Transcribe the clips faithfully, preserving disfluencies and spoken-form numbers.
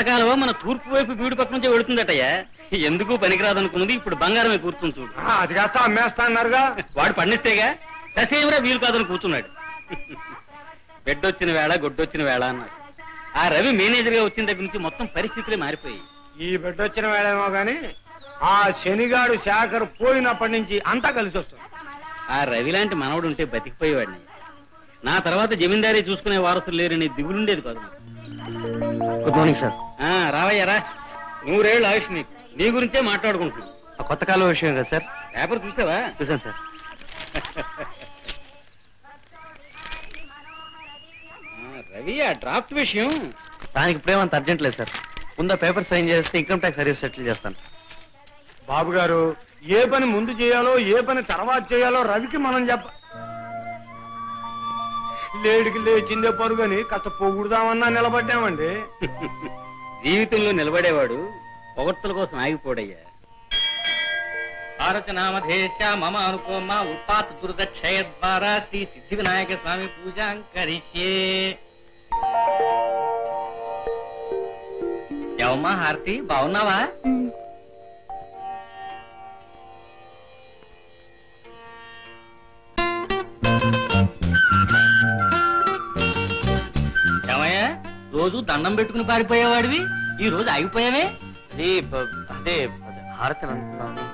కాలువ మన తూర్పు వైపు వీడి పక్క నుంచే వెళుతుందటయ్యా. ఎందుకు పనికిరాదనుకున్నది ఇప్పుడు బంగారమే కూర్చుని చూడు. అది కాస్త అమ్మేస్తా అన్నారుగా. వాడు పండిస్తేగా ససేమరా వీలు కాదని కూర్చున్నాడు. బెడ్డొచ్చిన వేళ గొడ్డొచ్చిన వేళ అన్నాడు. ఆ రవి మేనేజర్ గా వచ్చిన దగ్గర నుంచి మొత్తం పరిస్థితులే మారిపోయాయి. ఈ బెడ్డొచ్చిన వేళేమో గాని ఆ శనిగాడు శాఖర్ పోయినప్పటి నుంచి అంతా కలిసి వస్తుంది. ఆ రవి లాంటి మనవడు ఉంటే బతికిపోయేవాడిని. నా తర్వాత జమీందారీ చూసుకునే వారసులు లేరని దిగులుండేది కాదు. Good morning sir. రావయ్యారా, నూరేళ్ళు ఆయుష్ నీకు. నీ గురించే మాట్లాడుకుంటున్నాను. ఆ కొత్త కాలం విషయం కదా సార్? పేపర్ చూసావా? చూసాను సార్. రవి, ఆ డ్రాఫ్ట్ విషయం దానికి ఇప్పుడేమంత అర్జెంట్ లేదు సార్. ముందు పేపర్ సైన్ చేస్తే ఇన్కమ్ ట్యాక్స్ సర్వీస్ సెటిల్ చేస్తాను. బాబు గారు, ఏ పని ముందు చేయాలో ఏ పని తర్వాత చేయాలో రవికి మనం చెప్ప. లేడికి లేచిందే పరుగని కాస్త పొగుడుదామన్నా నిలబడ్డామండి. జీవితంలో నిలబడేవాడు పొగడ్తల కోసం ఆగిపోడయ్యా. భారత నామధేశ మమ అనుకోమ ఉత్పాత్ దుర్గక్షయ ద్వారా శ్రీ సిద్ధి వినాయక స్వామి పూజాం కరిష్యే. ఎవమ్మా హారతి, బాగున్నావా? ఏమయ్యా, రోజు దండం పెట్టుకుని పారిపోయేవాడివి, ఈ రోజు ఆగిపోయావే? అది అదే హారతి అనుకున్నాను.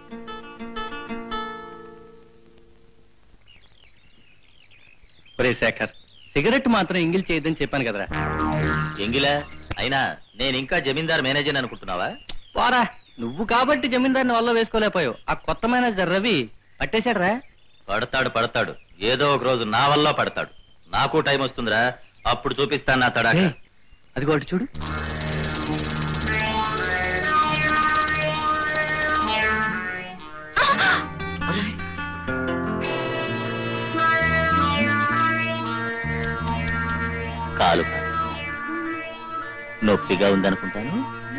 శేఖర్, సిగరెట్ మాత్రం ఎంగిల్ చేయొద్దని చెప్పాను కదరా. ఎంగిలా అయినా నేను ఇంకా జమీందార్ మేనేజర్ అనుకుంటున్నావా? వారా, నువ్వు కాబట్టి జమీందారిని వల్ల వేసుకోలేకపోయావు. ఆ కొత్త మేనేజర్ రవి పట్టేశాడరా. పడతాడు పడతాడు ఏదో ఒక రోజు నా వల్ల పడతాడు. నాకు టైం వస్తుందిరా, అప్పుడు చూపిస్తాను నా తడాక. అది ఒకటి చూడు. కాలు నొప్పిగా ఉందనుకుంటాను.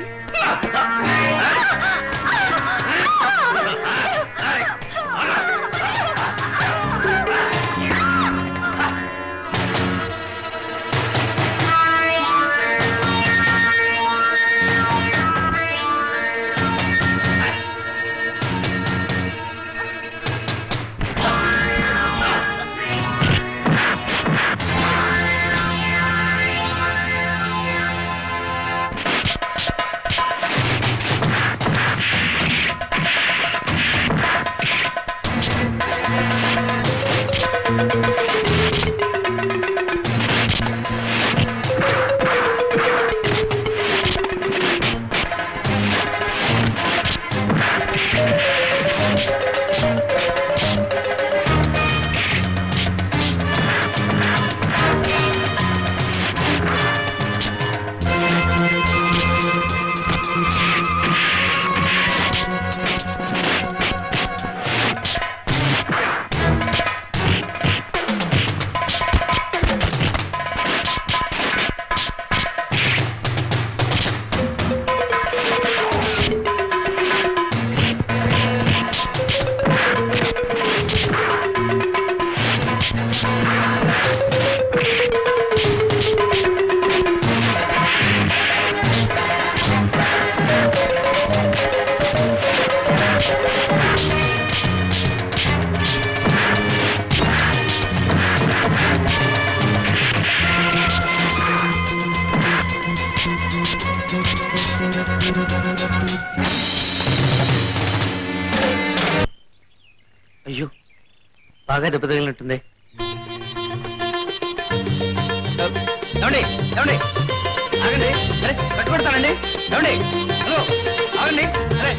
అయ్యో, బాగా దెబ్బ తగిలినట్టుంది. ఏమండి ఏమండి ఆగండి, అరే పట్టుబడతానండి. ఏమండి, హలో ఆగండి. అరే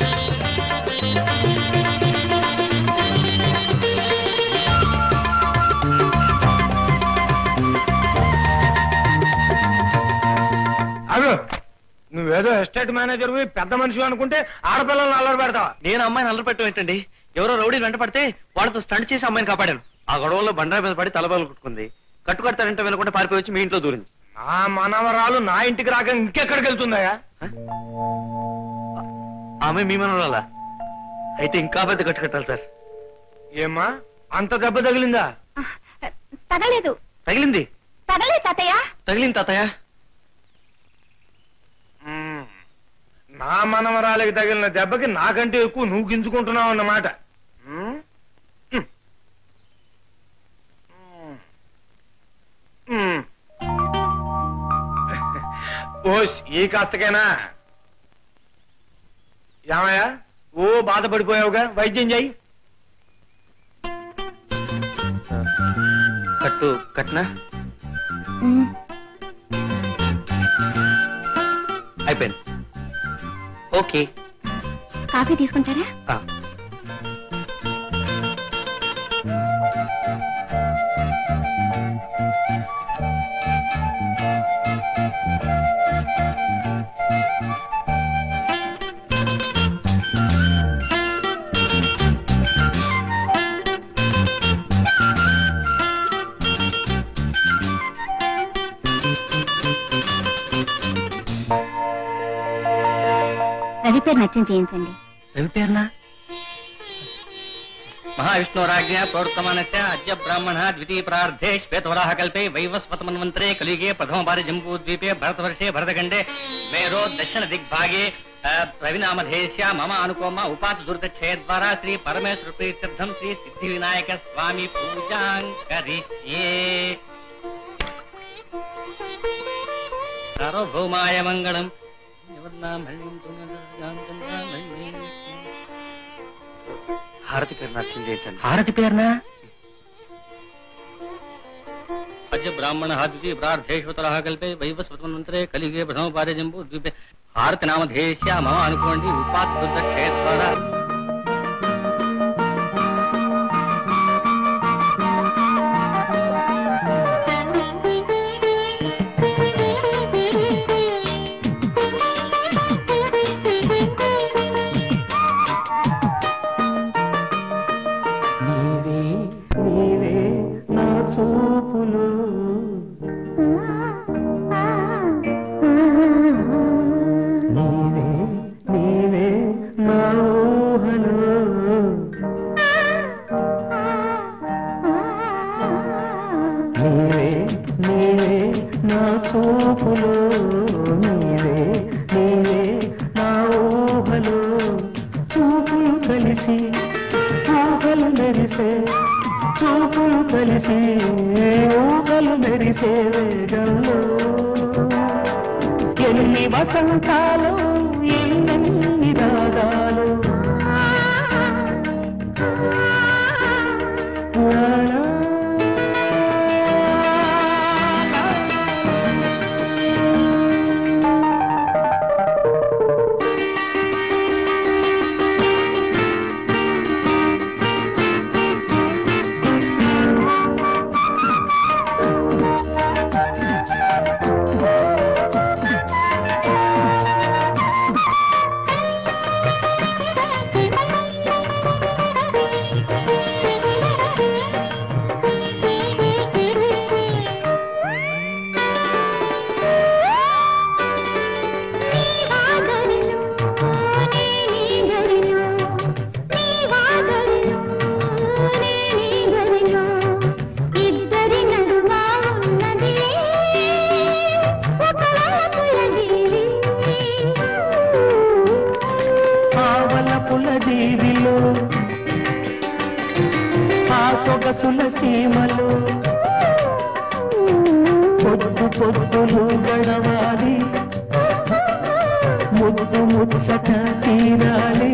అగో, నువ్వేదో ఎస్టేట్ మేనేజర్ పెద్ద మనిషి అనుకుంటే ఆడపిల్లలను అల్లరి పెడతావా? నేను అమ్మాయిని అల్లరి పెట్టడం ఏంటండి? ఎవరో రౌడీలు వెంట పడితే వాళ్ళతో స్టంట్ చేసి అమ్మాయిని కాపాడాను. ఆ గొడవలో బండరా మీద పడి తలబాలు కుట్టుకుంది. కట్టుకడతానంటే వెళ్ళకుండా పారిపోయి వచ్చి మీ ఇంట్లో దూరింది. నా మనవరాలు నా ఇంటికి రాక ఇంకెక్కడికి వెళ్తుందయా? ఆమె మీ మనవరాలా? అయితే ఇంకా పెద్ద కట్టు కట్టాలి సార్. ఏమ్మా, అంత దెబ్బ తగిలిందా? తగలేదు. తగిలింది తగలేదు తాతయ్య. తగిలింది తాతయ్య. నా మనవరాలకి తగిలిన దెబ్బకి నాకంటే ఎక్కువ నువ్వు గింజుకుంటున్నావు అన్నమాట. ఓస్ ఈ కాస్తకైనా ఏమయ్యా ఓ బాధపడిపోయావుగా, వైద్యం చెయ్యి. కట్టు కట్నా అయిపోయింది. ఓకే, కాఫీ తీసుకుంటారా? రవి పేరు నచ్చం చేయించండి. రవి పేరునా? మహావిష్ణురాజ్ఞ ప్రోక్తమానస్య అద్య బ్రాహ్మణ ద్వితీయ ప్రార్థే శ్వేతవరాహ కల్పే వైవస్వతమన్వంతరే కలిగే ప్రథమ భారి జంబూద్వీపే భరతవర్షే భరతఖండే మేరో దక్షిణ దిగ్భాగే రవినామధేయస్య మమ అనుకోమ ఉపాత దుర్గక్షయద్వారా శ్రీ పరమేశ్వర ప్రీత్యర్థం శ్రీ సిద్ధి వినాయక స్వామి పూజాం కరిష్యే. సార్వభౌమాయ మంగళం. హారతి పేరు నచ్చం చేయించండి. హారతి పేరునా? అద్య బ్రాహ్మణ హారతి ప్రార్థేశ్వతరః కల్పే వైవస్వతమన్వంతరే కలిగే ప్రథమ భార్య జంబూ ద్వీపే హారతి నామధేయస్య మమ అనుకోండి ఉపాత దుర్గక్షయద్వారా. ఎన్ని వసంతాలు ఎన్ని రాగాలు సొగసుల సీమలు పొద్దు పొద్దులు గడవాలి, ముద్దు ముచ్చట తీరాలి.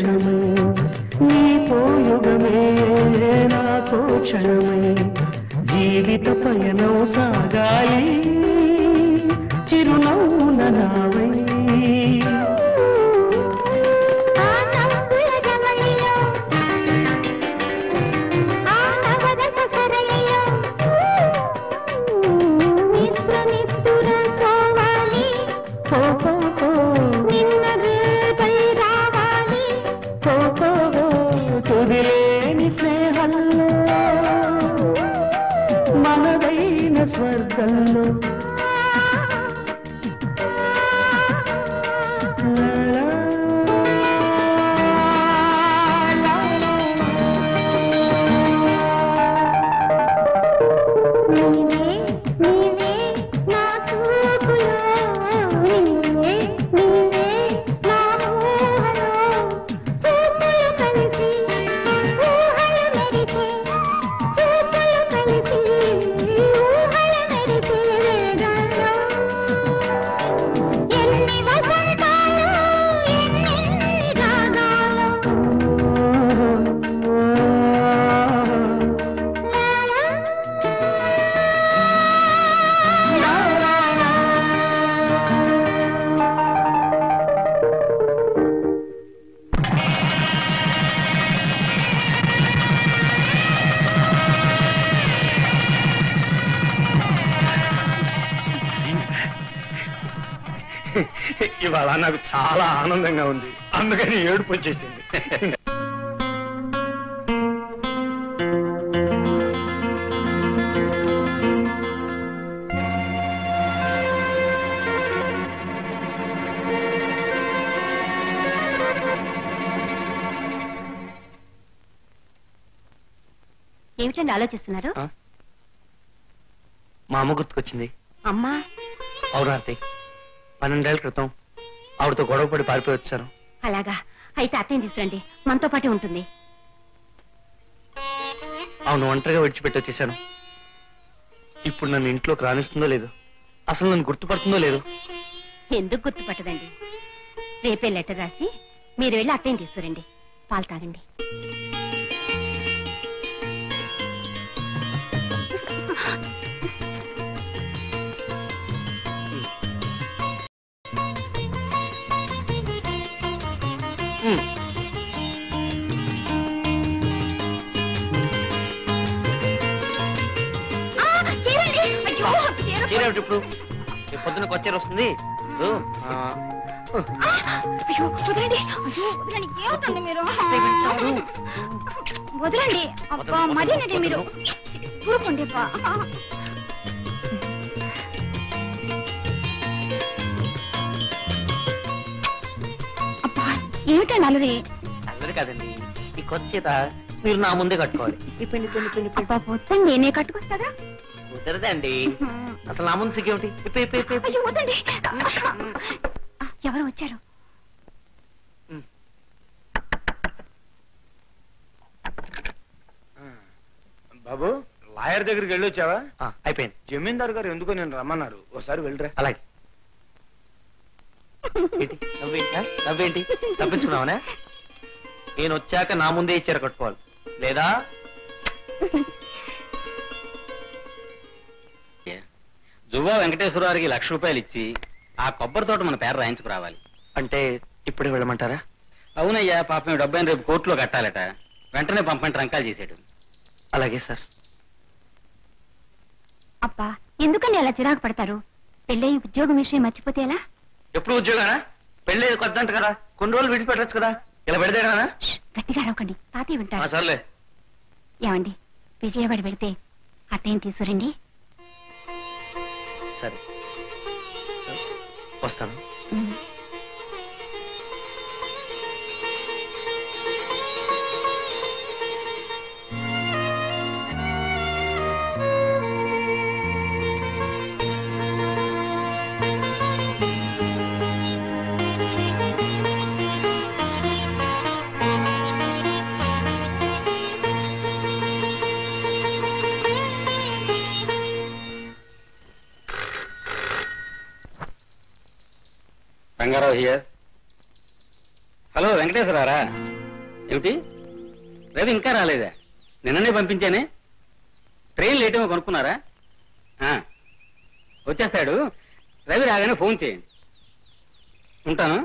క్షణమై జీవిత పయనం సాగాలి చిరునవ్వుల నావై తుదిలేని స్నేహంలో మనదైన స్వర్గంలో ఇవాళ నాకు చాలా ఆనందంగా ఉంది, అందుకని ఏడుపు వచ్చేసింది. ఏమిటండి ఆలోచిస్తున్నారు? మా అమ్మ గుర్తుకొచ్చింది. అమ్మా అవునార్తి, పన్నెండేళ్ల క్రితం ఆవిడతో గొడవ పడి పారిపోయి వచ్చాను. అలాగా, అయితే అత్తయ్య తీసుకురండి, మనతో పాటే ఉంటుంది. అవును, ఒంటరిగా విడిచిపెట్టి వచ్చేసాను. ఇప్పుడు నన్ను ఇంట్లోకి రానిస్తుందో లేదో, అసలు నన్ను గుర్తుపడుతుందో లేదో. ఎందుకు గుర్తుపట్టదండి? రేపే లెటర్ రాసి మీరు వెళ్ళి అత్తయ్యని తీసుకురండి, పాలు తాగండి. చీరేమిటి ఇప్పుడు? పొద్దున కొచ్చేరు వస్తుంది. అయ్యో వదలండి, అయ్యో వదలండి, ఏమవుతుంది మీరు? వదలండి అబ్బా, మరేనండి మీరు ఊరుకోండి అబ్బా. అబ్బా ఏమిటండి అలరి? అల్లరి కాదండి, ఈ కొత్త చేత మీరు నా ముందే కట్టుకోవాలి. అబ్బా వద్దండి, నేనే కట్టుకొస్తారా? కుదరదండి, అసలు నా ముందు సిగ్గేమిటి? అయ్యో వద్దండి. ఎవరు వచ్చారు? బాబు, లాయర్ దగ్గరికి వెళ్ళొచ్చావా? అయిపోయింది. జమీందారు గారు ఎందుకో నేను రమ్మన్నారు, ఒకసారి వెళ్ళరా. అలాగే. నవ్వేంటి నవ్వేంటి తప్పించుకున్నావనా? నేను వచ్చాక నా ముందే ఇచ్చారు కట్టుకోవాలి, లేదా జువ్వా వెంకటేశ్వరరావుకి లక్ష రూపాయలు ఇచ్చి ఆ కొబ్బరి తోట మన పేరు రాయించుకురావాలి. అంటే ఇప్పుడే వెళ్ళమంటారా? అవునయ్యా, పాపం డబ్బైన రేపు కోర్టులో కట్టాలట, వెంటనే పంపండి, రంకాలు చేసాడు. అలాగే సార్. అబ్బా ఎందుకని అలా చిరాకు పడతారు? పెళ్ళై ఉద్యోగం విషయం మర్చిపోతే ఎలా? ఎప్పుడు ఉద్యోగానా? పెళ్ళేది కొత్త అంట కదా, కొన్ని రోజులు విడిచిపెట్టచ్చు కదా, ఇలా పెడితే కదా. గట్టిగా రాకండి, తాతయ్య వింటారు. సర్లే. ఏమండి, విజయవాడ వెళితే అత్తయ్యని తీసుకురండి. సరే వస్తాను. రంగారావు హియర్. హలో వెంకటేశ్వరారా? ఏమిటి రవి ఇంకా రాలేదా? నిన్ననే పంపించానే. ట్రైన్ లేట్ ఏమో కొనుక్కున్నారా? వచ్చేస్తాడు. రవి రాగానే ఫోన్ చేయండి. ఉంటాను.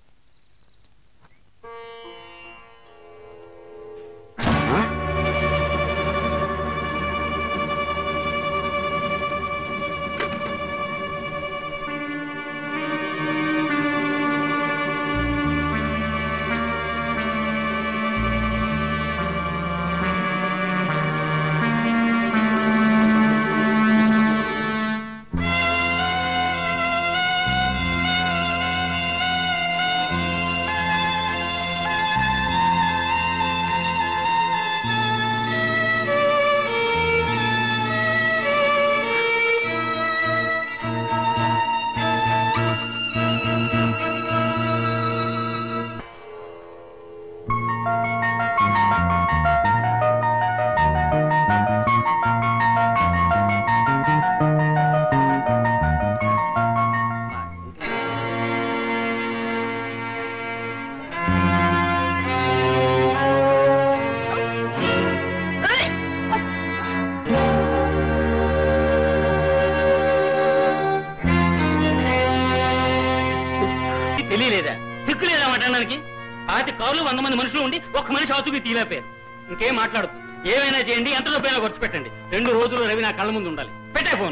తెలియలేదా? సిక్కు లేదా మాట్లాడడానికి? పాతి కారులు వంద మంది మనుషులు ఉండి ఒక్క మనిషి ఆతుకి తీలేపారు. ఇంకేం మాట్లాడదు. ఏమైనా చేయండి, ఎంత రూపాయలు ఖర్చు పెట్టండి. రెండు రోజులు రవి నా కళ్ళ ముందు ఉండాలి. పెట్టే ఫోన్.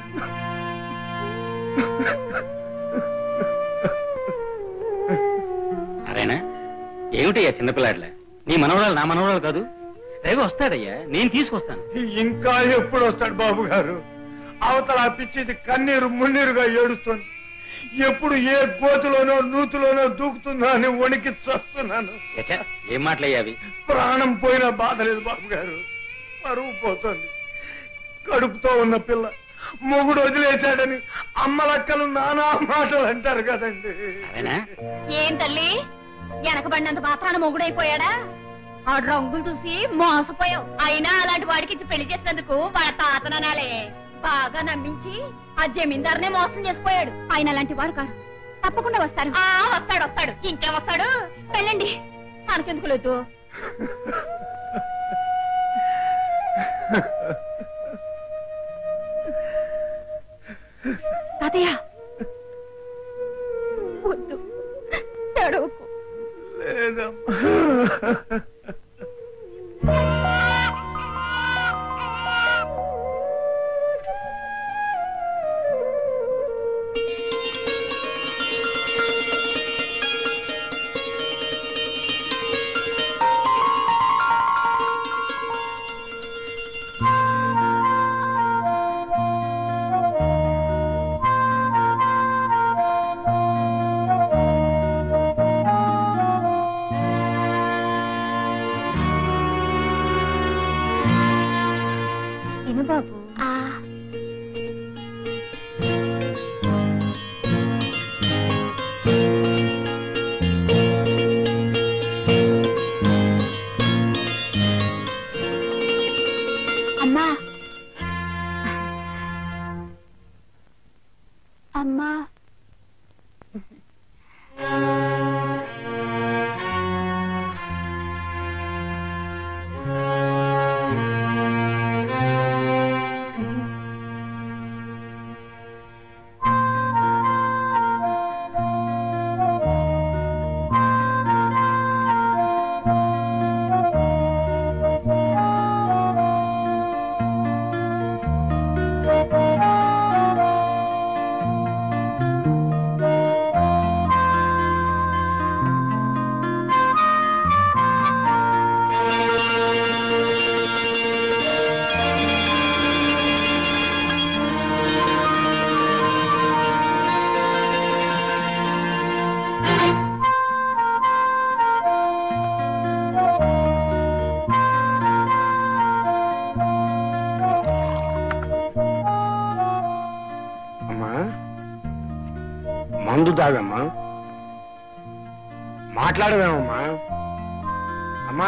సరేనా? ఏమిటయ్యా చిన్నపిల్లాడిలా? నీ మనవరాలు నా మనవరాలు కాదు. రవి వస్తాడయ్యా, నేను తీసుకొస్తాను. ఇంకా ఎప్పుడు వస్తాడు బాబు గారు? అవతల పిచ్చిది కన్నీరు మున్నీరుగా ఏడుస్తుంది. ఎప్పుడు ఏ గోతులోనో నూతులోనో దూకుతుందో అని వణికి చస్తున్నాను. ఏం మాట్లాయ్యావి? ప్రాణం పోయినా బాధ లేదు బాబు గారు. పరువు పోతుంది. కడుపుతో ఉన్న పిల్ల మొగుడు వదిలేశాడని అమ్మలక్కలు నానా మాటలు అంటారు కదండి. ఏం తల్లి, వెనకబడినంత మాత్రాన మొగుడైపోయాడా? ఆ రంగులు చూసి మోసపోయావు. అయినా అలాంటి వాడికి ఇచ్చి పెళ్లి చేసినందుకు వాళ్ళ తాతనాలే బాగా నమ్మించి ఆ జమీందారునే మోసం చేసిపోయాడు. ఆయన అలాంటి వారు కాదు. తప్పకుండా వస్తారు. ఆ వస్తాడు వస్తాడు ఇంకే వస్తాడు. వెళ్ళండి, మనకెందుకు లేదు. తాతయ్య వద్దు, ఏడవకు. లేదమ్మా. బాబు అమ్మా అమ్మా మందు తాగమ్మా. మాట్లాడవేమమ్మా. అమ్మా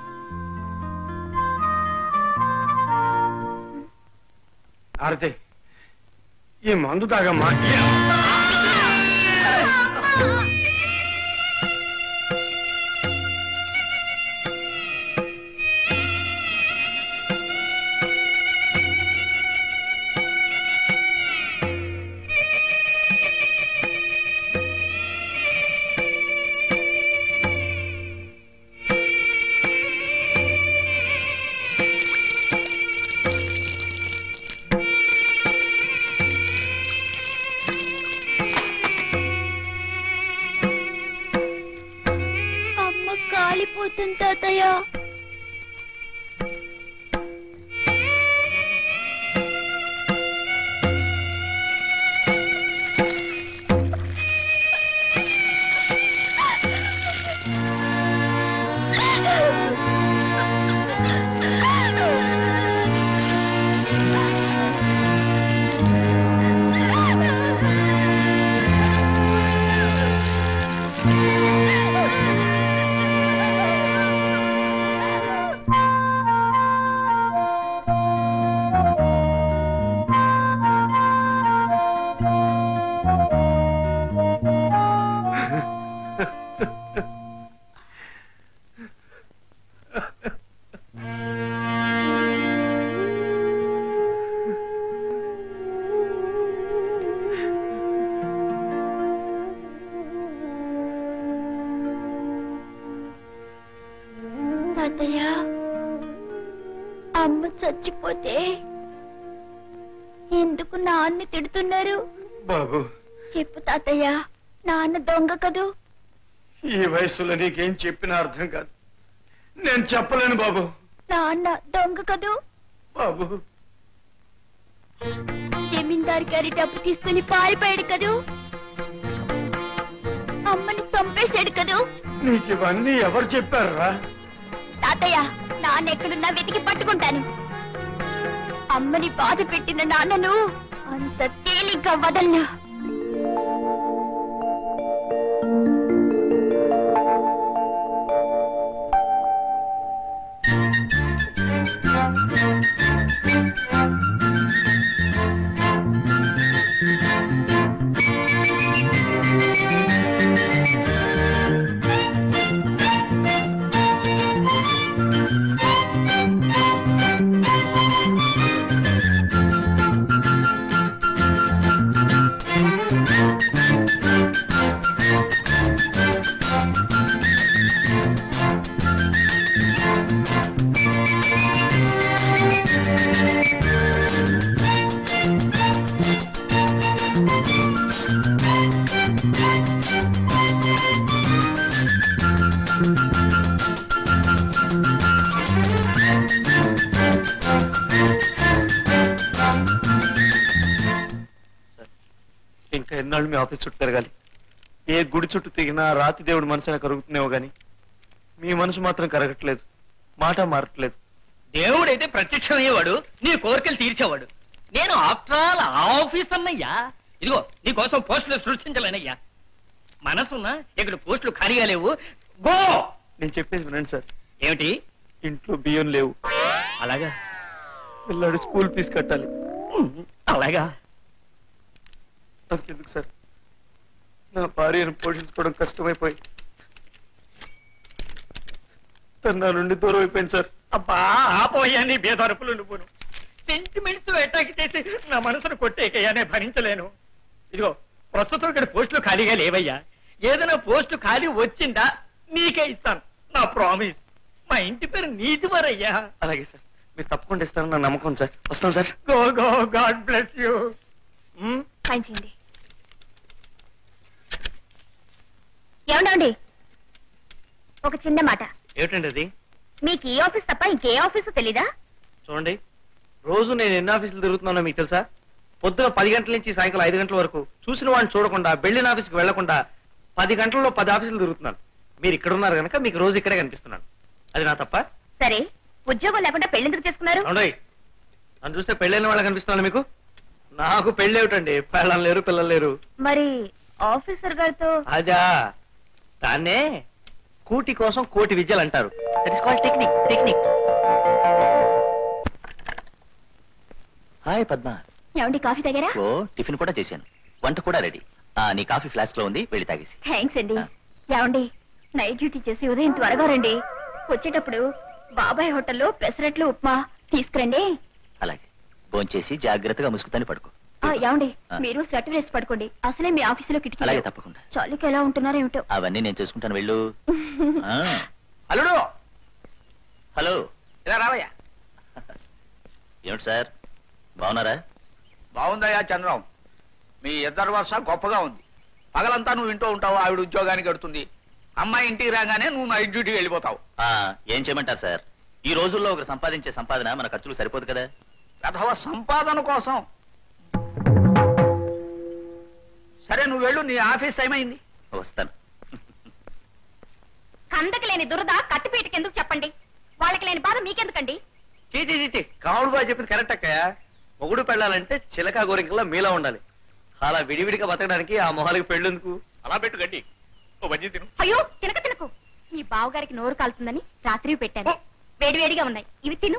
ఆరతి, ఈ మందు తాగమ్మా. తాతయ్య. తాతయ్య, అమ్మ చచ్చిపోతే ఎందుకు నాన్న తిడుతున్నారు? బాబు, చెప్పు తాతయ్య, నాన్న దొంగ కదూ? ఈ వయసులో నీకేం చెప్పినా అర్థం కాదు. నేను చెప్పలేను బాబు. నాన్న దొంగ కదూ? బాబు, జమీందారు గారి డబ్బు తీసుకుని పారిపోయాడు కదూ? అమ్మని చంపేశాడు కదూ? నీకు ఇవన్నీ ఎవరు చెప్పారా? తాతయ్య, నాన్న ఎక్కడున్నా వెతికి పట్టుకుంటాను. అమ్మని బాధ పెట్టిన నాన్నను అంత తేలిగ్గా వదలను. ఇంకా ఎన్నాళ్ళు మీ ఆఫీస్ చుట్టూ తిరగాలి? ఏ గుడి చుట్టూ తిరిగినా రాతి దేవుడి మనసున కరుగుతున్నావు గాని మీ మనసు మాత్రం కరగట్లేదు, మాట మారట్లేదు. దేవుడైతే ప్రత్యక్షమయ్యేవాడు, నీ కోరికలు తీర్చేవాడు. నేను ఆఫ్టర్ ఆల్ ఆఫీస్ అన్నయ్యా. ఇదిగో నీ కోసం పోస్టులు సృష్టించలేనయ్యా. మనసున్న ఇక్కడ పోస్టులు ఖాళీగా లేవు. గో. నేను చెప్పేది వినండి సార్. ఏమిటి? ఇంట్లో బియ్యం లేవు. అలాగా? పిల్లాడు స్కూల్ ఫీజు కట్టాలి. అలాగా? ఎందుకు సార్, నా భార్యను పోషించుకోవడం కష్టమైపోయి తను నా నుండి దూరం అయిపోయింది సార్. అబ్బా ఆపోయా నీ బేదరుపులు నువ్వును. సెంటిమెంట్స్ అటాక్ చేసి నా మనసును కొట్టేకయ్యానే భరించలేను. ఇదిగో ప్రస్తుతం ఇక్కడ పోస్టులు ఖాళీగా లేవయ్యా. ఏదైనా పోస్టు ఖాళీ వచ్చిందా నీకే ఇస్తాను, నా ప్రామిస్. మా ఇంటి పేరు నీతివరయ్యా. అలాగే సార్, మీరు తప్పకుండా ఇస్తారని నా నమ్మకం సార్. వస్తాను sir. Go go, God bless you. Fine చేయండి. ఏమండి, ఒక చిన్న మాట. ఏమిటండి అది? మీకు ఈ ఆఫీస్ తప్ప ఇంకే ఆఫీసు తెలీదా? చూడండి, రోజు నేను ఎన్ని ఆఫీసులు తిరుగుతున్నానో మీకు తెలుసా? పొద్దున పది గంటల నుంచి సాయంకాలం ఐదు గంటల వరకు చూసిన వాడిని చూడకుండా బెళ్ళిన ఆఫీస్కి వెళ్లకుండా పది గంటల్లో పది ఆఫీసులు తిరుగుతున్నాను. మీరు ఇక్కడ ఉన్నారు కనుక మీకు రోజు ఇక్కడే కనిపిస్తున్నాను. అది నా తప్ప? సరే, ఉద్యోగం లేకుండా పెళ్లెందుకు చేసుకున్నారు? అవునండి, నన్ను చూస్తే పెళ్ళైన వాళ్ళ కనిపిస్తున్నాను మీకు. నాకు పెళ్ళి ఏమిటండి, పెళ్ళం లేరు, పిల్లలు లేరు. మరి ఆఫీసర్ గారితో? అదా, దాన్నే కూటి కోసం కోటి విద్యలు అంటారు. That is called technique. Technique. Hi Padma. ఏమండి, కాఫీ తాగారా? ఓ టిఫిన్ కూడా చేశాను, వంట కూడా రెడీ. ఆ నీ కాఫీ ఫ్లాస్క్ లో ఉంది, వెళ్ళి తాగేసి. థ్యాంక్స్ అండి. ఏమండి, నైట్ డ్యూటీ చేసి ఉదయం త్వరగా రండి. వచ్చేటప్పుడు బాబాయ్ హోటల్లో పెసరట్లు ఉప్మా తీసుకురండి. అలాగే, భోంచేసి జాగ్రత్తగా ముసుగుతాని పడుకో. ఆ, ఏమండి, మీరు స్వెటర్ వేసి పడుకోండి. అసలే మీ ఆఫీసులో కిటికీ. అలాగే, తప్పకుండా. చలికి ఎలా ఉంటున్నారో ఏమిటో. అవన్నీ నేను చూసుకుంటాను, వెళ్ళు. ఆ. అల్లుడు, హలో. ఇలా రావయ్యా. ఏమిటి సార్, బాగున్నారా? బాగుందయ్యా చంద్రం, మీ ఇద్దరు వర్ష గొప్పగా ఉంది. పగలంతా నువ్వు ఇంటూ ఉంటావు, ఆవిడ ఉద్యోగానికి ఎడుతుంది. అమ్మాయి ఇంటికి రాగానే నువ్వు నైట్ డ్యూటీకి వెళ్ళిపోతావు. ఆ, ఏం చేయమంటారు సార్? ఈ రోజుల్లో ఒకరు సంపాదించే సంపాదన మన ఖర్చులు సరిపోదు కదా. అథవా సంపాదన కోసం. సరే నువ్వు వెళ్ళు, నీ ఆఫీస్ టైం అయింది. వస్తాను. కందకి లేని దురద కత్తిపీటకి ఎందుకు చెప్పండి? వాళ్ళకి లేని బాధ మీకెందుకండి? చీచి చీచి కావుడు బాగా చెప్పింది కరెక్ట్ అక్కయ్య. మొగుడు పెళ్ళాలంటే చిలక గోరింకలా మీలా ఉండాలి. అలా విడివిడిగా బతకడానికి ఆ మొహాలకి పెళ్ళెందుకు? అలా పెట్టు గడ్డి, ఓ బజ్జీ తిను. అయ్యో తినక తినకు. మీ బావగారికి నోరు కాలుతుందని రాత్రి పెట్టాను. వేడివేడిగా ఉన్నాయి, ఇవి తిను.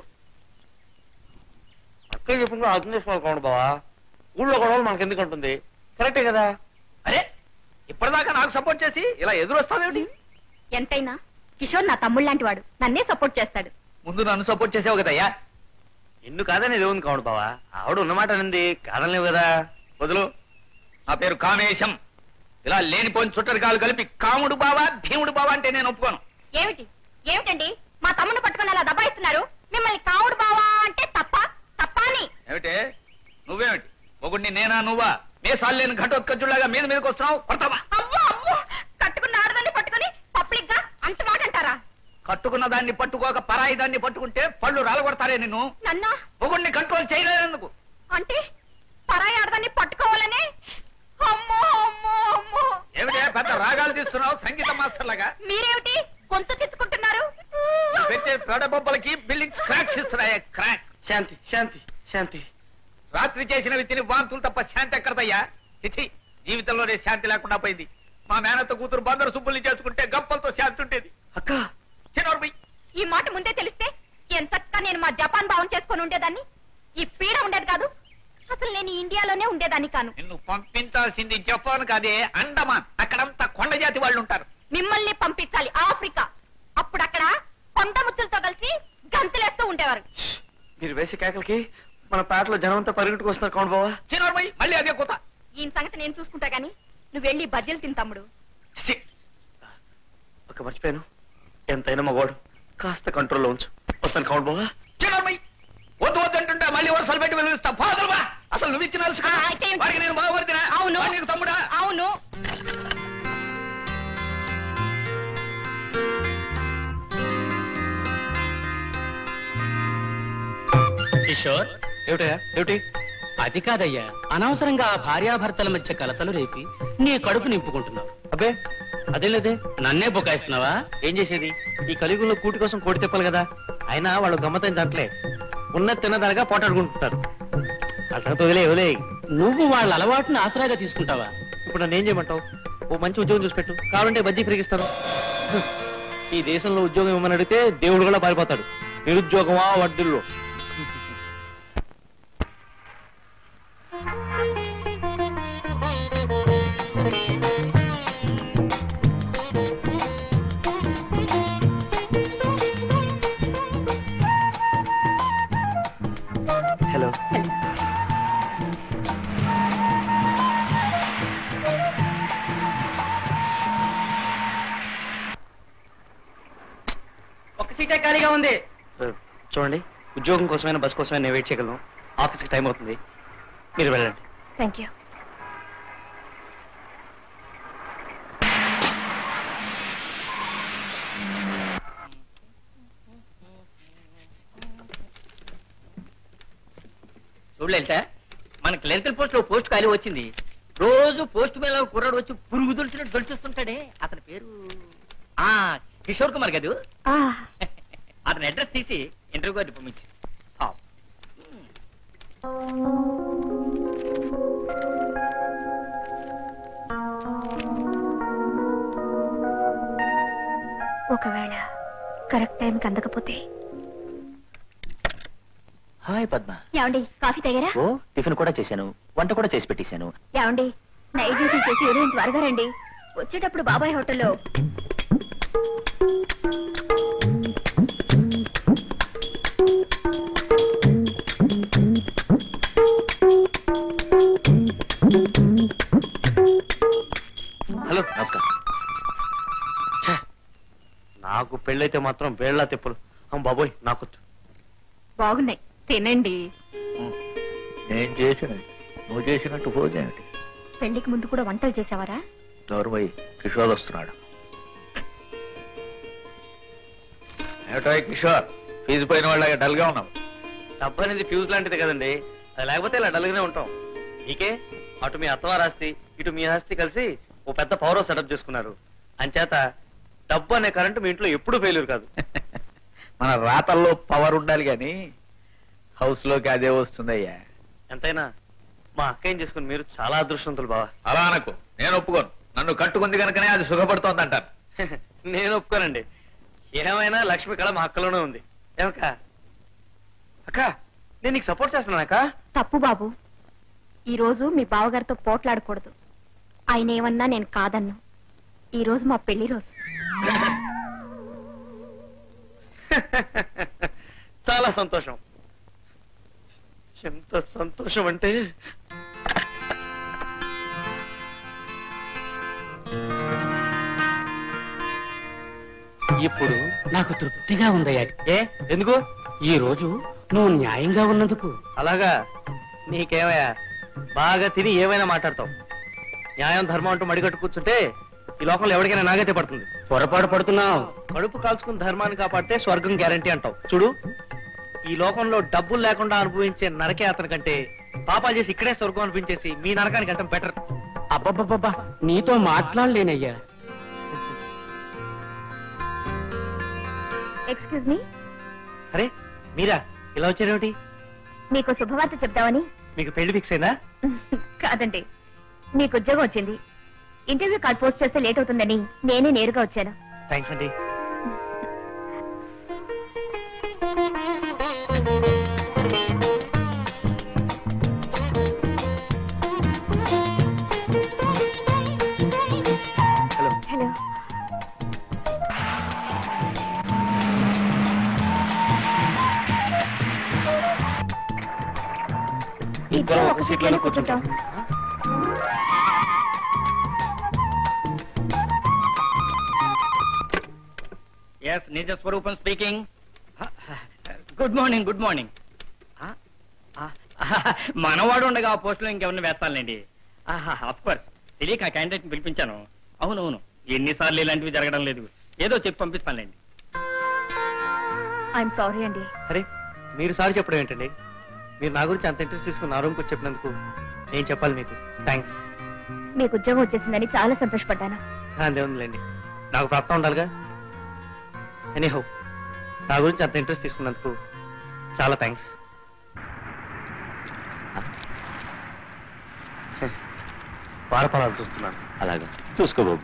అక్కయ్య చెప్పుకుంటూ అర్థం చేసుకోవాలి కావుడు బావా. ఊళ్ళో గొడవలు మనకెందుకు ఉంటుంది? కరెక్టే కదా. అరే ఇప్పటిదాకా నాకు సపోర్ట్ చేసి ఇలా ఎదురొస్తావేమిటి? ఎంతైనా కిషోర్ నా తమ్ముడు లాంటి వాడు, నన్నే సపోర్ట్ చేస్తాడు. ముందు నన్ను సపోర్ట్ చేసావు కదయ్యా. నిన్ను కాదని ఇది ఉంది కావుడు బావా. ఆవిడ ఉన్నమాట అనింది కాదనిలేవు కదా. వదులు. నా పేరు కామేశం. ఇలా లేనిపోయిన చుట్టరికాలు కలిపి కాముడు బావా భీముడు బావా అంటే నేను ఒప్పుకోను. ఏమిటి ఏమిటండి మా తమ్ముడు పట్టుకుని అలా దబాయిస్తున్నారు? మిమ్మల్ని కావుడు బావా అంటే తప్ప తప్ప అని. ఏమిటే నువ్వేమిటి మొగుడిని నేనా నువ్వా? మేసాలు లేని ఘటోత్కజులాగా మీద మీదకి వస్తున్నావు. కొడతావా? అమ్మో అమ్మో, కట్టుకున్న ఆడదాన్ని పట్టుకుని పబ్లిక్ గా అంత మాట అంటారా? కట్టుకున్న దాన్ని పట్టుకోక పరాయి దాన్ని పట్టుకుంటే పళ్ళు రాలగొడతారే నిన్ను. నన్నా మొగుడిని కంట్రోల్ చేయలేనందుకు. అంటే పరాయి ఆడదాన్ని పట్టుకోవాలనే? అమ్మో అమ్మో అమ్మో. ఏమిటే పెద్ద రాగాలు తీస్తున్నావు సంగీత మాస్టర్ లాగా? మీరేమిటి గొంతు తీసుకుంటున్నారు? నువ్వు పెట్టే పెడబొబ్బలకి బిల్డింగ్స్ క్రాక్స్ ఇస్తున్నాయే క్రాక్. శాంతి శాంతి శాంతి. రాత్రి చేసినవి తిని వాంతులు తప్ప శాంతి ఎక్కడదయ్యా? చిచి, జీవితంలోనే శాంతి లేకుండా పోయింది. మా మేనత్త కూతురు బందరు సుబ్బుల్ని చేసుకుంటే గప్పలతో శాంతి ఉండేది. అక్క చిన్నోర్మి. ఈ మాట ముందే తెలిస్తే ఎంతక్క నేను మా జపాన్ భావం చేసుకొని ఉండేదాన్ని. ఈ పీడ ఉండేది కాదు. అసలు నేను ఇండియాలోనే ఉండేదాన్ని కాను. నిన్ను పంపించాల్సింది జపాన్ కాదే, అండమాన్. అక్కడంతా కొండ జాతి వాళ్ళు ఉంటారు. మిమ్మల్ని పంపించాలి ఆఫ్రికా. అప్పుడు అక్కడ కొండ ముచ్చులతో కలిసి గంతులేస్తూ ఉండేవారు. మీరు వేసే కేకలకి మన పేటలో జనం అంతా పరిగెట్టుకు వస్తున్నారు కావుడు బావా. చిన్నోర్మై మళ్ళీ అదే కూత. ఈ సంగతి నేను చూసుకుంటా గానీ నువ్వు వెళ్ళి బజ్జీలు తిని తమ్ముడు. ఛీ! ఒక మర్చిపోయాను, ఎంతైనా మగవాడు కాస్త కంట్రోల్లో ఉంచు. వస్తాను కావుడు బావా. చిన్నోర్మై వద్దు వద్దంటుంటే మళ్ళీ వరుసలు పెట్టి వెలుస్తా. ఫాదర్ బా అసలు నువ్వు ఇచ్చిన ఆ, అయితే ఏంటి? వాడికి నేను బాగుపడితేనా? అవును. వాడు నీకు తమ్ముడా? అవును. కిషోర్, ఏమిటయ్యా ఏమిటి? అది కాదయ్యా, అనవసరంగా ఆ భార్యాభర్తల మధ్య కలతలు రేపి నీ కడుపు నింపుకుంటున్నావు. అబ్బే అదే లేదే. నన్నే బుకాయిస్తున్నావా? ఏం చేసేది? ఈ కలియుగంలో కూటి కోసం కోడి తిప్పాలి కదా. అయినా వాళ్ళు గమ్మతైన దాంట్లే ఉన్న తిన్నదానిగా పోటాడుకుంటుంటారు. అట్లా వదిలే వదిలే. నువ్వు వాళ్ళ అలవాటును ఆసరాగా తీసుకుంటావా? ఇప్పుడు నన్ను ఏం చేయమంటావు? ఓ మంచి ఉద్యోగం చూసి పెట్టు, కావాలంటే బజ్జీ ఫ్రీగిస్తాను. ఈ దేశంలో ఉద్యోగం ఇవ్వమని అడిగితే దేవుడు కూడా పారిపోతాడు. నిరుద్యోగమా వడ్డీల్లో. హలో. ఒక సీటే ఖాళీగా ఉంది. చూడండి, ఉద్యోగం కోసమైనా బస్ కోసమైనా నేను వెయిట్ చేయగలను. ఆఫీస్కి టైం అవుతుంది, మీరు వెళ్ళండి. Thank you. చూడలేట, మన క్లరికల్ పోస్ట్ లో పోస్ట్ ఖాళీ వచ్చింది. రోజు పోస్ట్ మీద కుర్రాడు వచ్చి పురుగు దొలిచినట్టు దొలిచేస్తుంటాడే. అతని పేరు ఆ కిషోర్ కుమార్ గదు. అతని అడ్రస్ తీసి ఇంటర్వ్యూ గారిని పంపించి. ఒకవేళ కరెక్ట్ టైంకి అందకపోతే? హాయ్ పద్మ. ఏమండి కాఫీ తాగారా? ఓ టిఫిన్ కూడా చేశాను, వంట కూడా చేసి పెట్టేశాను. ఏమండి నైట్ డ్యూటీ చేసి ఉదయం త్వరగా రండి. వచ్చేటప్పుడు బాబాయ్ హోటల్లో హలో. నమస్కారం. ఛే, నాకు పెళ్ళైతే మాత్రం వేళ్ళ తిప్పులు. అమ్మ బాబోయ్ నాకు. బాగున్నాయి, తినండి. నేను చేసినది నువ్వు చేసినట్టు భోజనం ఏమిటి? పెళ్లికి ముందు కూడా వంటలు చేసావారా? నోరుమై కిషోర్ వస్తున్నాడు. ఏటో కిషోర్ ఫీజు పోయిన వాళ్ళ డల్ గా ఉన్నాం. డబ్బు అనేది ఫ్యూజ్ లాంటిది కదండి, అది లేకపోతే ఇలా డల్గానే ఉంటాం. మీకే అటు మీ అత్తవారి ఆస్తి ఇటు మీ ఆస్తి కలిసి ఓ పెద్ద పవర్ హౌస్ సెటప్ చేసుకున్నారు. అంచేత డబ్బు అనే కరెంటు మీ ఇంట్లో ఎప్పుడు ఫెయిల్యూర్ కాదు. మన రాతల్లో పవర్ ఉండాలి గాని హౌస్ లోకి అదే వస్తుందయ్యా. ఎంతైనా మా అక్కయ్యని చేసుకుని మీరు చాలా అదృష్టవంతులు బావా. అలా అనకు, నేను ఒప్పుకోను. నన్ను కట్టుకుంది కనుకనే అది సుఖపడుతోంది అంటారు. నేను ఒప్పుకోనండి. ఏమైనా లక్ష్మి కళ మా అక్కలోనే ఉంది. ఏమక్క అక్క, నేను నీకు సపోర్ట్ చేస్తున్నాను అక్క. తప్పు బాబు, ఈ రోజు మీ బావగారితో పోట్లాడకూడదు. ఆయన ఏమన్నా నేను కాదన్ను. ఈ రోజు మా పెళ్లి రోజు. చాలా సంతోషం. ఎంత సంతోషం అంటే ఇప్పుడు నాకు తృప్తిగా ఉందయ్యా. ఏ ఎందుకు? ఈ రోజు నువ్వు న్యాయంగా ఉన్నందుకు. అలాగా? నీకేమయ్యా, బాగా తిని ఏమైనా మాట్లాడతావు. న్యాయం ధర్మం అంటూ మడిగట్టు కూర్చుంటే ఈ లోకంలో ఎవరికైనా నాగైతే పడుతుంది. పొరపాటు పడుతున్నావు. కడుపు కాల్చుకుని ధర్మాన్ని కాపాడితే స్వర్గం గ్యారంటీ అంటావు. చూడు, ఈ లోకంలో డబ్బులు లేకుండా అనుభవించే నరకే అతని కంటే పాపాలు చేసి ఇక్కడే స్వర్గం అనిపించేసి మీ నరకానికి అంటే బెటర్. అబ్బబ్బబ్బా, నీతో మాట్లాడలేనయ్యా. Excuse me. అరే మీరా, ఇలా వచ్చారేమిటి? మీకు శుభవార్త చెప్తామని. మీకు పెళ్లి ఫిక్స్ అయిందా? కాదండి, మీకు ఉద్యోగం వచ్చింది. ఇంటర్వ్యూ కార్డ్ పోస్ట్ చేస్తే లేట్ అవుతుందని నేనే నేరుగా వచ్చాను. థ్యాంక్స్ అండి. Hello hello. ఇద్దరం ఒక సీట్లోనే కూర్చుంటాం. ఎస్, నిజ స్వరూపం speaking. Good morning. Good morning. మనవాడు ఉండగా ఆ పోస్టులో ఇంకెవరిని వేస్తానులేండి. ఆఫ్ కోర్స్, తెలియక ఆ క్యాండిడేట్ ని పిలిపించాను. అవునవును, ఎన్నిసార్లు ఇలాంటివి జరగడం లేదు. ఏదో చెప్పి పంపిస్తానులేండి. ఐఎమ్ సారీ అండి. అరే మీరు సారీ చెప్పడం ఏంటండి? మీరు నా గురించి అంత ఇంట్రెస్ట్ తీసుకుని నా రూమ్కి చెప్పినందుకు నేను చెప్పాలి మీకు థ్యాంక్స్. మీకు ఉద్యోగం వచ్చేసిందని చాలా సంతోషపడ్డాను. అంతేముందిలేండి, నాకు ప్రాప్తం ఉండాలిగా. ఎనీహౌ, నా గురించి అంత ఇంట్రెస్ట్ తీసుకున్నందుకు చాలా థ్యాంక్స్. వారఫలాలు చూస్తున్నాను. అలాగా చూసుకో బాబు.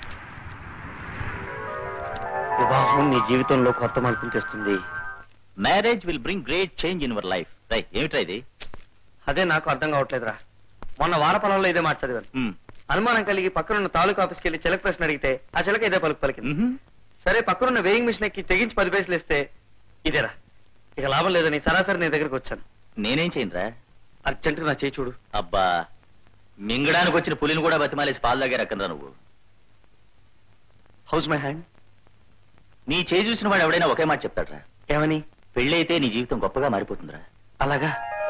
వివాహం నీ జీవితంలో కొత్త మలుపుని తెస్తుంది. Marriage will bring great change in your life. రై ఏమిట్రా ఇది? అదే నాకు అర్థం కావట్లేదురా. మొన్న వారఫలంలో ఇదే మాట చదివాను. మ్మ్. అనుమానం కలిగి పక్కనున్న తాలూకా ఆఫీస్కి వెళ్ళి చిలక ప్రశ్న అడిగితే ఆ చిలక ఇదే పలుకు పలికింది. మ్మ్. సరే పక్కనున్న వేయింగ్ మిషన్ ఎక్కి తెగించి పది పైసలు ఇస్తే ఇదేరా. ఇక లాభం లేదని సరాసరి నీ దగ్గరికి వచ్చాను. నేనేం చేయనురా? అర్జెంటుగా నా చేయి చూడు. అబ్బా, మింగడానికి వచ్చిన పులిని కూడా బతిమాలేసి పాలు దగ్గర రక్కనరా నువ్వు. How's my hand. నీ చేయి చూసిన వాడు ఎవడైనా ఒకే మాట చెప్తాడ్రా. ఏమని? పెళ్ళి అయితే నీ జీవితం గొప్పగా మారిపోతుందిరా. అలాగా?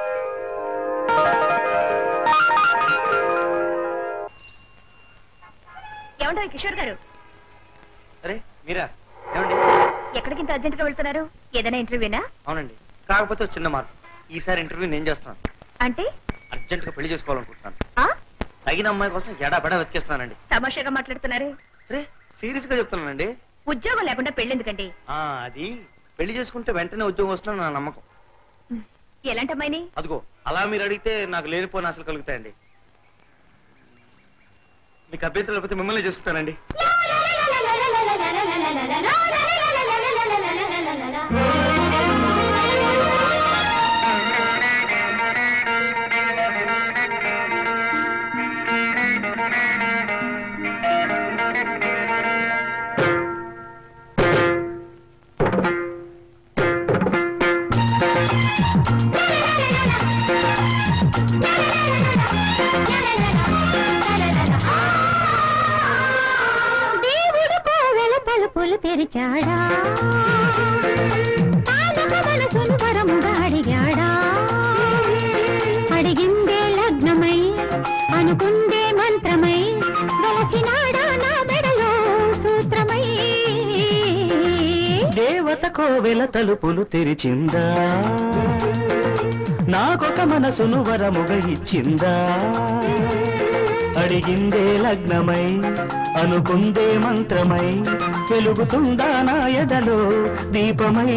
ఏమంటారు కిషోర్ గారు? అరే మీరా, ఏమండి? ఎక్కడికి ఇంత అర్జెంట్ గా వెళ్తున్నారు? ఏదైనా ఇంటర్వ్యూనా? అవునండి, కాకపోతే ఒక చిన్న మార్పు. ఈసారి ఇంటర్వ్యూ నేను చేస్తాను. అంటే అర్జెంట్ గా పెళ్లి చేసుకోవాలనుకుంటున్నాను. ఆ తగిన అమ్మాయి కోసం ఎడాబెడా వెతికేస్తానండి. తమాషాగా మాట్లాడుతున్నారే. అరే సీరియస్ గా చెప్తున్నానండి. ఉద్యోగం లేకుండా పెళ్లి ఎందుకండి? ఆ అది పెళ్లి చేసుకుంటే వెంటనే ఉద్యోగం వస్తుందని నా నమ్మకం. ఎలాంటి అమ్మాయిని? అదిగో అలా మీరు అడిగితే నాకు లేనిపోయిన ఆశలు కలుగుతాయండి. మీకు అభ్యంతరం లేకపోతే మిమ్మల్ని చేసుకుంటానండి. తలుపులు తెరిచాడా, మనసును వరముగా అడిగాడా, అడిగిందే లగ్నమై అనుకుందే మంత్రమై వెలసినాడా నా మెడలో సూత్రమై. దేవత కోవెల తలుపులు తెరిచిందా నాకొక మనసును వరముగా ఇచ్చిందా అడిగిందే లగ్నమై అనుకుందే మంత్రమై వెలుగుతుందా నా ఎదలో దీపమై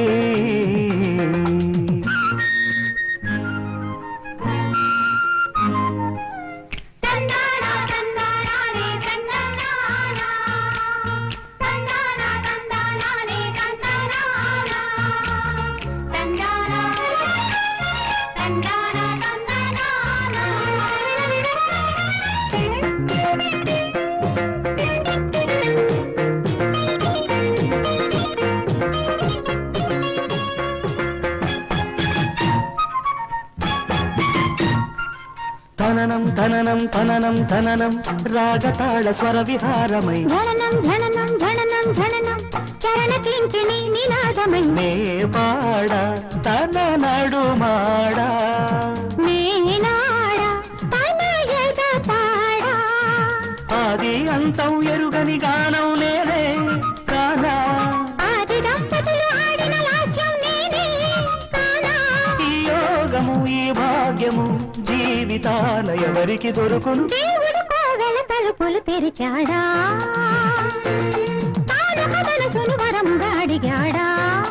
తననం తననం తననం తననం రాగతాళ స్వర విహారమై ఝననం ఝననం ఝననం ఝననం చరణ కింకిణి నినాదమై నే పాడ తన నడుమాడా నేనాడ తన ఎద పాడ ఆది అంతం ఎరుగని గానం నేనే కానా ఆది దంపతులు ఆడిన లాస్యం నేనే కానా ఈ యోగము ఈ భాగ్యము జీవితాన ఎవరికి దొరుకును దేవుడు కోవెల తలుపులు తెరిచాడా తానొక మనసును వరముగా అడిగాడా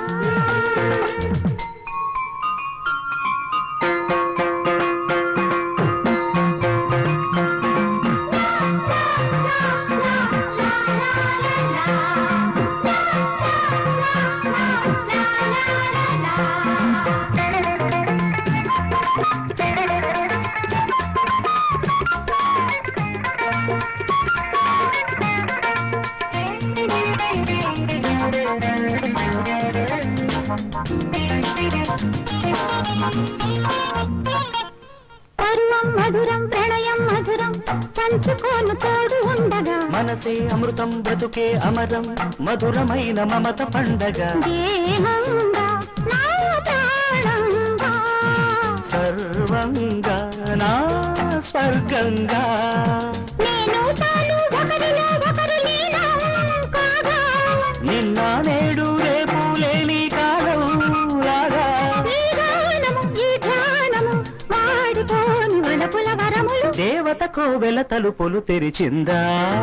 పర్వం మధురం ప్రణయం మధురం పంచుకోను తోడు ఉండగా మనసే అమృతం బ్రతుకే అమరం మధురమైన మమత పండగ దేహంగా నా ప్రాణంగా సర్వంగా నా స్వర్గంగా నేను తాను ఒకరిలో ఒకరు లీనం కాగా నిన్న నేడు రేపు లేని కాలం రాగా ఈ గానము ఈ ధ్యానము వాడిపోని వలపుల వరములు దేవత కోవెల తలుపులు తెరిచిందా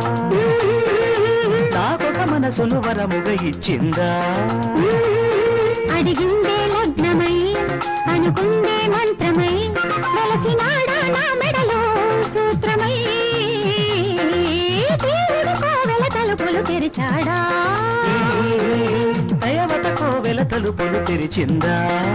నాకొక మనసును వరముగా ఇచ్చిందా అడిగిందే లగ్నమై అనుకుందే మంత్రమై వెలసినాడా నా మెడలో సూత్రమై దేవుడు కోవెల తలుపులు తెరిచాడా దేవత కోవెల తలుపులు తెరిచిందా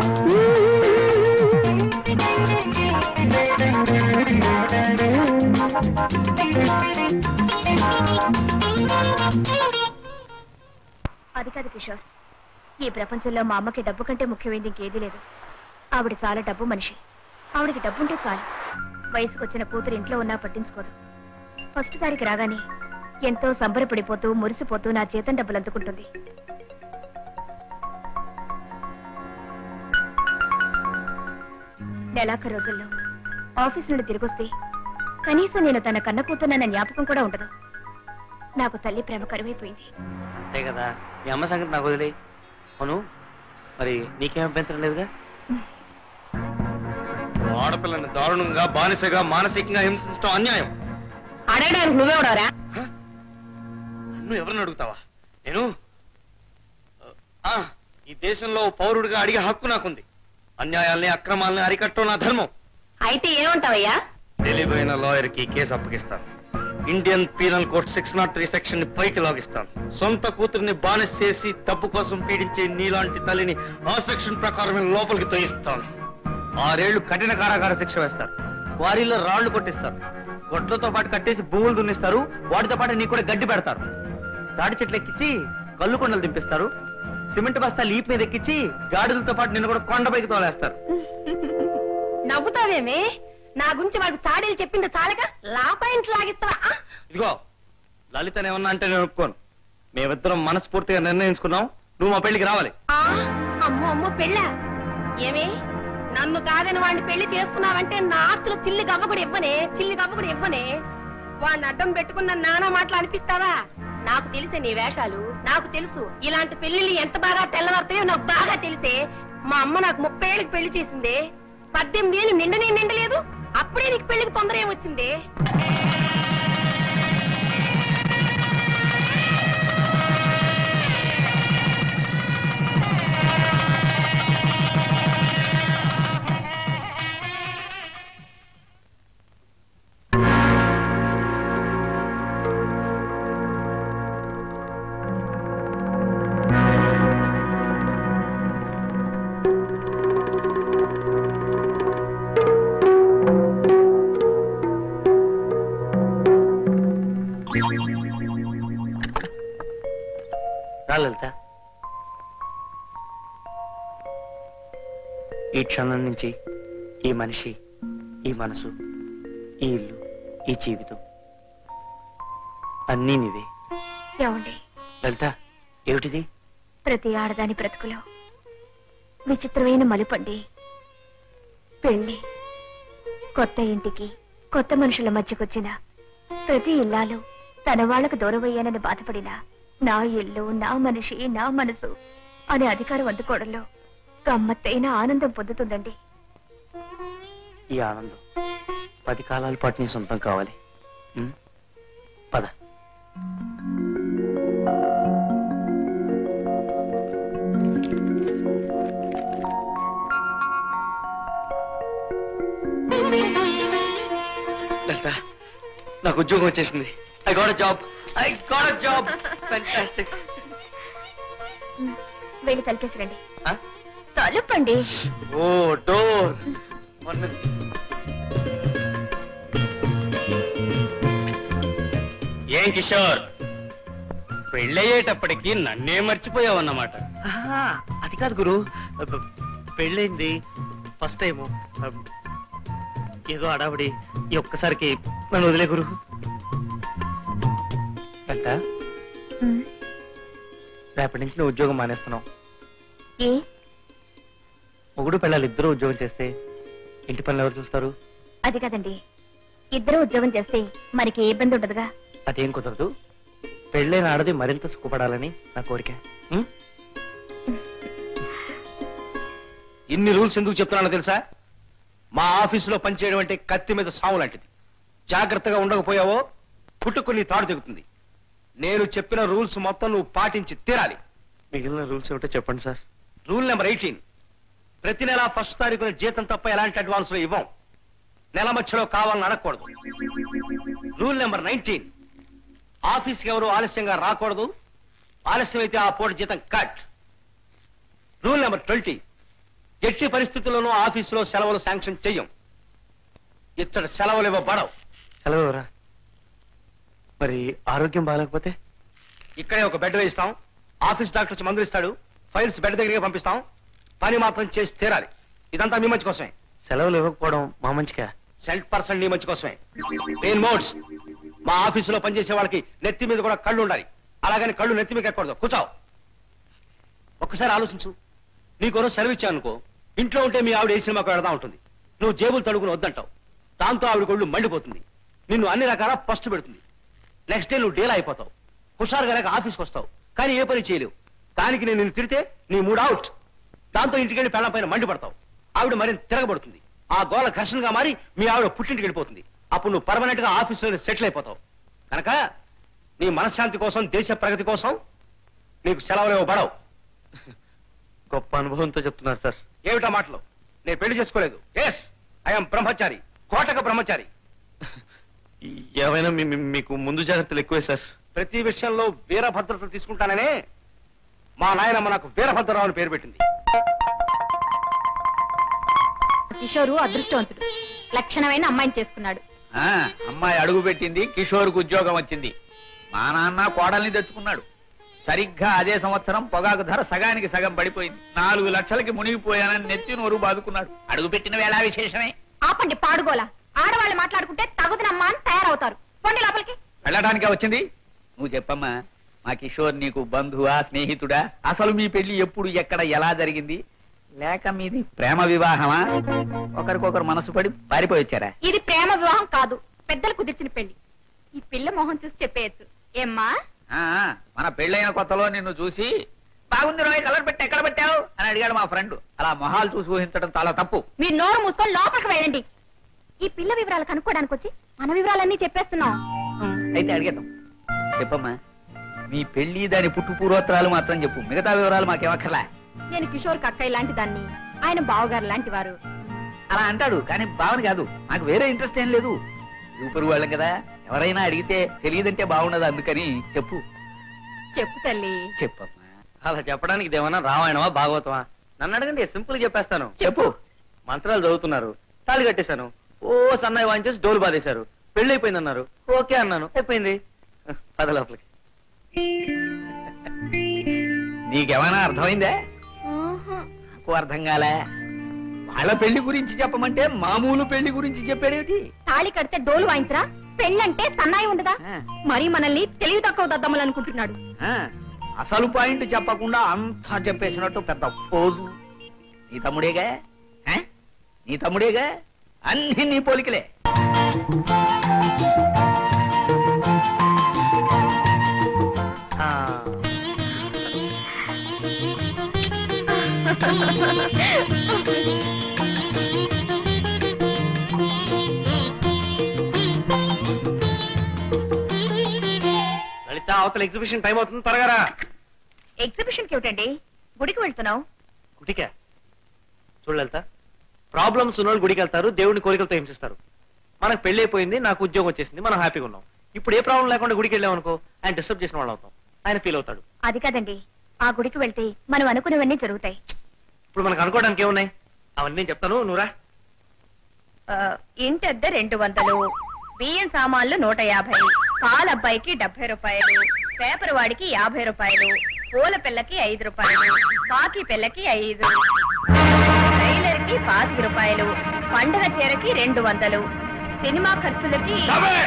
అది కాదు కిషోర్, ఈ ప్రపంచంలో మా అమ్మకి డబ్బు కంటే ముఖ్యమైనది ఇంకేదీ లేదు. ఆవిడ చాలా డబ్బు మనిషి. ఆవిడకి డబ్బుంటే చాలు. వయసుకొచ్చిన కూతురు ఇంట్లో ఉన్నా పట్టించుకోదు. ఫస్ట్ తారీఖు రాగానే ఎంతో సంబరపడిపోతూ మురిసిపోతూ నా జీతం డబ్బులు అందుకుంటుంది. నెలాఖరు రోజుల్లో ఆఫీస్ నుండి తిరిగొస్తే కనీసం నేను తన కన్న కూతున్న జ్ఞాపకం కూడా ఉండదు. నాకు తల్లి ప్రేమ కరువైపోయింది. అంతే కదా, మీ అమ్మ సంగతి నాకు వదిలే. అవును, మరి నీకేం అభ్యంతరం లేదుగా? ఆడపిల్లని దారుణంగా బానిసగా మానసికంగా హింసించడం అన్యాయం. అడగడానికి నువ్వెవడారా? నువ్వు ఎవరిని అడుగుతావా? నేను ఆ ఈ దేశంలో పౌరుడిగా అడిగే హక్కు నాకుంది. అన్యాయాల్ని అక్రమాలని అరికట్టడం నా ధర్మం. అయితే ఏమంటావయ్యా? తెలివైన లాయర్ కి కేసు అప్పగిస్తాను. Indian Penal Code six nought three section ని పైకి లాగిస్తాను. సొంత కూతురిని బానిస చేసి డబ్బు కోసం పీడించే నీలాంటి తల్లిని ఆ సెక్షన్ ప్రకారమే లోపలికి తొయిస్తాను. ఆరేళ్లు కఠిన కారాగార శిక్ష వేస్తారు. వారిలో రాళ్లు కొట్టిస్తారు. గొడ్లతో పాటు కట్టేసి భూములు దున్నిస్తారు. వాటితో పాటు నీకు కూడా గడ్డి పెడతారు. తాడి చెట్లు ఎక్కించి కళ్ళు కొండలు దింపిస్తారు. సిమెంట్ బస్తా లీప్ మీద ఎక్కించి గాడిదలతో పాటు నిన్ను కూడా కొండపైకి తోలేస్తారు. నవ్వుతావేమే? నా గురించి వాడికి చాడీలు చెప్పింది చాలక లా పాయింట్ లాగిస్తావా? ఇదిగో లలితని ఏమన్నా అంటే నేను ఒప్పుకోను. మేమిద్దరం మనస్ఫూర్తిగా నిర్ణయించుకున్నాం. నువ్వు మా పెళ్లికి రావాలి. అమ్మో అమ్మో పెళ్ళ ఏమే? నన్ను కాదని వాడిని పెళ్లి చేసుకున్నావంటే నా ఆస్తులు చిల్లి గవ్వ కూడా ఇవ్వనే, చిల్లి గవ్వ కూడా ఇవ్వనే. వాడిని అడ్డం పెట్టుకున్న నానా మాటలు అనిపిస్తావా? నాకు తెలిసే నీ వేషాలు నాకు తెలుసు. ఇలాంటి పెళ్లిళ్ళు ఎంత బాగా తెల్లవారుతాయో నాకు బాగా తెలిసే. మా అమ్మ నాకు ముప్పై ఏళ్ళకి పెళ్లి చేసిందే, పద్దెనిమిది ఏళ్ళు నిండనే నిండలేదు, అప్పుడే నీకు పెళ్లికి తొందర ఏమొచ్చిందే? లలిత, ఈ క్షణం నుంచి ఈ మనిషి, ఈ మనసు, ఈ ఇల్లు, ఈ జీవితం అన్నీ నీవే. ఏమండి లలిత, ఏమిటిది? ప్రతి ఆడదాని బ్రతుకులో విచిత్రమైన మలుపండి పెళ్లి. కొత్త ఇంటికి కొత్త మనుషుల మధ్యకొచ్చిన ప్రతి ఇల్లాలు తన వాళ్లకు దూరమయ్యానని బాధపడిన నా ఇల్లు, నా మనిషి, నా మనసు అనే అధికారం అందుకోవడంలో గమ్మత్తైన ఆనందం పొందుతుందండి. ఈ ఆనందం పది కాలాల పాటు నీ సొంతం కావాలి. ఉం? పద. లలిత, నాకు ఉద్యోగం వచ్చేసింది. I got a job. I got a job. Fantastic. వెళ్ళి తలుపేసిరండి. తలుపండి. ఓ డోర్. ఏం కిషోర్, పెళ్ళయ్యేటప్పటికి నన్నే మర్చిపోయావన్నమాట. అది కాదు గురు, పెళ్ళైంది ఫస్ట్ టైము, ఏదో అడావిడి. ఈ ఒక్కసారికి నన్ను వదిలే గురు. అంట రేపటి నుంచి నువ్వు ఉద్యోగం మానేస్తున్నావు. ఏ మొగుడు పిల్లలు ఇద్దరు ఉద్యోగం చేస్తే ఇంటి పనులు ఎవరు చూస్తారు? అది కదండి, ఇద్దరు ఉద్యోగం చేస్తే మనకి ఏ ఇబ్బంది ఉండదుగా. అదేం కుదరదు. పెళ్ళైన ఆడది మరింత సుఖపడాలని నా కోరిక. ఇన్ని రూల్స్ ఎందుకు చెప్తున్నానో తెలుసా? మా ఆఫీసులో పనిచేయడం అంటే కత్తి మీద సాము లాంటిది. జాగ్రత్తగా ఉండకపోయావో పుట్టుకుని తాడు తెగుతుంది. నేను చెప్పిన రూల్స్ మొత్తం నువ్వు పాటించి తీరాలి. మిగిలిన రూల్స్ ఏమిటో చెప్పండి సార్. రూల్ నెంబర్ ఎయిటీన్, ప్రతి నెల ఫస్ట్ తారీఖున జీతం తప్ప ఎలాంటి అడ్వాన్సులు ఇవ్వం. నెల మధ్యలో కావాలని అడగకూడదు. రూల్ నెంబర్ నైన్టీన్, ఆఫీస్కి ఎవరు ఆలస్యంగా రాకూడదు. ఆలస్యం అయితే ఆ పూట జీతం కట్. రూల్ నెంబర్ ట్వంటీ, ఎట్టి పరిస్థితుల్లోనూ ఆఫీసులో సెలవులు శాంక్షన్ చెయ్యం. ఇచ్చట సెలవులు ఇవ్వబడవు. సెలవు ఎవరా? మరి ఆరోగ్యం బాగాలేకపోతే? ఇక్కడే ఒక బెడ్ వేయిస్తాం. ఆఫీస్ డాక్టర్ వచ్చి మందులు ఇస్తాడు. ఫైల్స్ బెడ్ దగ్గరికి పంపిస్తాం. పని మాత్రం చేసి తీరాలి. ఇదంతా మీ మంచి కోసమే. సెలవులు ఇవ్వకపోవడం మా మంచిగా? సెంట్ పర్సెంట్ నీ మంచి కోసమే. మెయిన్ మోడ్స్, మా ఆఫీసులో పనిచేసే వాళ్ళకి నెత్తి మీద కూడా కళ్ళు ఉండాలి. అలాగని కళ్ళు నెత్తి మీద ఎక్కకూడదు. కూర్చోవు. ఒక్కసారి ఆలోచించు. నీకోరో సెలవు ఇచ్చానుకో, ఇంట్లో ఉంటే మీ ఆవిడ ఏ సినిమాకు వెళదా ఉంటుంది. నువ్వు జేబులు తడుకుని వద్దంటావు. దాంతో ఆవిడ కొళ్ళు మండిపోతుంది. నిన్ను అన్ని రకాల ఫస్ట్ పెడుతుంది. నెక్స్ట్ డే నువ్వు డేలా అయిపోతావు. హుషారుగా లేక ఆఫీస్కి వస్తావు, కానీ ఏ పని చేయలేవు. దానికి నేను నిన్ను తిడితే నీ మూడ్ అవుట్. దాంతో ఇంటికెళ్ళి పెళ్ళం పైన మండిపడతావు. ఆవిడ మరింత తిరగబడుతుంది. ఆ గోల ఘర్షణగా మారి మీ ఆవిడ పుట్టింటికి వెళ్ళిపోతుంది. అప్పుడు నువ్వు పర్మనెంట్ గా ఆఫీసులో సెటిల్ అయిపోతావు. కనుక నీ మనశ్శాంతి కోసం, దేశ ప్రగతి కోసం నీకు సెలవులు ఇవ్వబడవు. గొప్ప అనుభవంతో చెప్తున్నారు సార్. ఏమిటా మాటలు? నేను పెళ్లి చేసుకోలేదు. ఎస్, ఐఎమ్ బ్రహ్మచారి, కోటక బ్రహ్మచారి. ఏమైనా మీకు ముందు జాగ్రత్తలు ఎక్కువే సార్. ప్రతి విషయంలో వీరభద్రతలు తీసుకుంటాననే మా నాయనమ్మ నాకు వీరభద్రరావు అని పేరు పెట్టింది. కిషోరు అదృష్టవంతుడు, లక్షణమైన అమ్మాయిని చేసుకున్నాడు. ఆ అమ్మాయి అడుగు పెట్టింది, కిషోర్కు ఉద్యోగం వచ్చింది. మా నాన్న కోడల్ని తెచ్చుకున్నాడు. సరిగ్గా అదే సంవత్సరం పొగాకు ధర సగానికి సగం పడిపోయింది. నాలుగు లక్షలకి మునిగిపోయానని నెత్తి నోరు బాదుకున్నాడు. అడుగు పెట్టిన వేళ విశేషమే. ఆపండి పాడుగోలా. ఆడవాళ్ళు మాట్లాడుకుంటే తగుదనమ్మా అని తయారవుతారు. పోండి లోపలికి. వెళ్ళడానికే వచ్చింది. నువ్వు చెప్పమ్మా, మా కిషోర్ నీకు బంధువా, స్నేహితుడా? అసలు మీ పెళ్లి ఎప్పుడు, ఎక్కడ, ఎలా జరిగింది? లేక మీది ప్రేమ వివాహమా? ఒకరికొకరు మనసు పడి పారిపోయి వచ్చారా? ఇది ప్రేమ వివాహం కాదు, పెద్దలు కుదిర్చిన పెళ్లి. ఈ పిల్ల మొహం చూసి చెప్పేయచ్చు. ఏమ్మా ఆ, మన పెళ్ళైన కొత్తలో నిన్ను చూసి బాగుంది రోయ్ కలర్ పెట్టి ఎక్కడ పెట్టావు అని అడిగాడు మా ఫ్రెండ్. అలా మొహాలు చూసి ఊహించడం చాలా తప్పు. మీరు నోరు మూసుకొని లోపలికి వెళ్ళండి. ఈ పిల్ల వివరాలు కనుక్కోడానికి వచ్చి మన వివరాలన్నీ చెప్పేస్తున్నాం. అయితే అడిగేద్దాం. చెప్పమ్మా, మీ పెళ్లి దాని పుట్టు పూర్వోత్తరాలు మాత్రం చెప్పు, మిగతా వివరాలు మాకేమక్కర్లా. నేను కిషోర్ కక్కయ్య లాంటి దాన్ని, ఆయన బావగారు లాంటి వారు. అలా అంటాడు కానీ భావన కాదు. నాకు వేరే ఇంట్రెస్ట్ ఏం లేదు. ఊపరు వాళ్ళం కదా, ఎవరైనా అడిగితే తెలియదంటే బాగుండదు, అందుకని చెప్పు. చెప్పు తల్లి. చెప్పమ్మా. అలా చెప్పడానికి ఇదేమన్నా రామాయణమా భాగవతమా? నన్ను అడగండి, సింపుల్ చెప్పేస్తాను. చెప్పు. మంత్రాలు చదువుతున్నారు, తాళి కట్టేశాను, ఓ సన్నాయి వాయించేసి డోలు బాధేశారు, పెళ్లి అయిపోయింది అన్నారు, ఓకే అన్నాను, అయిపోయింది. పద లోపలికి. నీకేమైనా అర్థమైందే? ఆహా. నాకు అర్థం కాలే. వాళ్ళ పెళ్లి గురించి చెప్పమంటే మామూలు పెళ్లి గురించి చెప్పాడేమిటి? తాళి కడితే డోలు వాయించరా? పెళ్ళంటే సన్నాయి ఉండదా? ఆ. మరి మనల్ని తెలివి తక్కువ దద్దమ్మలు అనుకుంటున్నాడు. ఆ, అసలు పాయింట్ చెప్పకుండా అంతా చెప్పేసినట్టు పెద్ద పోజు. నీ తమ్ముడేగా? ఆ? నీ తమ్ముడేగా? అన్ని నీ పోలికలే. ఆ, లలిత, అవతల ఎగ్జిబిషన్ టైం అవుతుంది, త్వరగా రా. ఎగ్జిబిషన్ కి ఏమిటండి? గుడికి వెళ్తున్నావు? గుడికా? చూడు లలిత, ప్రాబ్లమ్స్ ఉన్నోళ్ళు గుడికి వెళ్తారు, దేవుడిని కోరికలతో హింసిస్తారు. మనకు పెళ్లి అయిపోయింది, నాకు ఉద్యోగం వచ్చేసింది, మనం హ్యాపీగా ఉన్నాం. ఇప్పుడు ఏ ప్రాబ్లం లేకుండా గుడికి వెళ్ళామనుకో, ఆయన డిస్టర్బ్ చేసిన వాళ్ళు అవుతాం, ఆయన ఫీల్ అవుతాడు. అది కాదండి, ఆ గుడికి వెళ్తే మనం అనుకునేవన్నీ జరుగుతాయి. ఇప్పుడు మనకు అనుకోవడానికి ఏమున్నాయి? అవన్నీ నేను చెప్తాను, నువ్వురా. ఇంటి అద్దె రెండు వందలు, బియ్యం సామాన్లు నూట యాభై, పాల అబ్బాయికి డెబ్బై రూపాయలు, పేపర్ వాడికి యాభై రూపాయలు, పూల పిల్లకి ఐదు రూపాయలు, కాకి పిల్లకి ఐదు, టైలర్ కి పాతిక రూపాయలు, పండుగ చీరకి రెండు వందలు, సినిమా ఖర్చులకి.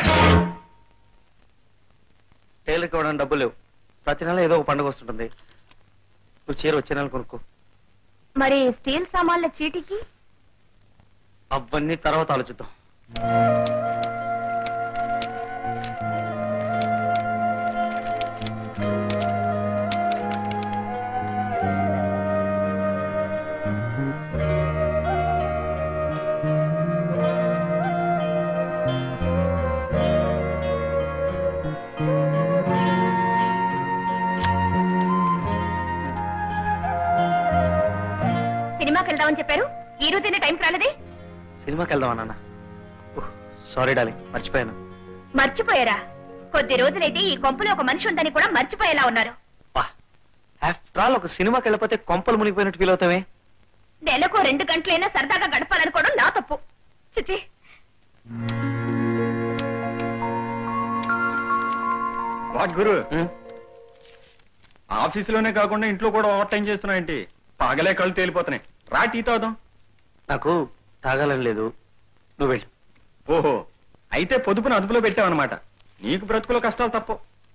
టైలర్కి ఇవ్వడానికి డబ్బులు లేవు, ప్రతి నెల ఏదో ఒక పండుగ వస్తుంటుంది, నువ్వు చీర వచ్చే నెల కొనుక్కో. మరి స్టీల్ సామాన్ల చీటికి? అవన్నీ తర్వాత ఆలోచిద్దాం. సినిమాకి వెళ్దామని చెప్పారు, ఈ రోజైనా టైంకి రాలేదే? సినిమాకి వెళ్దామా నాన్న? సారీ డార్లింగ్, మర్చిపోయాను. మర్చిపోయారా? కొద్ది రోజులైతే ఈ కొంపలో ఒక మనిషి ఉందని కూడా మర్చిపోయేలా ఉన్నారు. ఆఫ్టర్ ఆల్ ఒక సినిమాకి వెళ్ళిపోతే కొంపలు మునిగిపోయినట్టు ఫీల్ అవుతావే? నెలకు రెండు గంటలైనా సరదాగా గడపాలనుకోవడం నా తప్పు. చిచి. వాట్ గురు, ఆఫీసులోనే కాకుండా ఇంట్లో కూడా ఓవర్ టైం చేస్తున్నావు ఏంటి? పగలే కళ్ళు తేలిపోతున్నాయి. రా టీ తాగుదాం. నాకు తాగాలని లేదు, నువ్వు వెళ్ళు. ఓహో, అయితే పొదుపును అదుపులో పెట్టావన్నమాట. నీకు బ్రతుకులో కష్టాలు తప్పు.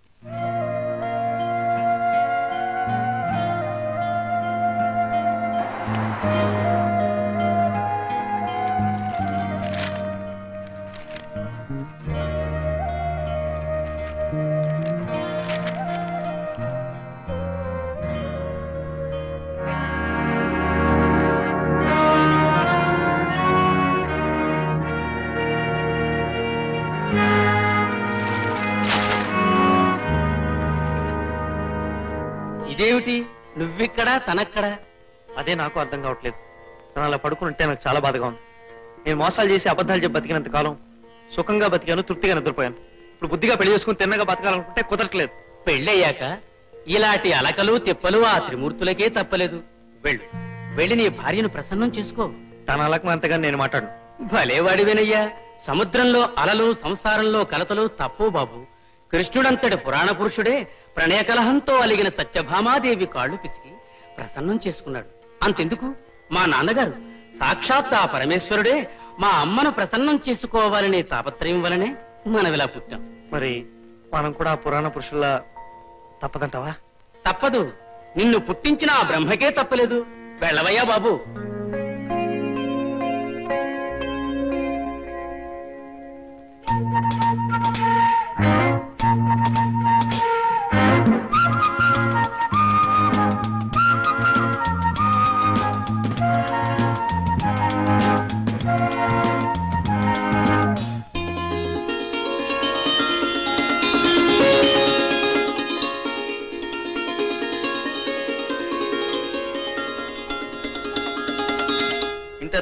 ఇదేమిటి, నువ్విక్కడా తనక్కడా? అదే నాకు అర్థం కావట్లేదు. తను అలా పడుకుంటే నాకు చాలా బాధగా ఉంది. నేను మోసాలు చేసి అబద్ధాలు చెప్పి బతికినంత కాలం సుఖంగా బతికాను, తృప్తిగా నిద్రపోయాను. ఇప్పుడు బుద్ధిగా పెళ్లి చేసుకుని తిన్నగా బతకాలనుకుంటే కుదరట్లేదు. పెళ్ళయ్యాక ఇలాంటి అలకలు తిప్పలు ఆ త్రిమూర్తులకే తప్పలేదు. వెళ్ళు, వెళ్ళి నీ భార్యను ప్రసన్నం చేసుకో. తన అలకం అంతగా నేను మాట్లాడు. భలేవాడివేనయ్యా. సముద్రంలో అలలు, సంసారంలో కలతలు తప్పు బాబు. కృష్ణుడంతటి పురాణ పురుషుడే ప్రణయ కలహంతో అలిగిన సత్యభామాదేవి కాళ్లు పిసికి ప్రసన్నం చేసుకున్నాడు. అంతెందుకు, మా నాన్నగారు సాక్షాత్ ఆ పరమేశ్వరుడే మా అమ్మను ప్రసన్నం చేసుకోవాలనే తాపత్రయం వలనే మనవిలా పుట్టాం. మరి మనం కూడా పురాణ పురుషుల్లా తప్పదంటావా? తప్పదు. నిన్ను పుట్టించిన ఆ బ్రహ్మకే తప్పలేదు. వెళ్ళవయ్యా బాబు.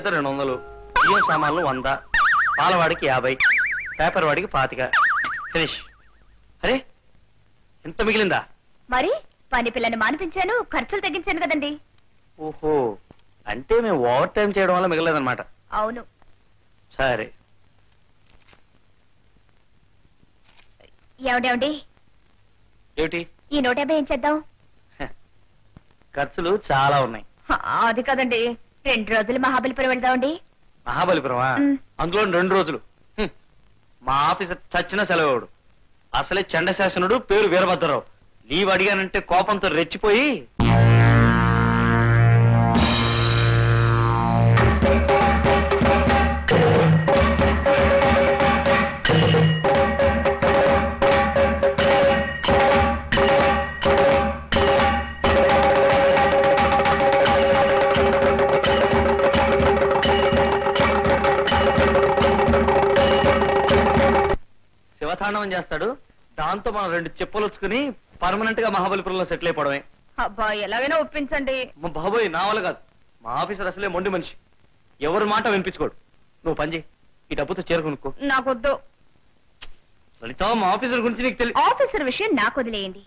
అయితే రెండు వందలు, బియ్యం సామాన్లు వంద, పాలవాడికి యాభై, పేపర్ వాడికి పాతిక. ఫినిష్. అరే ఎంత మిగిలిందా? మరి పని పిల్లని మానిపించాను, ఖర్చులు తగ్గించాను కదండి. ఓహో, అంటే మేము ఓవర్ టైం చేయడం వల్ల మిగలేదన్నమాట. అవును. సరే. ఏమిటేమిటి ఏమిటి? ఈ నూట యాభై ఏం చేద్దాం? ఖర్చులు చాలా ఉన్నాయి. అది కదండి, రెండు రోజులు మహాబలిపురం వెళ్దామండి. మహాబలిపురమా? అందులో రెండు రోజులు. హ్మ్. మా ఆఫీసర్ చచ్చిన సెలవుడు. అసలే చండశాసనుడు, పేరు వీరభద్రరావు. లీవ్ అడిగానంటే కోపంతో రెచ్చిపోయి శివతాండవం చేస్తాడు. దాంతో మనం రెండు చెప్పులు వచ్చుకుని పర్మనెంట్ గా మహాబలిపురంలో సెటిల్ అయిపోవడమే. అబ్బా, ఎలాగైనా ఒప్పించండి. మా బాబోయ్, నా వల్ల కాదు. మా ఆఫీసర్ అసలే మొండి మనిషి, ఎవరి మాట వినిపించుకోడు. నువ్వు పని చేయి, ఈ డబ్బుతో చేరుకునుకో. నాకొద్దు. లలిత, మా ఆఫీసర్ గురించి నీకు తెలియదు. ఆఫీసర్ విషయం నాకు వదిలేయండి.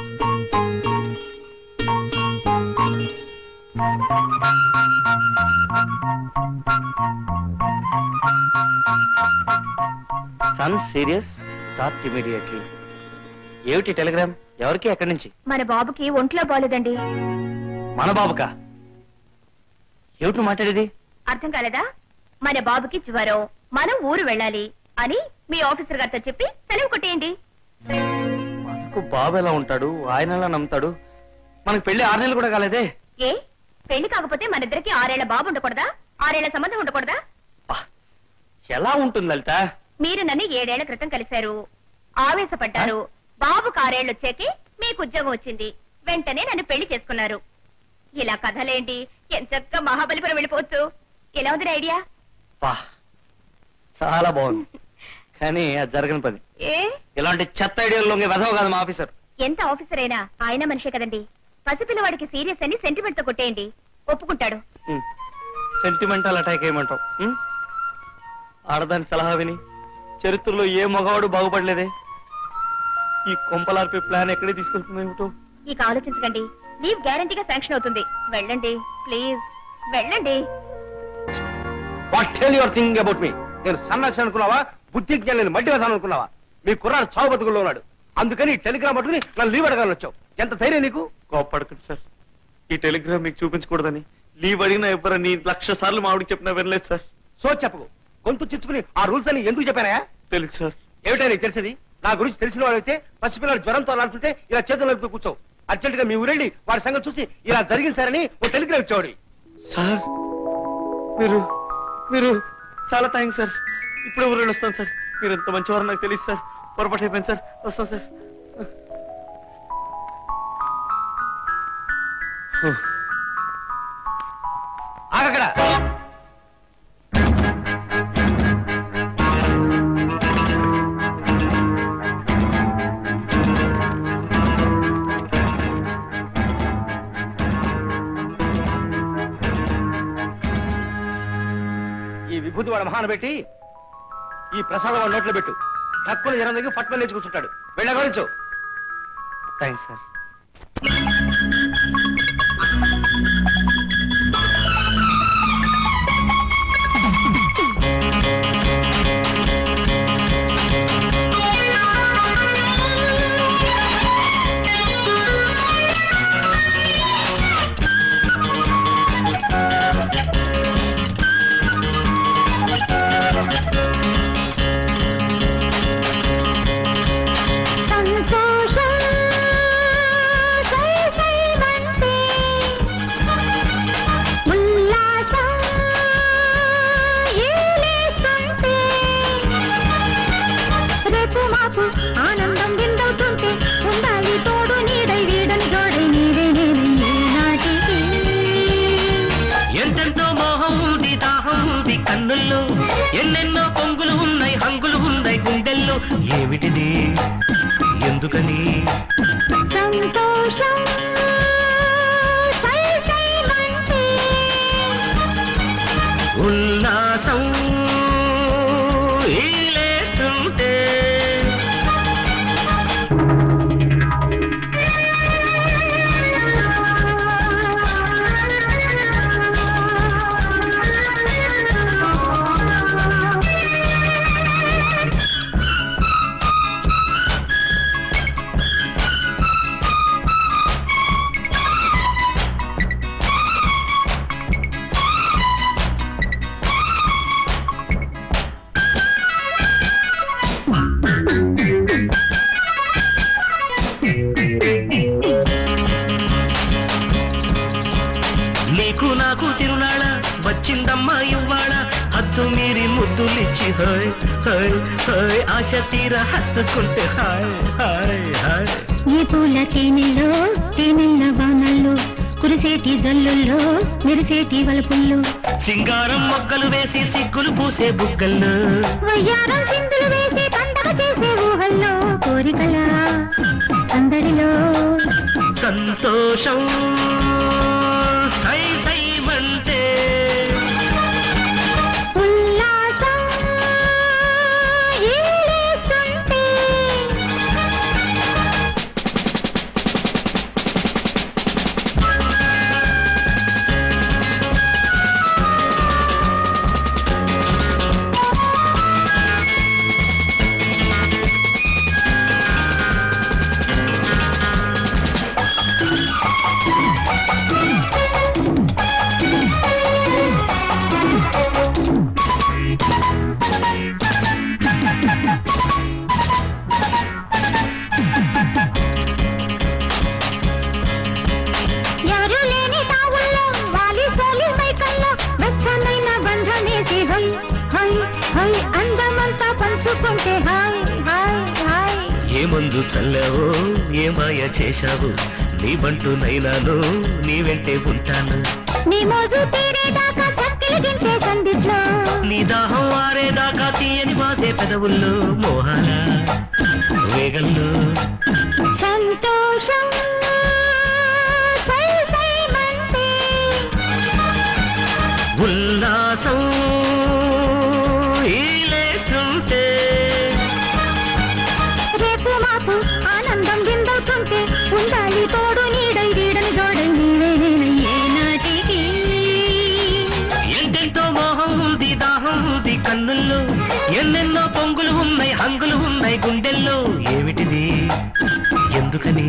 సన్ సీరియస్, థాట్ ఇమీడియట్లీ. ఏమిటి టెలిగ్రామ్? ఎవరికి, ఎక్కడి నుంచి? మన బాబుకి ఒంట్లో బాలేదండి. మన బాబుకా? ఏమిటి మాట్లాడేది? అర్థం కాలేదా? మన బాబుకి జ్వరం, మనం ఊరు వెళ్ళాలి అని మీ ఆఫీసర్ గారితో చెప్పి సెలవు కొట్టేయండి. మనకు బాబు ఎలా ఉంటాడు, ఆయన ఎలా నమ్ముతాడు? మనకు పెళ్లి ఆరు నెలలు కూడా కాలేదే. ఏ పెళ్లి కాకపోతే మన ఇద్దరికి ఆరేళ్ల బాబు ఉండకూడదా? ఆరేళ్ల సంబంధం ఉండకూడదా? ఎలా ఉంటుంది లలిత? మీరు నన్ను ఏడేళ్ల క్రితం కలిశారు, ఆవేశపడ్డారు. బాబుకు ఆరేళ్లు వచ్చాకే మీకు ఉద్యోగం వచ్చింది, వెంటనే నన్ను పెళ్లి చేసుకున్నారు. ఇలా కథలేంటి, ఎంచక్క మహాబలిపురం వెళ్ళిపోవచ్చు. ఎలా ఉంది ఐడియా? చాలా బాగుంది, కానీ అది జరగని పని. ఏ ఇలాంటి చెత్త ఐడియాలో వెధవ కాదు మా ఆఫీసర్. ఎంత ఆఫీసర్ అయినా ఆయన మనిషే కదండి. పసిపిల్లవాడికి సీరియస్ అని సెంటిమెంట్ తో కొట్టేయండి, ఒప్పుకుంటాడు. సెంటిమెంటల్ అటాక్ ఏమంటావు? ఆడదాని సలహా విని చరిత్రలో ఏ మగవాడు బాగుపడలేదే. ఈ కొంపలార్పే ప్లాన్ ఎక్కడే తీసుకెళ్తుంది ఏమిటో. ఇక ఆలోచించకండి, లీవ్ గ్యారంటీగా శాంక్షన్ అవుతుంది. వెళ్ళండి ప్లీజ్, వెళ్ళండి. What tell you're thinking about me? నేను సన్నాసి అనుకున్నావా? బుద్ధి జ్ఞానం నేను మట్టి వేసాను అనుకున్నావా? మీ కుర్రాడు చావు బతుకుల్లో ఉన్నాడు, అందుకని టెలిగ్రామ్ పట్టుకుని నన్ను లీవ్ అడగాలని వచ్చావు. ఎంత ధైర్యం నీకు? కోపడకండి సార్, ఈ టెలిగ్రామ్ మీకు చూపించకూడదని లీవ్ అడిగినా ఎవరని లక్ష సార్లు మావిడికి చెప్పినా వినలేదు సార్. సో చెప్పకు, గొంతు చిచ్చుకుని ఆ రూల్స్ అని ఎందుకు చెప్పానా? తెలుసు సార్. ఏమిటా నీకు తెలిసేది? నా గురించి తెలిసిన వాడైతే పసిపిల్లలు జ్వరంతో అలాడుతుంటే ఇలా చేతులు నలుపుతూ కూర్చోవు. అర్జెంట్ గా మీ ఊరెళ్ళి వాడి సంగతి చూసి ఇలా జరిగింది సార్ అని ఓ టెలిగ్రామ్ ఇచ్చేవాడు. సార్ మీరు మీరు చాలా థ్యాంక్స్ సార్. ఇప్పుడు ఊరేళ్ళు వస్తాను సార్. మీరు ఎంత మంచివారు నాకు తెలియదు సార్. పొరపాటు అయిపోయింది సార్. వస్తాను సార్. ఆగక్కడ. ఈ విభూతి వాడు మహాన పెట్టి ఈ ప్రసాదం వాడు నోట్లో పెట్టు. హక్కులు జనం దగ్గర ఫట్మని లేచి కూర్చుంటాడు. వెళ్ళగొరించు. Thanks sir. ఆనందం విందవుతుంటే ఉండాలి తోడు నీడై వీడని జోడై నీవే నేనే నాటికి. ఎంతెంతో మోహం ఉంది, దాహం ఉంది కన్నుల్లో, ఎన్నెన్నో పొంగులు ఉన్నాయి, హంగులు ఉన్నాయి గుండెల్లో. ఏమిటిది, ఎందుకని? సంతోషం ఉల్లాసం ఈలేస్తుంటే నీకు నాకు తిరునాళ వచ్చిందమ్మా ఇవ్వాళ హద్దు మీరి ముద్దులిచ్చి హాయ్ హాయ్ హాయ్ ఆశ తీర హత్తుకుంటే హాయ్ హాయ్ హాయ్ ఈ పూల తేనెల్లో తేనెల్ల వానల్లో కురిసేటి జల్లుల్లో మెరిసేటి వలపుల్లో సింగారం మొగ్గలు వేసి సిగ్గులు పూసే బుగ్గల్లో వయ్యారం చిందులు వేసి పండగ చేసే ఊహల్లో కోరికల సందడిలో సంతోషం సై సై మంటే ఉల్లాసం ఈలేస్తుంటే ఎవరు లేని తావుల్లో వాలి సోలి మైకల్లో వెచ్చనైన బంధమేసి హై హై హై అందమంతా పంచుకుంటే హాయ్ హాయ్ హాయ్ ఏ మందు చల్లావో ఏ మాయ చేశావు నీ బంటు నైనాను నీ వెంటే ఉంటాను నీ మోజు తీరేదాకా చక్కిలి గింటే సందిట్లో నీ దాహం ఆరేదాకా తీయని బాధే పెదవుల్లో మోహాల వేగల్లో సంతోషం సై సై మంటే ఉల్లాసం ఈలేస్తుంటే రేపు మాపు ఆనందం విందవుతుంటే ఉండాలి తోడు నీడై వీడని జోడై నీవే నేనై ఏనాటికి ఎంతెంతో మోహం ఉంది దాహం ఉంది కన్నుల్లో ఎన్నెన్నో పొంగులు ఉన్నాయి హంగులు ఉన్నాయి గుండెల్లో ఏమిటిది ఎందుకని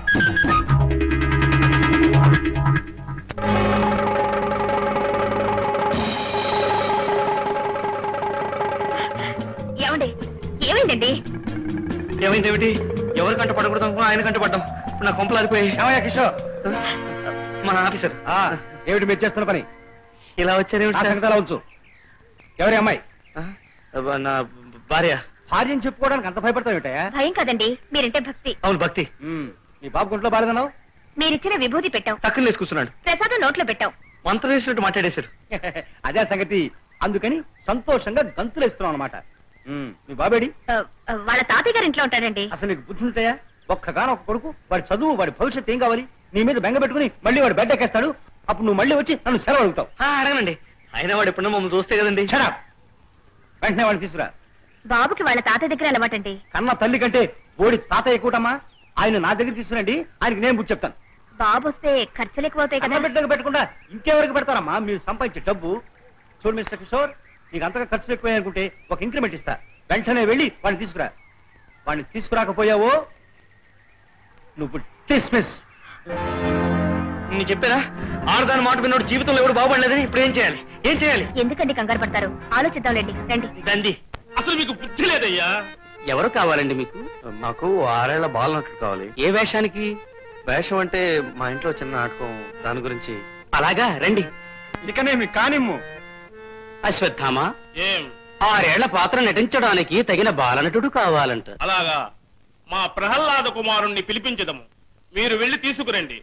ఏమండి ఏమైందండి ఏమైందేమిటి ఎవరి కంట పడకూడదు అనుకున్నా ఆయన కంట పడ్డాం ఇప్పుడు నా కొంపలు ఆరిపోయి ఏమయ్యా కిషోర్ మన ఆఫీసర్ ఆ, ఏమిటి మీరు చేస్తున్న పని ఇలా వచ్చారేమిటి ఆ సార్? సంగతి అలా ఉంచు. ఎవరి అమ్మాయి ఆ? అబ్బా, నా భార్య భార్యను చెప్పుకోవడానికి అంత భయపడతావు ఏమిటయా భయం కదండి మీరంటే భక్తి అవును భక్తి నీ బాబు గుంట్లో బాలేదన్నావు మీరిచ్చిన విభూతి పెట్టాం టక్కున వేసి కూర్చున్నాడు ప్రసాదం నోట్లో పెట్టాం మంత్రం వేసినట్టు మాట్లాడేశారు అదే సంగతి అందుకని సంతోషంగా గంతులేస్తున్నావు అనమాట మీ బాబేడి ఆ, ఆ, వాళ్ళ తాతయ్య గారి ఇంట్లో ఉంటాడండి అసలు నీకు బుద్ధి ఉంటాయా ఒక్కగానో ఒక కొడుకు వాడి చదువు వాడి భవిష్యత్తు ఏం కావాలి నీ మీద బెంగ పెట్టుకుని మళ్ళీ వాడు బెడ్ ఎక్కేస్తాడు అప్పుడు నువ్వు మళ్ళీ వచ్చి నన్ను సెలవు అడుగుతావు ఆ, అడగనండి అయినా వాడు ఎప్పుడన్నా మమ్మల్ని చూస్తే కదండి Shut up. వెంటనే వాడిని తీసుకురా బాబుకి వాళ్ళ తాతయ్య దగ్గర అలవాటండి కన్న తల్లి కంటే ఓడి తాతయ్య ఎక్కువటమ్మా ఆయన నా దగ్గర తీసుకురండి ఆయనకి నేను బుద్ధి చెప్తాను బాబు వస్తే ఖర్చులు ఎక్కువ అవుతాయి అన్న కదా బిడ్డకు పెట్టకుండా ఇంకెవరికి పెడతారమ్మా మీరు సంపాదించే డబ్బు చూడు మిస్టర్ కిషోర్ నీకు అంతగా ఖర్చు ఎక్కువ అనుకుంటే ఒక ఇంక్రిమెంట్ ఇస్తా వెంటనే వెళ్ళి వాడిని తీసుకురా వాడిని తీసుకురాకపోయావో నువ్వు డిస్మిస్. నేను చెప్పారా ఆడదాని మాట విన్నోడు జీవితంలో ఎవడు బాగుపడలేదని ఇప్పుడు ఏం చేయాలి ఏం చేయాలి ఎందుకండి కంగారు పడతారు ఆలోచిద్దాంలేండి రండి దండి అసలు మీకు బుద్ధి లేదయ్యా. ఎవరు కావాలండి మీకు మాకు ఆరేళ్ల బాల్ నటుడు కావాలి ఏ వేషానికి వేషం అంటే మా ఇంట్లో చిన్న నాటకం దాని గురించి అలాగా రండి ఇకనేమి కానిమ్ము. అశ్వత్థామా ఏం ఆరేళ్ల పాత్ర నటించడానికి తగిన బాలనటుడు కావాలంట అలాగా? మా ప్రహ్లాద కుమారుణ్ణి పిలిపించదము. మీరు వెళ్ళి తీసుకురండి.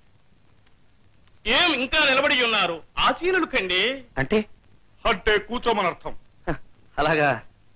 ఏం ఇంకా నిలబడి ఉన్నారు? ఆశీనులు కండి. అంటే అంటే కూర్చోమని అర్థం. హ, అలాగా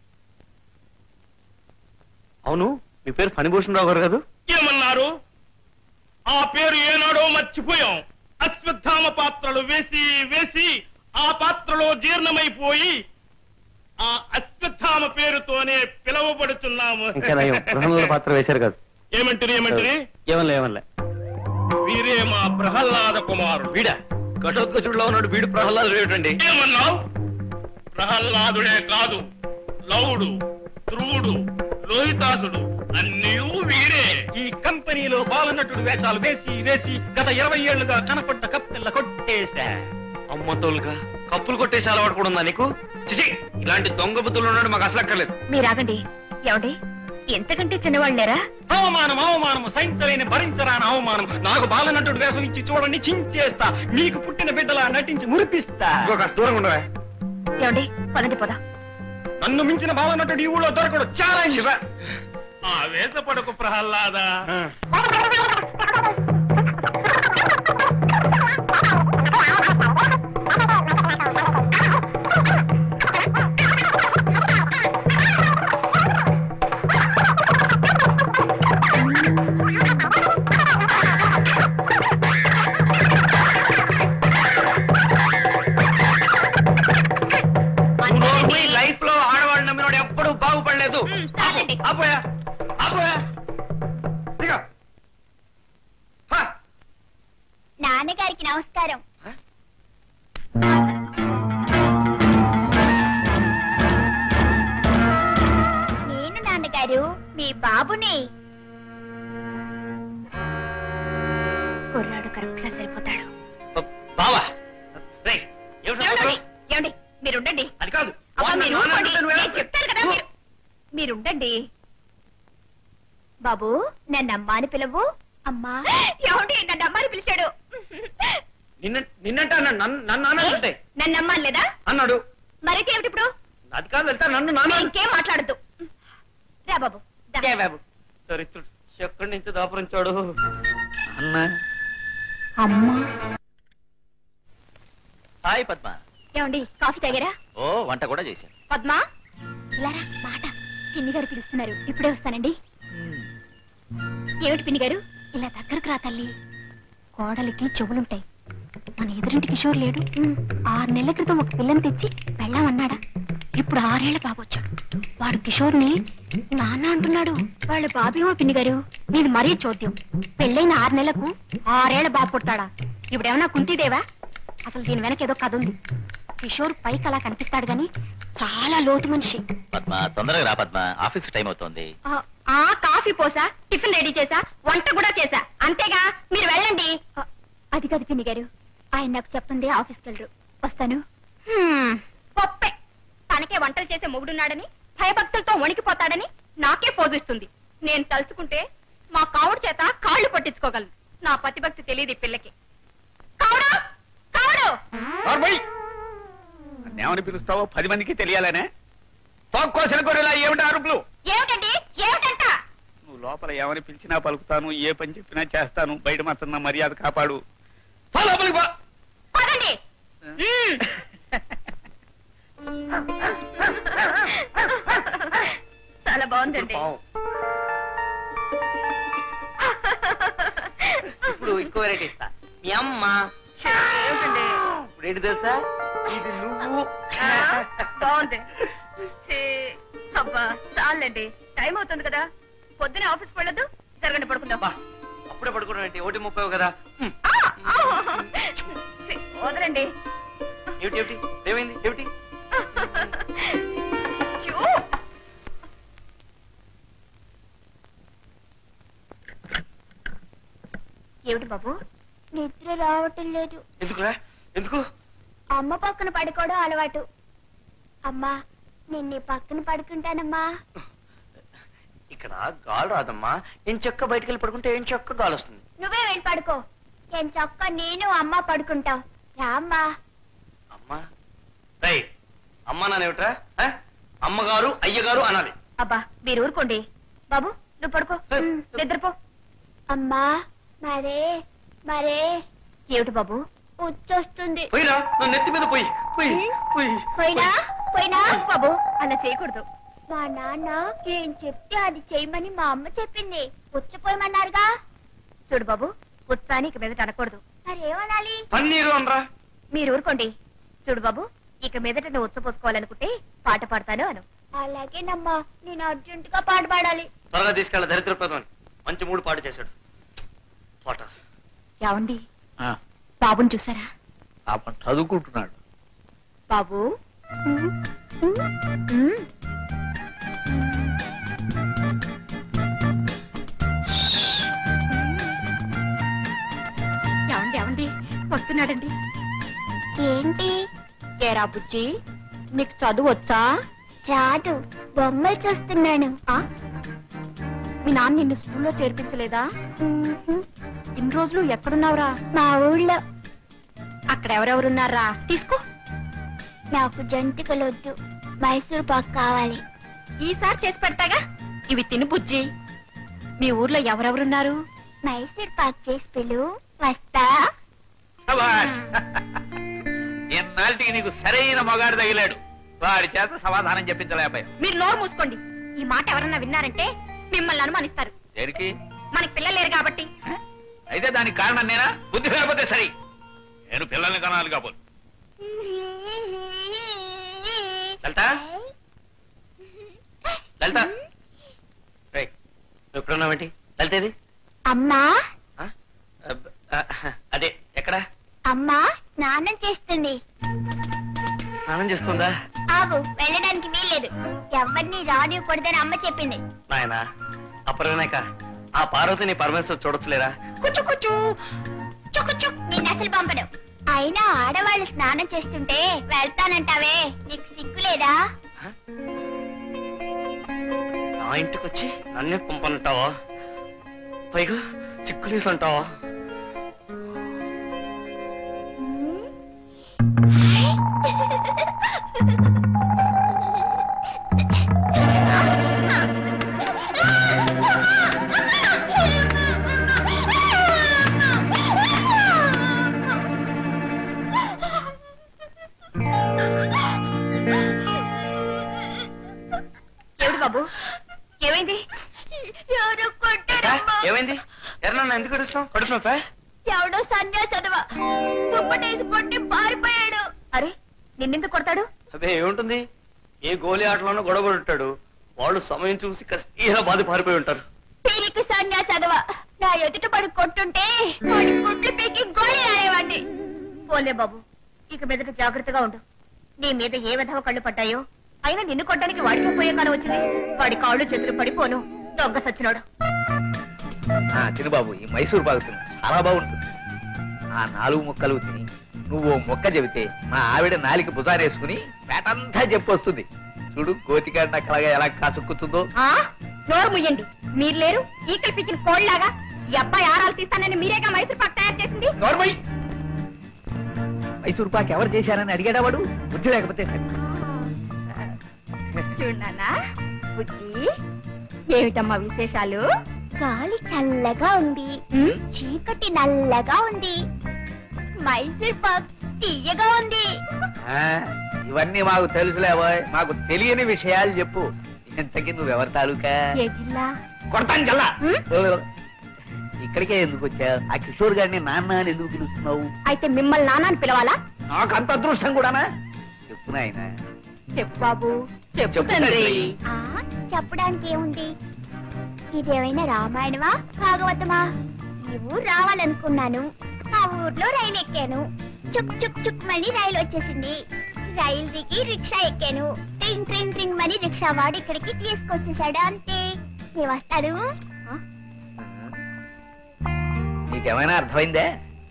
అవును మీ పేరు ఫణిభూషణ్ రావు గారు కదా ఏమన్నారు? ఆ పేరు ఏనాడో మర్చిపోయాం. అశ్వత్థామ పాత్రలు వేసి వేసి ఆ పాత్రలో జీర్ణమైపోయి ఆ అశ్వత్థామ పేరుతోనే పిలువబడుతున్నాము. పాత్ర వేశారు కదా. ఏమంటారు ఏమంటారు? ఏమన్నా ఏమన్నా వీరే మా ప్రహ్లాద కుమారుడు. వీడా ఘటోత్కచుడిలో ఉన్నాడు, వీడు ప్రహ్లాదుడు ఏమిటండి? ఏమన్నావు? ప్రహ్లాదుడే కాదు, లవుడు, ధ్రువుడు, లోహితాసుడు అన్నీ వీరే. ఈ కంపెనీలో బాలనటుడు వేషాలు వేసి వేసి గత ఇరవై ఏళ్లుగా కనపడ్డ కప్పెల్ల కొట్టేశా. అమ్మతోలుగా కప్పులు కొట్టేసి అలవాటు కూడా ఉందా నీకు? చిచి, ఇలాంటి దొంగ బుద్ధులు ఉన్నాడు మాకు అసలు అక్కర్లేదు. మీరాగండి. ఏమండి, ఎంతకంటే చిన్నవాళ్ళేరా? అవమానం అవమానం సహించలేని భరించరాని అవమానం. నాకు బాలనటుడు వేషం ఇచ్చి చూడండి, చించేస్తా. మీకు పుట్టిన బిడ్డలా నటించి మురిపిస్తా. ఇంకొక దూరంగా ఉండవా? ఏమండి, పదండి పోదా. నన్ను మించిన బాలనటుడు ఈ ఊళ్ళో దొరకడు. ఛాలెంజ్. ఆవేశపడకు ప్రహ్లాద. లైఫ్ లో ఆడవాళ్ళు నమ్మినోడు ఎప్పుడు బాగుపడలేదు. ఆపోయా ఆపోయా నాన్నగారికి నమస్కారం. నేను నాన్నగారు మీ బాబుని. కుర్రాడు కరెక్ట్ గా సరిపోతాడు. బావా ఏమండి, మీరుండండి. అది కాదు, చెప్తారు కదా. మీరుండండి. బాబు, నన్ను అమ్మా అని పిలవు. అమ్మా. ఏమండి, నన్ను అమ్మ అని పిలిచాడు. నిన్న నిన్నంటే నన్ను నన్ను అమ్మ లేదా అన్నాడు. మరైతేమిటి ఇప్పుడు? అది కాదు వెళ్తా, నన్ను నాన్న ఇంకేం మాట్లాడద్దు. రా బాబు. బాబు దరిద్రుడు ఎక్కడి నుంచి దాపురించాడు. అన్నా. అమ్మా. హాయ్ పద్మ. ఏమండి, కాఫీ తాగారా? ఓ, వంట కూడా చేశాను. పద్మ, ఇలారా. మాట, పిన్ని గారు పిలుస్తున్నారు. ఇప్పుడే వస్తానండి. ఏమిటి పిన్ని గారు? ఇలా దగ్గరకు రా తల్లి. కోడలికి చెవులుంటాయి. మన ఎదురింటి కిషోర్ లేడు. ఆరు నెలల క్రితం ఒక పిల్లని తెచ్చి పెళ్ళామన్నాడా. ఇప్పుడు ఆరేళ్ల బాబు వచ్చాడు. వాడు కిషోర్ని నాన్న అంటున్నాడు. వాళ్ళ బాబేమో పిన్ని గారు, నీది మరీ చోద్యం. పెళ్ళైన ఆరు నెలలకు ఆరేళ్ల బాబు పుడతాడా? ఇప్పుడేమన్నా కుంతిదేవా? అసలు దీని వెనక ఏదో కథ ఉంది. కిషోర్ పైకి అలా కనిపిస్తాడు గాని చాలా లోతు మనిషి. పద్మ, తొందరగా రా పద్మ, ఆఫీస్ టైం అవుతోంది. ఆ కాఫీ పోసా, టిఫిన్ రెడీ చేసా, వంట కూడా చేసా. అంతేగా, మీరు వెళ్ళండి. అది కాదు పిన్ని గారు, ఆయన నాకు చెప్పింది ఆఫీస్కి వెళ్ళరు. వస్తాను. పప్పే. తనకే వంటలు చేసే మొగుడున్నాడని, భయభక్తులతో వణికిపోతాడని నాకే పోజిస్తుంది. నేను తలుచుకుంటే మా కావుడు చేత కాళ్ళు పట్టించుకోగలను. నా పతిభక్తి తెలియదు ఈ పిల్లకి. కావుడు, కావుడు. ఏమని పిలుస్తావో పది మందికి తెలియాలనే? తోక్కోసిన గొర్రెలా ఏమిటి అరుపులు? ఏమిటండి? ఏమిటంట? నువ్వు లోపల ఏమని పిలిచినా పలుకుతాను, ఏ పని చెప్పినా చేస్తాను. బయట మాత్రం మర్యాద కాపాడు. పదండి. చాలా బాగుందండి. ఇప్పుడు ఇంకో వెరైటీ ఇస్తా. మీ అమ్మ ఏమిటండి? ఇప్పుడు ఏంటి తెలుసా? ఇది నువ్వు. బాగుంది. అబ్బా చాలండి, టైం అవుతుంది కదా. పొద్దునే ఆఫీస్ పడద్దు. జరగండి, పడుకుందాం. అప్పుడే పడుకోవడం ఏంటి? ఒకటి ముప్పై కదా. వదలండి. ఏమిటి ఏమిటి ఏమైంది? ఏమిటి? ఏమిటి బాబు, నిద్ర రావటం లేదు. ఎందుకురా? ఎందుకు? అమ్మ పక్కన పడుకోవడం అలవాటు. అమ్మా, నేను నీ పక్కన పడుకుంటానమ్మా. ఇక్కడ గాలి రాదమ్మా. నేను చెక్క బయటకు వెళ్ళి పడుకుంటే ఏం చెక్క గాలి వస్తుంది. నువ్వే వెళ్ళి పడుకో. నేను చక్క నేను అమ్మ పడుకుంటావు. రామ్మా. అమ్మా రై అమ్మ నానేమిట్రా? అమ్మగారు అయ్యగారు అనాలి. అబ్బా మీరు ఊరుకోండి. బాబు నువ్వు పడుకో, నిద్రపో. అమ్మా మరే మరే. ఏమిటి బాబు? వచ్చేస్తుంది. పోయిరా, నువ్వు నెత్తి మీద పోయి పోయి పోయి పోయినా పోయినా. బాబు అలా చేయకూడదు. మా నాన్న ఏం చెప్తే అది చేయమని మా అమ్మ చెప్పింది. పుచ్చపోయమన్నారుగా. చూడు బాబు, పుచ్చాని ఇక మీద అనకూడదు. మరేమనాలి? పన్నీరు అనరా. మీరు ఊరుకోండి. చూడు బాబు, ఇక మీదట నువ్వు ఉచ్చపోసుకోవాలనుకుంటే పాట పాడతాను అను. అలాగేనమ్మా, నేను అర్జెంట్ గా పాట పాడాలి. త్వరగా తీసుకెళ్ళ దరిద్ర ప్రధాని మంచి మూడు పాట చేశాడు. పాట ఏమండి, బాబుని చూసారా? పాపం చదువుకుంటున్నాడు. బాబు ఏమండి ఏమండి వస్తున్నాడండి. ఏంటి ఏరా బుజ్జి, నీకు చదువు వచ్చా? రాదు, బొమ్మలు చూస్తున్నాను. మీ నాన్న నిన్ను స్కూల్లో చేర్పించలేదా? ఇన్ని రోజులు ఎక్కడున్నావురా? మా ఊళ్ళో. అక్కడ ఎవరెవరున్నారా? తీసుకో. నాకు జంతికలు వద్దు, మైసూర్ పాక్ కావాలి. ఈసారి చేసి పెడతాగా, ఇవి తిని బుజ్జి. మీ ఊర్లో ఎవరెవరున్నారు? మైసూర్ పాక్ చేసి పిలు, వస్తా. ఎన్నాళ్ళకి నీకు సరైన మగాడు తగిలాడు. వాడి చేత సమాధానం చెప్పించలేకపోయా. మీరు నోరు మూసుకోండి. ఈ మాట ఎవరన్నా విన్నారంటే మిమ్మల్ని అనుమానిస్తారు. దేనికి? మనకి పిల్లలు లేరు కాబట్టి. అయితే దానికి కారణం నేనా? బుద్ధి లేకపోతే సరి. నేను పిల్లల్ని కనాలి కాబోలు. లలిత, లలిత, నువ్వు ఎక్కడున్నావేంటి? లలితేది? అమ్మా అదే ఎక్కడ? అమ్మా స్నానం చేస్తుంది. స్నానం చేస్తుందా? ఆగు, వెళ్ళడానికి వీల్లేదు. ఎవరిని రానివ్వకూడదని అమ్మ చెప్పింది. నాయనా అప్పటినాక ఆ పార్వతిని పరమేశ్వర్ చూడొచ్చులేరా? కూర్చో కూర్చో చుక్కు నిన్ను అసలు పంపడు. అయినా ఆడవాళ్ళు స్నానం చేస్తుంటే వెళ్తానంటావే, నీకు సిగ్గులేదా? నా ఇంటికి వచ్చి నన్నే పంపనంటావా? పైగా సిగ్గులేసి అంటావా? ఎవడు బాబు, ఏమైంది? ఏమైంది? ఎర్రన్నా ఎందుకు అడుస్తాం? కడుపునొప్పా? ఎవడో సన్యాసదవా దుప్పటేసి కొట్టి పారిపోయాడు. అరే నిన్నెందుకు కొడతాడు? అదే ఏముంటుంది, ఏ గోలీ ఆటలోనూ గొడవ ఉంటాడు. వాళ్ళు సమయం చూసి కస్తీగా బాధ పారిపోయి ఉంటారు. పీరికి సన్యాసదవా నా ఎదుట పడి కొట్టుంటే వాడి గుడ్లు పీకి గోళీ ఆడేవాడిని. పోలే బాబు, ఇక మీదట జాగ్రత్తగా ఉండు. నీ మీద ఏ విధవ కళ్ళు పడ్డాయో, అయినా నిన్ను కొట్టడానికి వాడికి పోయే కాలం వచ్చింది. వాడి కాళ్ళు చేతులు పడిపోను, దొంగ సచ్చినాడు. తిను బాబు, ఈ మైసూర్ పాకు తిను, చాలా బాగుంటుంది. ఆ నాలుగు ముక్కలు తిని నువ్వు మొక్క చెబితే మా ఆవిడ నాలికి బుజారేసుకుని పేటంతా చెప్పొస్తుంది. చూడు గోతికాడి నక్కలాగా ఎలా కాసుక్కుతుందో. నోరు ముయ్యండి, మీరు లేరు ఈకలు పిచ్చిన కోళ్ళలాగా. ఈ అబ్బాయి ఆరాలు తీస్తానని మీరేగా మైసూర్ పాక్ తయారు చేసింది. నోర్మై, మైసూర్ పాక్ ఎవరు చేశారని అడిగాడా వాడు? బుద్ధి లేకపోతే చూడన్నా బుజ్జి, ఏమిటమ్మా విశేషాలు? గాలి చల్లగా ఉంది, చీకటి నల్లగా ఉంది, మైసూర్ పాక్ తీయగా ఉంది. ఇవన్నీ మాకు తెలుసులేవోయ్, మాకు తెలియని విషయాలు చెప్పు. ఇంతకీ నువ్వెవరి తాలూకా? ఏ జిల్లా? కొడతాను జల్లా. ఇక్కడికే ఎందుకు వచ్చా? ఆ కిషోర్ గారిని నాన్న అని ఎందుకు పిలుస్తున్నావు? అయితే మిమ్మల్ని నాన్న అని పిలవాలా? నాకు అంత అదృష్టం కూడానా? చెప్పు నాయన. చెప్పు బాబు, చెప్పు తండ్రి. చెప్పడానికి ఏముంది? ఇదేమైనా రామాయణమా భాగవతమా? ఈ ఊరు రావాలనుకున్నాను, ఆ ఊర్లో రైలు ఎక్కాను. చుక్ చుక్ చుక్ మని రైలు వచ్చేసింది. రైలు దిగి రిక్షా ఎక్కాను. ట్రింగ్ ట్రింగ్ ట్రింగ్ మని రిక్షా వాడు ఇక్కడికి తీసుకొచ్చేసాడు. అంతే, వస్తాడు. నీకేమైనా అర్థమైందే?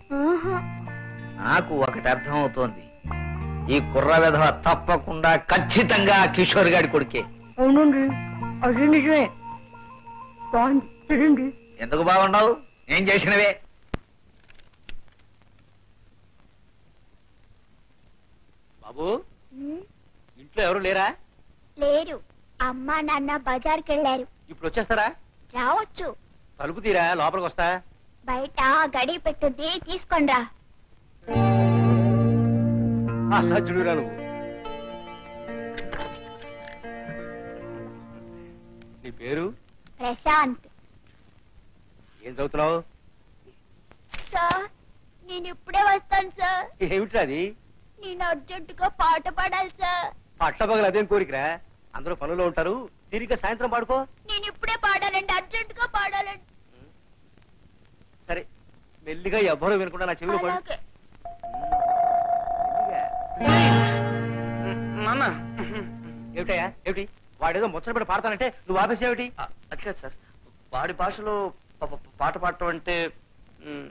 నాకు ఒకటి అర్థం అవుతోంది. ఈ కుర్ర విధవ తప్పకుండా ఖచ్చితంగా కిషోర్ గారి కొడుకే. అవునండి, అది నిజమే. ఎందుకు బాగుండవు? ఏం చేసినవే? బాబు, ఇంట్లో ఎవరు లేరా? లేరు, అమ్మా నాన్న బజార్కి వెళ్ళారు. ఇప్పుడు వచ్చేస్తారా? రావచ్చు. తలుపు తీరా, లోపలికి వస్తా. బయట గడి పెట్టుంది, తీసుకోండ్రా. సజ్జుడురా నువ్వు. నీ పేరు? ప్రశాంత్. ఏం చదువుతున్నావు? సార్, నేను ఇప్పుడే వస్తాను సార్. ఏమిట్రా అది? నేను అర్జెంటుగా పాట పాడాలి సార్. పట్టపగలు అదేం కోరికరా, అందరూ పనుల్లో ఉంటారు, తిరిగి సాయంత్రం పాడుకో. నేను ఇప్పుడే పాడాలండి, అర్జెంటుగా పాడాలండి. సరే మెల్లిగా ఎవ్వరూ వినకుండా నా చెవిలో పాడు. అలాగే. నాన్న ఏమిటయ్యా ఏమిటి? వాడేదో ముచ్చట పెట్టి పాడతానంటే నువ్వు ఆపేసేవిటి? అది కాదు సార్, వాడి భాషలో ప- ప- పాట పాడటం అంటే మ్,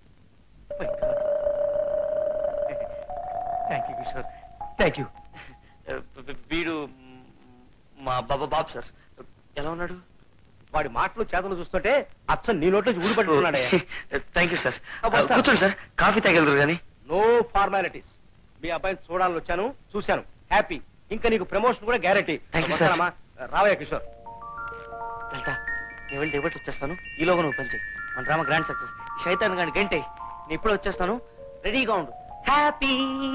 thank you Kishore, thank you. వీడు మా బాబా బాబు సార్. ఎలా ఉన్నాడు? వాడి మాటలు చేతలు చూస్తుంటే అచ్చం నీ నోట్లో ఊడి పట్టుకున్నాడే. Thank you sir. వస్తా. కూర్చోండి సార్, కాఫీ తాగలరు కానీ. No formalities. మీ అబ్బాయిని చూడాలని వచ్చాను, చూశాను, హ్యాపీ. ఇంకా నీకు ప్రమోషన్ కూడా గ్యారెంటీ. Thank you, sir. రావయ్య కిషోర్. వెళ్తా, నేను వెళ్ళి డెబట్ వచ్చేస్తాను. ఈలోగా నువ్వు పని చేయి. మన డ్రామా గ్రాండ్ సక్సెస్. శైతాన్ గాని గంటే నేను ఇప్పుడు వచ్చేస్తాను, రెడీగా ఉండు. హ్యాపీ.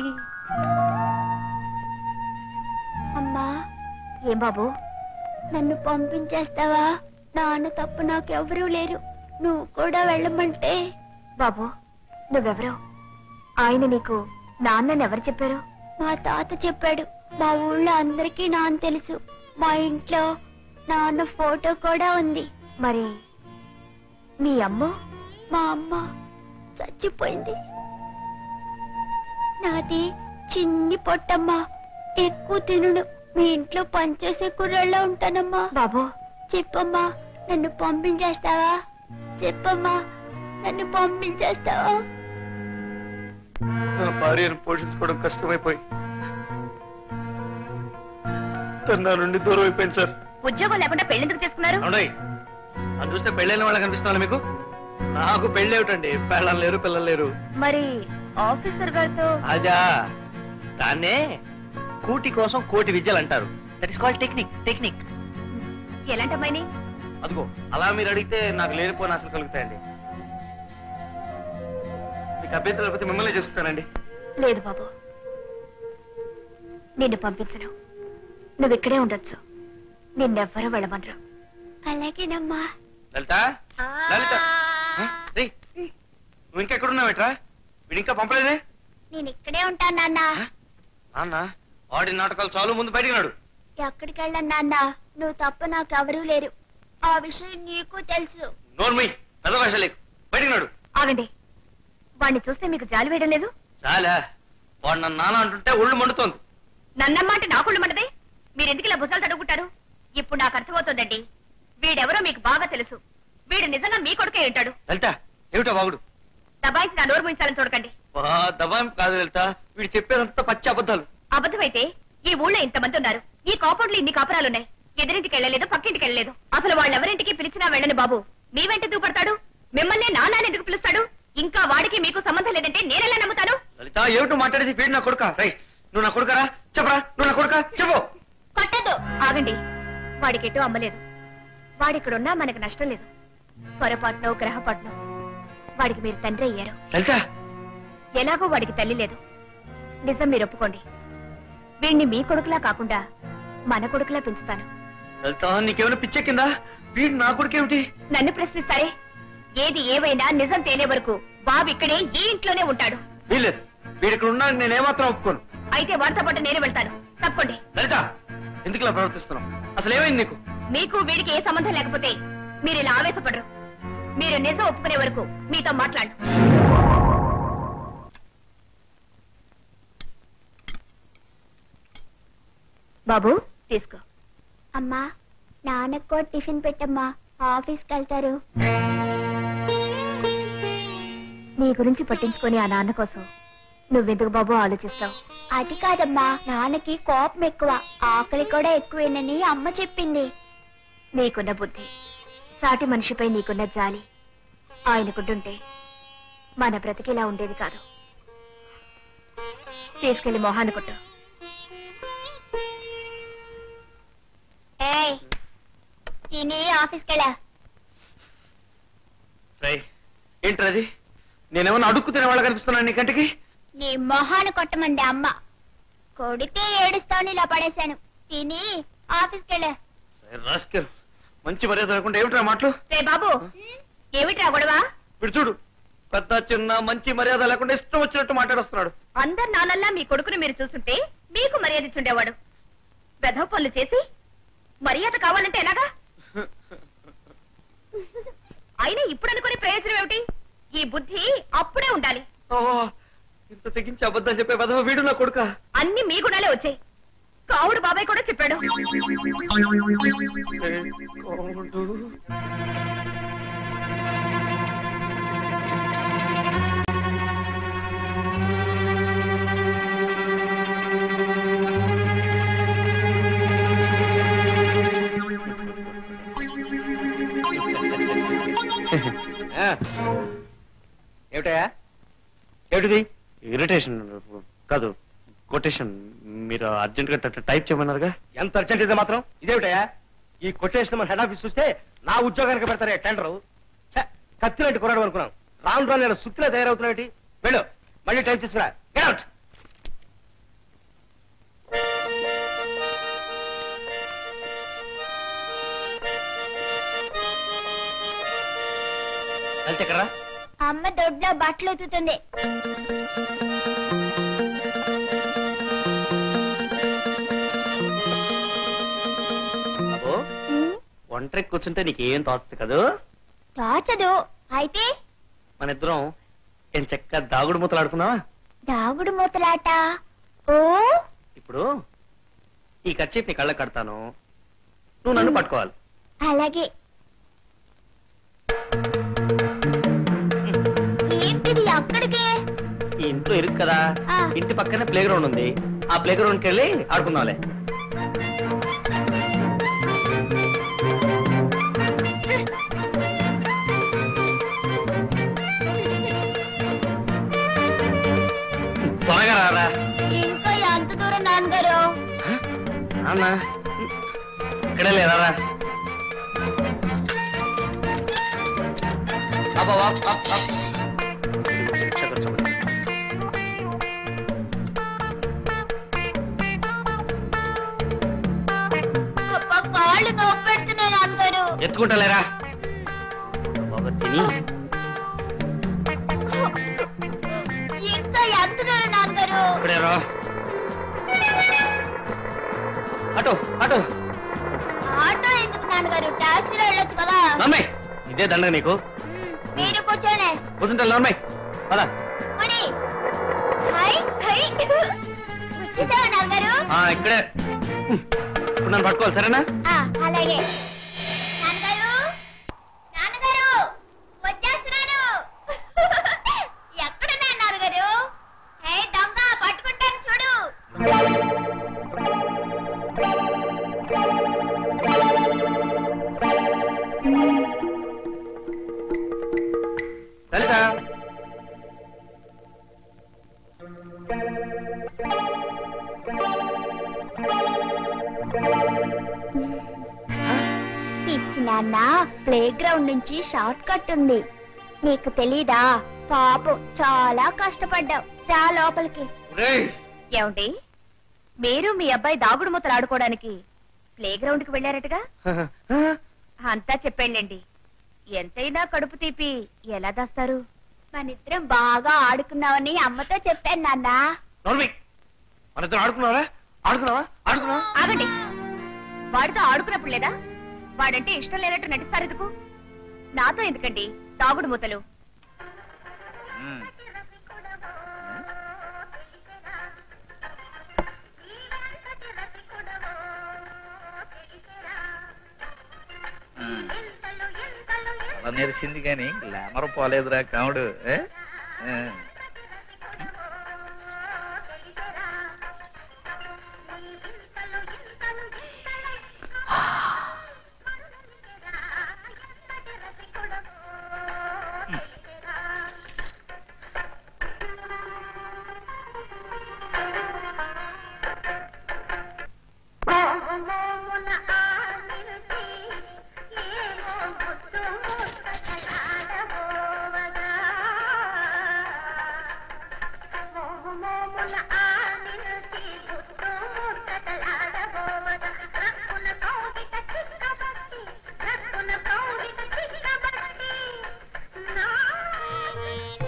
అమ్మా. ఏం బాబు, నన్ను పంపించేస్తావా? నాన్న తప్పు నాకెవరూ లేరు, నువ్వు కూడా వెళ్ళమంటే. బాబు నువ్వెవరు? ఆయన నీకు నాన్నని ఎవరు చెప్పారు? మా తాత చెప్పాడు. మా ఊళ్ళో అందరికీ నాన్న తెలుసు. మా ఇంట్లో నాన్న ఫోటో కూడా ఉంది. మరి మీ అమ్మ? మా అమ్మ చచ్చిపోయింది. నాది చిన్ని పొట్టమ్మా, ఎక్కువ తినను. మీ ఇంట్లో పనిచేసే కుర్రాళ్ళ ఉంటానమ్మా. బాబు చెప్పమ్మా, నన్ను పంపించేస్తావా? చెప్పమ్మా, నన్ను పంపించేస్తావా? నా భార్యను పోషించుకోవడం కష్టమైపోయి తను నా నుండి దూరం అయిపోయింది సార్. ఉద్యోగం లేకుండా పెళ్ళెందుకు చేసుకున్నారు? అవునాయి, అని చూస్తే పెళ్ళైన వాళ్ళ కనిపిస్తున్నా మీకు? నాకు పెళ్ళి ఏమిటండి, పెళ్ళం లేరు, పిల్లలు లేరు. మరి ఆఫీసర్ గారితో? అదా, దాన్నే కూటి కోసం కోటి విద్యలు అంటారు. That is called technique. Technique ఎలాంటి అమ్మాయిని? అదిగో అలా మీరు అడిగితే నాకు లేనిపోయిన ఆశలు కలుగుతాయండి. మీకు అభ్యంతరం లేకపోతే మిమ్మల్ని చేసుకుంటానండి. లేదు బాబు, నిన్ను పంపించను. నువ్వు ఇక్కడే ఉండొచ్చు, నిన్నెవ్వరూ వెళ్ళమనరు. అలాగేనమ్మా. లలిత, లలిత, ఆ, రేయ్, నువ్వు ఇంకా ఎక్కడ ఉన్నావేట్రా? వీడు ఇంకా పంపలేదే. నేను ఇక్కడే ఉంటాను నాన్న. నాన్న, వాడి నాటకాలు చాలు, ముందు బయటికి నాడు. ఎక్కడికి వెళ్ళను నాన్న, నువ్వు తప్ప నాకు ఎవరూ లేరు. ఆ విషయం నీకు తెలుసు. నోర్మై, పెద్ద భాష లేకు, బయటికి నాడు. ఆగండి, వాడిని చూస్తే మీకు జాలి వేయడం లేదు? చాలా, వాడు నన్ను నాన్న అంటుంటే ఒళ్ళు మండుతోంది. నన్నమ్మ అంటే నాకుళ్ళు మంటదే. మీరు ఎందుకు ఇలా భుజాలు తడుగుంటారు? ఇప్పుడు నాకు అర్థమవుతుందండి, వీడెవరో మీకు బాగా తెలుసు. వీడు నిజంగా మీ కొడుకే ఉంటాడు. లలిత, ఏమిటో బాగుడు? దబాయించి నా నోరు ముయించాలని చూడకండి. దబాం కాదు లలిత, వీడు చెప్పేదంతా పచ్చి అబద్ధాలు. అబద్ధమైతే ఈ ఊళ్ళో ఇంతమంది ఉన్నారు, ఈ కాంపౌండ్ లో ఇన్ని కాపురాలున్నాయి. ఎదురింటికి వెళ్ళలేదు, పక్కింటికి వెళ్ళలేదు. అసలు వాళ్ళెవరింటికి పిలిచినా వెళ్ళని బాబు మీ వెంట దూపడతాడు. మిమ్మల్ని నాన్న ఎందుకు పిలుస్తాడు? ఇంకా వాడికి మీకు సంబంధం లేదంటే నేనెలా నమ్ముతాను? లలిత, ఏమిటో మాట్లాడేది? వీడు నా కొడుకా? రై, నువ్వు నా కొడుకరా? చెప్పరా, నువ్వు నా కొడుకా? చెప్పు. కొట్టద్దు, ఆగండి. వాడికి ఎటో అమ్మలేదు. వాడిక్కడున్నా మనకు నష్టం లేదు. పొరపాటునో గ్రహపాటునో వాడికి మీరు తండ్రి అయ్యారు. లలిత, ఎలాగో వాడికి తల్లి లేదు. నిజం మీరు ఒప్పుకోండి. వీణ్ణి మీ కొడుకులా కాకుండా మన కొడుకులా పెంచుతాను. లలిత, నీకేమైనా పిచ్చెక్కిందా? వీడు నా కొడుకేమిటి? నన్ను ప్రశ్నిస్తారే? ఏది ఏవైనా నిజం తేలే వరకు బాబు ఇక్కడే ఈ ఇంట్లోనే ఉంటాడు. వీల్లేదు, వీడు ఇక్కడ ఉన్నా నేనేమాత్రం ఒప్పుకోను. అయితే వారితో పాటు నేను వెళ్తాను. తప్పండి. లలిత, ఎందుకు ఇలా ప్రవర్తిస్తున్నావు? అసలు ఏమైంది నీకు? మీకు వీడికి ఏ సంబంధం లేకపోతే మీరు ఇలా ఆవేశపడరు. మీరు నిజం ఒప్పుకునే వరకు మీతో మాట్లాడు. బాబు తీసుకో. అమ్మా, నాన్నకు కూడా టిఫిన్ పెట్టమ్మా, ఆఫీస్కి వెళ్తారు. నీ గురించి పట్టించుకొని ఆ నాన్న కోసం నువ్వెందుకు బాబు ఆలోచిస్తావు? అది కాదమ్మా, నాన్నకి కోపం ఎక్కువ, ఆకలి కూడా ఎక్కువేనని అమ్మ చెప్పింది. నీకున్న బుద్ధి, సాటి మనిషిపై నీకున్న జాలి ఆయనకుంటుంటే మన బ్రతికిలా ఉండేది కాదు. తీసుకెళ్లి మొహాన్ని కొట్టు. తిని ఆఫీస్కి వెళ్ళా. ఏంటది? నేనేమన్నా అడుక్కు తినే వాళ్ళ కనిపిస్తున్నాను నీ కంటికి? నీ మొహాన్ని కొట్టమంది అమ్మ. కొడితే ఏడుస్తాను ఇలా పడేశాను. తిని ఆఫీస్కి వెళ్ళా. మంచి మర్యాద అనుకుంటే ఏమిట్రా మాటలు? రే బాబు, ఏమిట్రా గొడవ? వీడు చూడు, పెద్ద చిన్న మంచి మర్యాద లేకుండా ఇష్టం వచ్చినట్టు మాట్లాడొస్తున్నాడు. అందరు నానల్లా మీ కొడుకుని మీరు చూస్తుంటే మీకు మర్యాద ఇచ్చుండేవాడు. వెధవ పనులు చేసి మర్యాద కావాలంటే ఎలాగా? అయినా ఇప్పుడు అనుకునే ప్రయోజనం ఏమిటి? ఈ బుద్ధి అప్పుడే ఉండాలి. ఇంత తెగించి అబద్ధం చెప్పే వెధవ వీడు నా కొడుక. అన్ని మీ గుణాలే వచ్చాయి. కావుడు బాబాయ్ కూడా చెప్పాడు. ఏమిటయా? ఏమిటిది? ఇరిటేషన్ కాదు, కొటేషన్. మీరు అర్జెంట్ గా టైప్ చేయమన్నారుగా. ఎంత అర్జెంట్ అయితే మాత్రం ఇదేమిటయా? ఈ కొటేషన్ మన హెడ్ ఆఫీస్ చూస్తే నా ఉద్యోగానికి పెడతారే టెండరు. కత్తిలాంటి కొరడు అనుకున్నాను. రాను రాను నేను సుత్తిలా తయారవుతున్నాయి. వెళ్ళు, మళ్ళీ టైం తీసుకురా. Get out. వెళ్తేకరా అమ్మ దొడ్లో బట్టలు ఉతుకుతుంది. ఒంటరి కూర్చుంటే నీకేం తోచదు కదూ? తోచదు. అయితే మన ఇద్దరం ఏం చక్క దాగుడు మూతలు ఆడుకున్నావా? దాగుడు మూతలాట. ఓ ఇప్పుడు ఈ కర్చీఫ్ నీ కళ్ళ కడతాను, నువ్వు నన్ను పట్టుకోవాలి. అలాగే. ఏంటిది అక్కడికే? ఈ ఇంట్లో ఇరుకు కదా, ఆ. ఇంటి పక్కనే ప్లే గ్రౌండ్ ఉంది. ఆ ప్లే గ్రౌండ్కి వెళ్ళి ఆడుకుందాంలే. త్వరగా రారా. ఇంకా ఎంత దూరం నాన్నగారు? నాన్న ఇక్కడే లేరా? అబ్బా కాళ్ళు నొప్పి పెడుతున్నాయి నాన్నగారు. ఎత్తుకుంటలేరా బాబా తిని. ఇంకా ఎంత దూరం నాన్నగారు? ఇక్కడే రా. అటు అటు. ఆటో ఎందుకు నాన్నగారు? టాక్సీలో వెళ్ళొచ్చు కదా. నమ్మే ఇదే దండ నీకు. మీరు కూర్చోనే. కూర్చుంటా నమ్మే పద. మరి హై హై వచ్చేసావా నాన్నగారు? ఇక్కడే. ఇప్పుడు నన్ను పట్టుకోవాలి, సరేనా? అలాగే. నాన్నగారు నాన్నగారు వచ్చేస్తున్నాను. ఎక్కడున్నా నాన్నగారు? హే దొంగ, పట్టుకుంటాను చూడు. లలిత పిచ్చి నాన్న, ప్లే గ్రౌండ్ నుంచి షార్ట్ కట్ ఉంది. నీకు తెలీదా? పాపం చాలా కష్టపడ్డావు. రా లోపలికి. ఏమండి, మీరు మీ అబ్బాయి దాగుడు మూతలు ఆడుకోవడానికి ప్లే గ్రౌండ్ కి వెళ్ళారటగా? అంతా చెప్పండి. ఎంతైనా కడుపు తీపి ఎలా దాస్తారు? మనిద్దరం బాగా ఆడుకున్నావని అమ్మతో చెప్పాను నాన్న. మన ఇద్దరు ఆడుకున్నావా? ఆడుకున్నావా? ఆడుకున్నావా? ఆగండి. వాడితో ఆడుకున్నప్పుడు లేదా? వాడంటే ఇష్టం లేనట్టు నటిస్తారు ఎందుకు? నాతో ఎందుకండి దాగుడు మూతలు? మెరిసింది కానీ గ్లామర్ పోలేదురా కాముడు.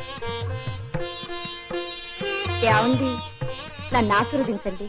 ఏమండి నన్ను ఆశీర్వదించండి.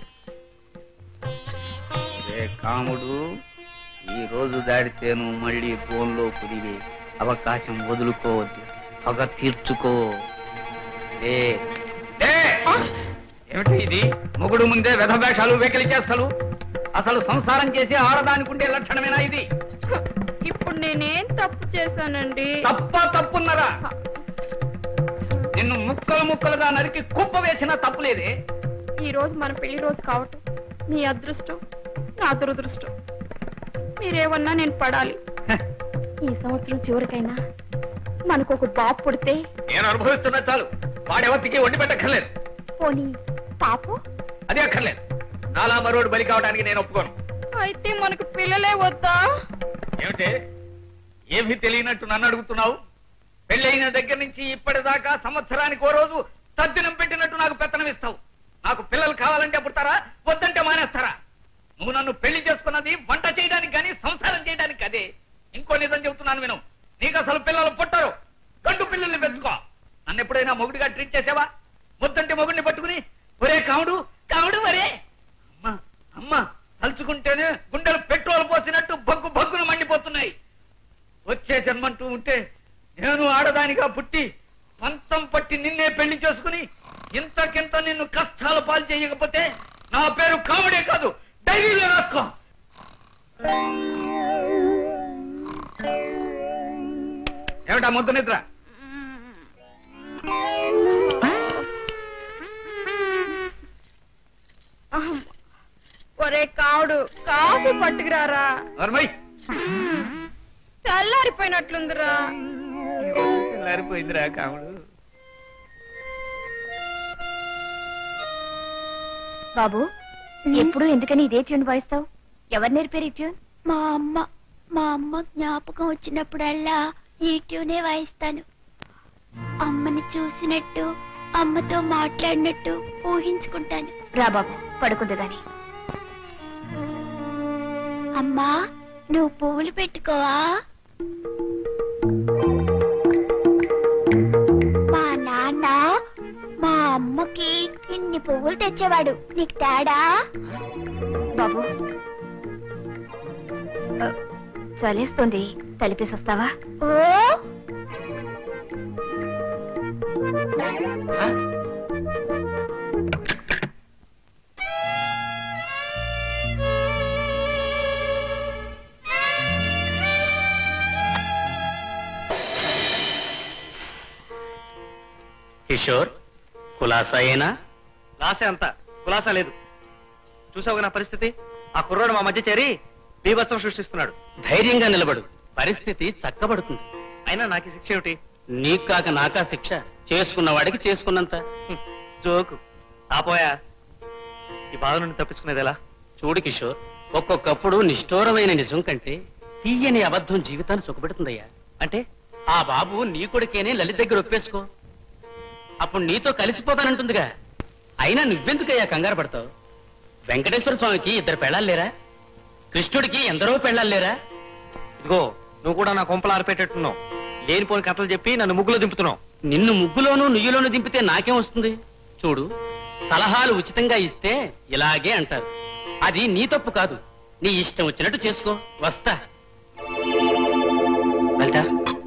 రే కాముడు, ఈ రోజు దాడితేను మళ్ళీ ఫోన్లో పురివే అవకాశం వదులుకోవద్దు. పగ తీర్చుకో. ఏ ఏ! ఏమిటి ఇది? మొగుడు ముందే వ్యధవేషాలు వెకిలి చేస్తాడు. అసలు సంసారం చేసి ఆడదానికుండే లక్షణమేనా ఇది? ఇప్పుడు నేనేం తప్పు చేశానండి? తప్ప తప్పున్నరా? నిన్ను ముక్కలు ముక్కలుగా నరికి కుప్ప వేసినా తప్పులేదే. ఈ రోజు మన పెళ్లి రోజు కావటం మీ అదృష్టం, నా దురదృష్టం. మీరేమన్నా నేను పడాలి. ఈ సంవత్సరం చివరికైనా మనకు ఒక బాబు పుడితే నేను అనుభవిస్తున్నా చాలు. వాడెవరికి వండి పెట్టక్కర్లేదు. పోనీ పాపం అదే అక్కర్లేదు. నాలా మరోడు బలి కావడానికి నేను ఒప్పుకోను. అయితే మనకు పిల్లలే వద్దా? ఏమిటే ఏమీ తెలియనట్టు నన్ను అడుగుతున్నావు? పెళ్ళైన దగ్గర నుంచి ఇప్పటిదాకా సంవత్సరానికి ఓ రోజు తద్దినం పెట్టినట్టు నాకు పెత్తనం ఇస్తావు. నాకు పిల్లలు కావాలంటే పుడతారా, వద్దంటే మానేస్తారా? నువ్వు నన్ను పెళ్లి చేసుకున్నది వంట చేయడానికి కానీ సంసారం చేయడానికి అదే. ఇంకో నిజం చెబుతున్నాను విను. నీకు అసలు పిల్లలు పుట్టరు. గండు పిల్లల్ని పెంచుకో. నన్ను ఎప్పుడైనా మొగుడిగా ట్రీట్ చేసావా? వద్దంటే మొగుడిని పట్టుకుని ఒరే కాముడు కాముడు వరే అమ్మా అమ్మా తలుచుకుంటేనే గుండెలు పెట్రోల్ పోసినట్టు బగ్గు బగ్గును మండిపోతున్నాయి. వచ్చే జన్మంటూ ఉంటే నేను ఆడదానిగా పుట్టి పంతం పట్టి నిన్నే పెళ్లి చేసుకుని ఇంతకింత నిన్ను కష్టాల పాలు చేయకపోతే నా పేరు కాముడే కాదు, డైరీలో రాసుకో. ఏమిటా ముద్దు నిద్ర? ఒరే కావుడు, కాఫీ పట్టుకురారా. నర్మయ్, చల్లారిపోయినట్లుందిరా. చల్లారిపోయిందిరా కాముడు. బాబు, ఎప్పుడు ఎందుకని ఇదే ట్యూన్ వాయిస్తావు? ఎవరు నేర్పారు ఈ ట్యూన్? మా అమ్మ మా అమ్మ జ్ఞాపకం వచ్చినప్పుడల్లా ఈ ట్యూనే వాయిస్తాను. అమ్మని చూసినట్టు, అమ్మతో మాట్లాడినట్టు ఊహించుకుంటాను. రా బాబు, పడుకుంది గాని. అమ్మా, నువ్వు పువ్వులు పెట్టుకోవా? మా నాన్న మా అమ్మకి ఇన్ని పువ్వులు తెచ్చేవాడు. నీకు తేడా? బాబు, ఆ, చలేస్తుంది, తలిపేసి వస్తావా? ఓ కిషోర్, కులాసాయేనా? లాసే అంతా, కులాసా లేదు. చూసావుగా నా పరిస్థితి? ఆ కుర్రాడు మా మధ్య చేరి బీభత్సం సృష్టిస్తున్నాడు. ధైర్యంగా నిలబడు, పరిస్థితి చక్కబడుతుంది. అయినా నాకు ఈ శిక్ష ఏమిటి? నీకు కాక నాకా శిక్ష? చేసుకున్న వాడికి చేసుకున్నంత. హ్మ్, జోకు ఆపోయా. ఈ బాధ నుండి తప్పించుకునేది ఎలా? చూడు కిషోర్, ఒక్కొక్కప్పుడు నిష్ఠూరమైన నిజం కంటే తీయని అబద్ధం జీవితాన్ని సుఖపెడుతుందయ్యా. అంటే ఆ బాబు నీ కొడుకేనే లలిత దగ్గర ఒప్పేసుకో. అప్పుడు నీతో కలిసిపోతానంటుందిగా. అయినా నువ్వెందుకయ్యా కంగారు పడతావు? వెంకటేశ్వర స్వామికి ఇద్దరు పెళ్ళాలేరా? కృష్ణుడికి ఎందరో పెళ్ళాలేరా? ఇదిగో, నువ్వు కూడా నా కొంపలు ఆరిపెట్టేట్టున్నావు. లేనిపోని కథలు చెప్పి నన్ను ముగ్గులో దింపుతున్నావు. నిన్ను ముగ్గులోనూ నుయ్యులోనూ దింపితే నాకేం వస్తుంది? చూడు, సలహాలు ఉచితంగా ఇస్తే ఇలాగే అంటారు. అది నీ తప్పు కాదు. నీ ఇష్టం వచ్చినట్టు చేసుకో. వస్తా. లలిత,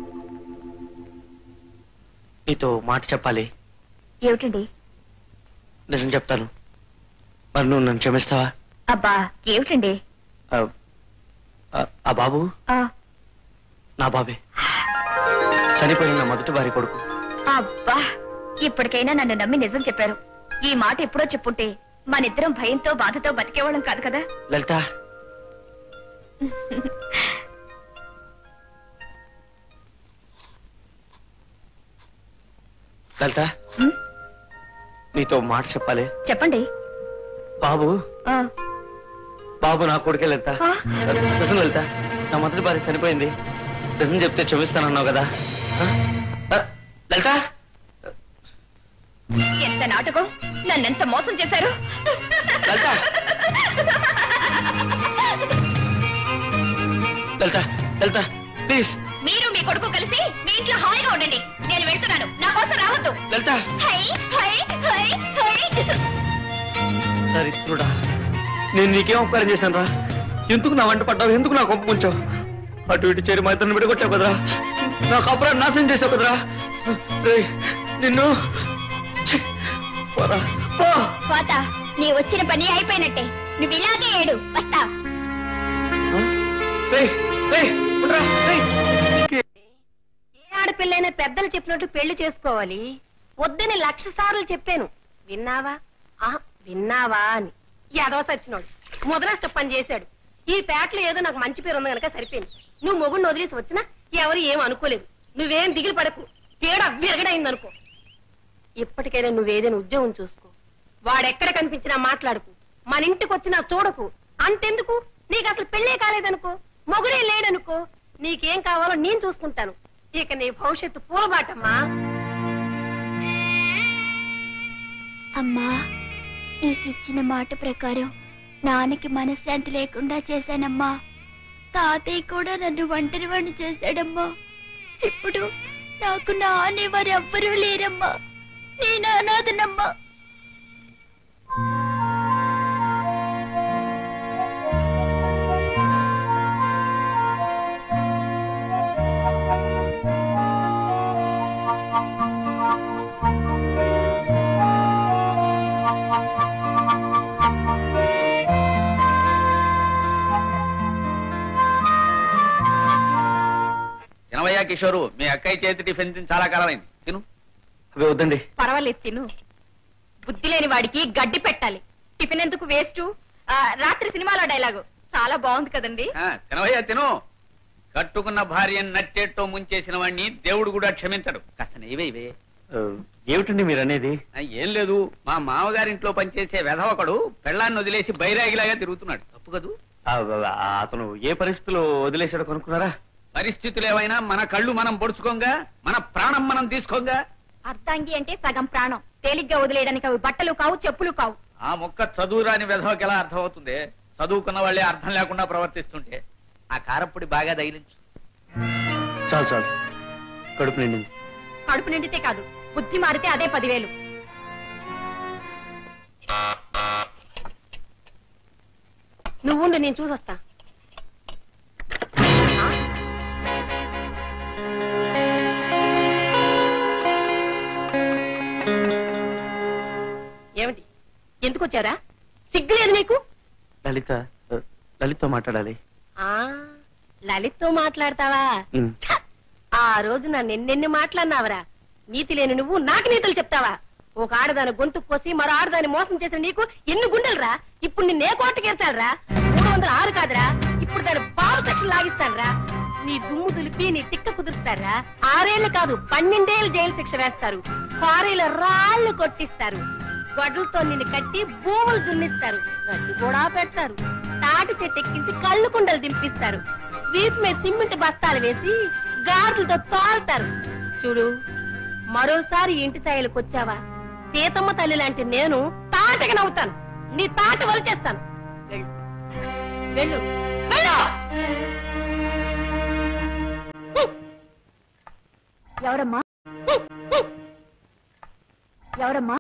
నీతో మాట చెప్పాలి. ఏమిటండి? నిజం చెప్తాను, మరి నువ్వు నన్ను క్షమిస్తావా? అబ్బా, ఏమిటండి? ఆ, ఆ, ఆ బాబు ఆ, నా బాబే, చనిపోయిన నా మొదటి భార్య కొడుకు. అబ్బా, ఇప్పటికైనా నన్ను నమ్మి నిజం చెప్పారు. ఈ మాట ఎప్పుడో చెప్పుంటే మనిద్దరం భయంతో బాధతో బతికేవాళ్ళం కాదు కదా. లలిత, లలిత, ఉమ్, నీతో మాట చెప్పాలి. చెప్పండి. బాబు ఆ, బాబు నా కొడుకే లలిత. ఆ? నిజం లలిత, నా మొదటి భార్య చనిపోయింది. నిజం చెప్తే క్షమిస్తానన్నావు కదా. ఆ? ఆ, లలిత, ఎంత నాటకం! నన్నెంత మోసం చేశారు! లలిత, లలిత, లలిత, ప్లీజ్ మీరు మీ కొడుకు కలిసి మీ ఇంట్లో హాయిగా ఉండండి. నేను వెళ్తున్నాను, నా కోసం రావద్దు. లలిత హై హై హై హై. దరిద్రుడా, నేను నీకేం ఉపకారం చేశాను రా? ఎందుకు నా వంట పడ్డావు? ఎందుకు నా కొంప ముంచావు? అటు ఇటు చేరి మా ఇద్దరిని విడగొట్టావు కదరా, నా కపరాన్ని నాశనం చేసావు కదరా. రేయ్, నిన్ను ఛీ, పోరా, పో. పోత, నీ వచ్చిన పని అయిపోయినట్టే. నువ్వు ఇలాగే ఏడు, వస్తా. రేయ్, రేయ్, ఉండురా, రేయ్. ఏ ఆడపిల్లైనా పెద్దలు చెప్పినట్టు పెళ్లి చేసుకోవాలి. వద్దని లక్ష సార్లు చెప్పాను, విన్నావా? ఆహా, విన్నావా అని యాదవ సచ్చినోడు మొదలష్ట పని చేశాడు. ఈ పేటలో ఏదో నాకు మంచి పేరు ఉంది కనుక సరిపోయింది. నువ్వు మొగుడిని వదిలేసి వచ్చినా ఎవరు ఏం అనుకోలేదు. నువ్వేం దిగులు పడకు, పేడ విరగడైందనుకో. ఇప్పటికైనా నువ్వేదైనా ఉద్యోగం చూసుకో. వాడెక్కడ కనిపించినా మాట్లాడుకు, మన ఇంటికి వచ్చినా చూడకు. అంతెందుకు, నీకు అసలు పెళ్ళే కాలేదనుకో, మొగుడే లేడనుకో, నీకేం కావాలో నేను చూసుకుంటాను. ఇక నీ భవిష్యత్తు పూలబాటమ్మా. అమ్మా, నీకిచ్చిన మాట ప్రకారం నాన్నకి మనశ్శాంతి లేకుండా చేశానమ్మా. తాతయ్య కూడా నన్ను ఒంటరి వాడిని చేశాడమ్మా. ఇప్పుడు నాకు నా అనేవారు ఎవ్వరూ లేరమ్మా. నేను అనాథనమ్మా. తినవయ్యా కిషోరు, మీ అక్కయ్య చేతి టిఫిన్ తిని చాలా కాలమైంది. తిను. అవి వద్దండి. పర్వాలేదు, తిను. బుద్ధి లేని వాడికి గడ్డి పెట్టాలి. టిఫిన్ ఎందుకు వేస్ట్? రాత్రి సినిమాలో డైలాగు చాలా బాగుంది కదండి. ఆ, తినవయ్యా తిను. కట్టుకున్న భార్యను నట్టేట్టో ముంచేసిన వాడిని దేవుడు కూడా క్షమించడు. కాస్త ఇవే ఇవే. ఆ, ఏమిటండి మీరు అనేది? ఆ, ఏం లేదు, మా మామగారింట్లో పనిచేసే వెధవకడు పెళ్ళాన్ని వదిలేసి బైరాగిలాగా తిరుగుతున్నాడు. తప్పు కదూ? ఆ, ఆ, అతను ఏ పరిస్థితిలో వదిలేశాడో కనుక్కున్నారా? పరిస్థితులు ఏవైనా మన కళ్ళు మనం పొడుచుకోంగా, మన ప్రాణం మనం తీసుకోంగా. అర్ధాంగి అంటే సగం ప్రాణం. తేలిగ్గా వదిలేయడానికి అవి బట్టలు కావు, చెప్పులు కావు. ఆ మొక్క చదువురాని వెధవకి ఎలా అర్థం అవుతుంది? చదువుకున్న వాళ్ళే అర్థం లేకుండా ప్రవర్తిస్తుంటే. ఆ కారప్పొడి బాగా తగిలించు. చాలు చాలు, కడుపు నిండింది. కడుపు నిండితే కాదు, బుద్ధి మారితే అదే పదివేలు. నువ్వుండు, నేను చూసొస్తా. ఏమిటి, ఎందుకు వచ్చారా? సిగ్గు లేదు నీకు? లలిత, ఆ, లలితతో మాట్లాడాలి. ఆ లలిత్తో మాట్లాడతావా? ఉమ్. ఛ! ఆ రోజు నన్ను ఎన్నెన్ని మాట్లాడినావరా? నీతి లేని నువ్వు నాకు నీతులు చెప్తావా? ఒక ఆడదాని గొంతు కోసి మరో ఆడదాన్ని మోసం చేసిన నీకు ఎన్ని గుండెలరా? ఇప్పుడు నిన్నే కోటకేర్చాలరా? మూడు వందల ఆరు కాదురా, ఇప్పుడు దాని బారు సెక్షన్ లాగిస్తానరా. నీ దుమ్ము దులిపి నీ తిక్క కుదురుస్తారా? ఆరేళ్లు కాదు, పన్నెండేళ్లు జైలు శిక్ష వేస్తారు. కారీల రాళ్లు కొట్టిస్తారు. గొడ్లతో నిన్ను కట్టి భూములు దున్నిస్తారు. గడ్డి కూడా పెడతారు. తాటి చెట్టు ఎక్కించి కళ్ళు కుండలు దింపిస్తారు. వీపు మీద సిమెంట్ బస్తాలు వేసి గార్లతో తోలుతారు. చూడు, మరోసారి ఇంటి ఛాయలకు వచ్చావా, సీతమ్మ తల్లి లాంటి నేను తాటగా నవ్వుతాను. నీ తాట వలిచేస్తాను. వెళ్ళు, వెళ్ళు, వెళ్ళు. ఎవరమ్మా? ఎవరమ్మా?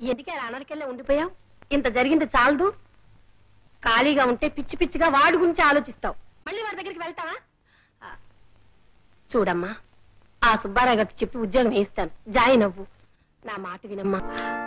ఎందుకే రానరికెళ్ళే ఉండిపోయావు? ఇంత జరిగింది చాలదు. ఖాళీగా ఉంటే పిచ్చి పిచ్చిగా వాడి గురించి ఆలోచిస్తావు. మళ్ళీ వాడి దగ్గరికి వెళ్తావా? ఆ, చూడమ్మా, ఆ సుబ్బారావు గారికి చెప్పి ఉద్యోగం వేయిస్తాను. జాయిన్ అవ్వు. నా మాట వినమ్మా.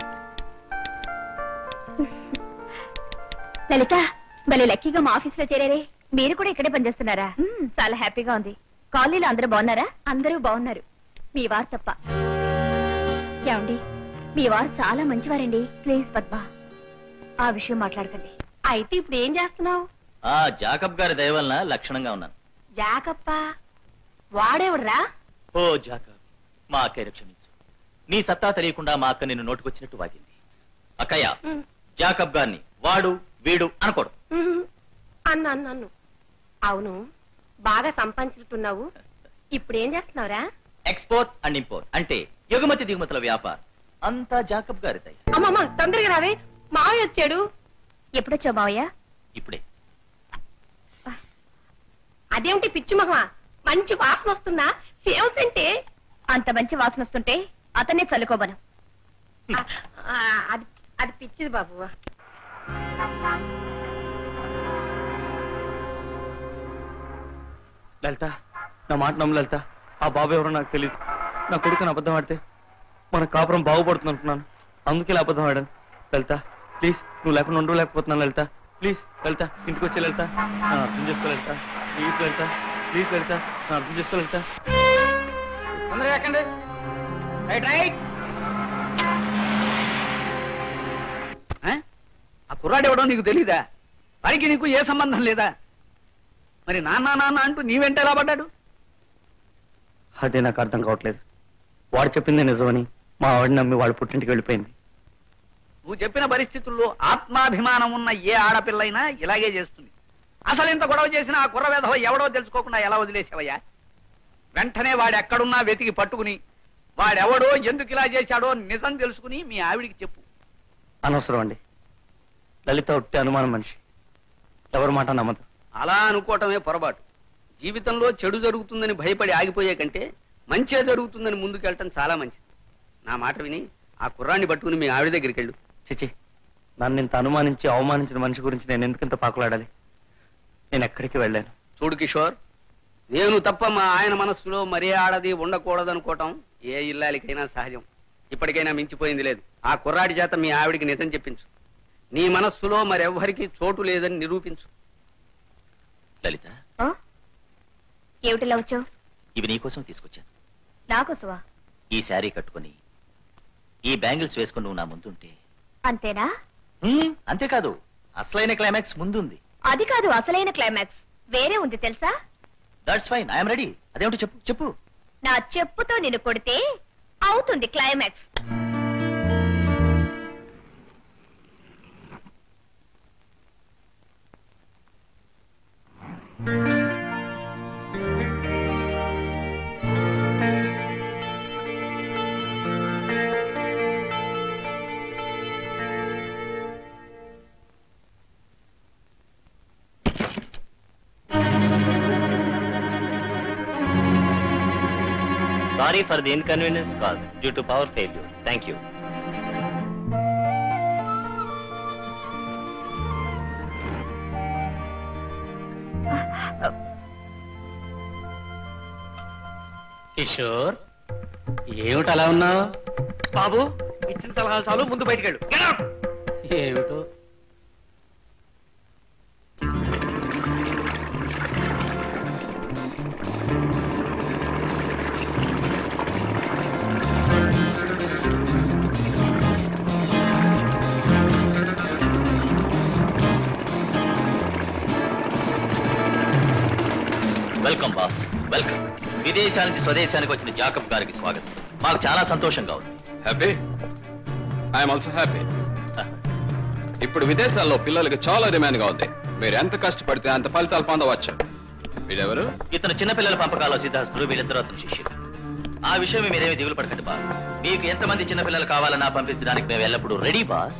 లలిత, భలే లక్కీగా మా ఆఫీస్ లో చేరారే. మీరు కూడా ఇక్కడే పనిచేస్తున్నారా? చాలా హ్యాపీగా ఉంది. కాలనీలో అందరూ బాగున్నారా? అందరూ బాగున్నారు, మీ వారు తప్ప. ఏమండి, మీ వారు చాలా మంచివారండి. ప్లీజ్ పద్మ, ఆ విషయం మాట్లాడకండి. అయితే ఇప్పుడు ఏం చేస్తున్నావు? ఆ జాకబ్ గారి దయ వలన లక్షణంగా ఉన్నాను. జాకప్ప వాడేవుడ్రా? ఓ జాకబ్, మా అక్కయ్యను క్షమించు. నీ సత్తా తెలియకుండా మా అక్క నిన్ను నోటుకొచ్చినట్టు వాగింది. అక్కయ్య, జాకబ్ గారిని వాడు వీడు అనకూడదు. అన్ను అన్ను అన్ను అవును, బాగా సంపాదించుతున్నావు. ఇప్పుడు ఏం చేస్తున్నావురా? ఎక్స్పోర్ట్ అండ్ ఇంపోర్ట్, అంటే ఎగుమతి దిగుమతుల వ్యాపారం అంతా జాకబ్ గారి దయ. అమ్మమ్మ, తొందరగా రావే, మావయ్య వచ్చాడు. ఎప్పుడొచ్చావు మావయ్య? ఇప్పుడే. అదేమిటి పిచ్చి మగమా, మంచి వాసన వస్తుందా? సేవ్స్ అంటే అంత మంచి వాసన వస్తుంటే అతన్నే చల్లుకోబను. అది అది పిచ్చిది బాబు. లలిత, నా మాట నమ్ము లలిత. ఆ బాబు ఎవరో నాకు తెలియదు. నా కొడుకుని అబద్ధం ఆడితే మన కాపురం బాగుపడుతుంది అనుకున్నాను. అందుకే ఇలా అబద్ధం ఆడాను. లలిత ప్లీజ్, నువ్వు లేకుండా ఉండు లేకపోతున్నాను. లలిత ప్లీజ్, లలిత ఇంటికి వచ్చే లలిత, నా అర్థం చేసుకో లలిత. ప్లీజ్ లలిత, ప్లీజ్ లలిత, నా అర్థం చేసుకో లలిత. తొందరగా ఎక్కండి. Right right. ఆ కుర్రాడు ఎవడో నీకు తెలీదా? వారికి నీకు ఏ సంబంధం లేదా? మరి నాన్న నాన్న అంటూ నీ వెంట ఎలా పడ్డాడు? అదే నాకు అర్థం కావట్లేదు. వాడు చెప్పింది నిజమని మా ఆవిడ నమ్మి వాడు పుట్టింటికి వెళ్ళిపోయింది. నువ్వు చెప్పిన పరిస్థితుల్లో ఆత్మాభిమానం ఉన్న ఏ ఆడపిల్లైనా ఇలాగే చేస్తుంది. అసలు ఇంత గొడవ చేసిన ఆ కుర్ర వేధవ ఎవడో తెలుసుకోకుండా ఎలా వదిలేసావయ్యా? వెంటనే వాడు ఎక్కడున్నా వెతికి పట్టుకుని వాడెవడో ఎందుకు ఇలా చేశాడో నిజం తెలుసుకుని మీ ఆవిడికి చెప్పు. అనవసరం అండి. లలిత ఒట్టి అనుమానం మనిషి, ఎవరి మాట నమ్మదు. అలా అనుకోవటమే పొరపాటు. జీవితంలో చెడు జరుగుతుందని భయపడి ఆగిపోయే కంటే మంచే జరుగుతుందని ముందుకెళ్ళటం చాలా మంచిది. నా మాట విని ఆ కుర్రాన్ని పట్టుకుని మీ ఆవిడ దగ్గరికి వెళ్ళు. చిచి, నన్ను ఇంత అనుమానించి అవమానించిన మనిషి గురించి నేను ఎందుకింత పాకులాడాలి? నేను ఎక్కడికి వెళ్ళాను. చూడు కిషోర్, నేను తప్ప మా ఆయన మనస్సులో మరే ఆడది ఉండకూడదనుకోవటం ఏ ఇల్లాలికైనా సహజం. ఇప్పటికైనా మించిపోయింది లేదు. ఆ కుర్రాడి చేత మీ ఆవిడికి నిజం చెప్పించు. నీ మనస్సులో మరెవ్వరికి చోటు లేదని నిరూపించు. లలిత, ఏమిటిలా వచ్చావు? ఇవి నీకోసం తీసుకొచ్చాను. నాకోసమా? ఈ శారీ కట్టుకుని ఈ బ్యాంగిల్స్ వేసుకుని నువ్వు నా ముందుంటే. అంతేనా? అంతేకాదు, అసలైన క్లైమాక్స్ ముందుంది. అది కాదు, అసలైన క్లైమాక్స్ వేరే ఉంది తెలుసా? That's fine, I'm ready. అదేమిటో చెప్పు చెప్పు. నా చెప్పుతో నిన్ను కొడితే అవుతుంది climax. Sorry for the inconvenience caused due to power failure. Thank you. Kishore, ఏమిటి అలా ఉన్నావు? బాబు, ఇచ్చిన సలహాలు చాలు, ముందు బయటికి వెళ్ళు. ఏమిటో వెల్కమ్ బాస్, వెల్కమ్. విదేశాల నుంచి స్వదేశానికి వచ్చిన జాకబ్ గారికి స్వాగతం. మాకు చాలా సంతోషంగా ఉంది. హ్యాపీ? I'm also happy. ఇప్పుడు విదేశాల్లో పిల్లలకి చాలా డిమాండ్ గా ఉంది. మీరు ఎంత కష్టపడితే అంత ఫలితాలు పొందవచ్చు. వీరెవరు? ఇతను చిన్నపిల్లల పంపకాల్లో సిద్ధాస్తులు, వీళ్ళిద్దరూ అతను శిష్యులు. ఆ విషయం మీరేమి దిగులు పడకండి బాస్. మీకు ఎంతమంది చిన్నపిల్లలు కావాలన్నా పంపించడానికి మేము ఎల్లప్పుడూ రెడీ బాస్.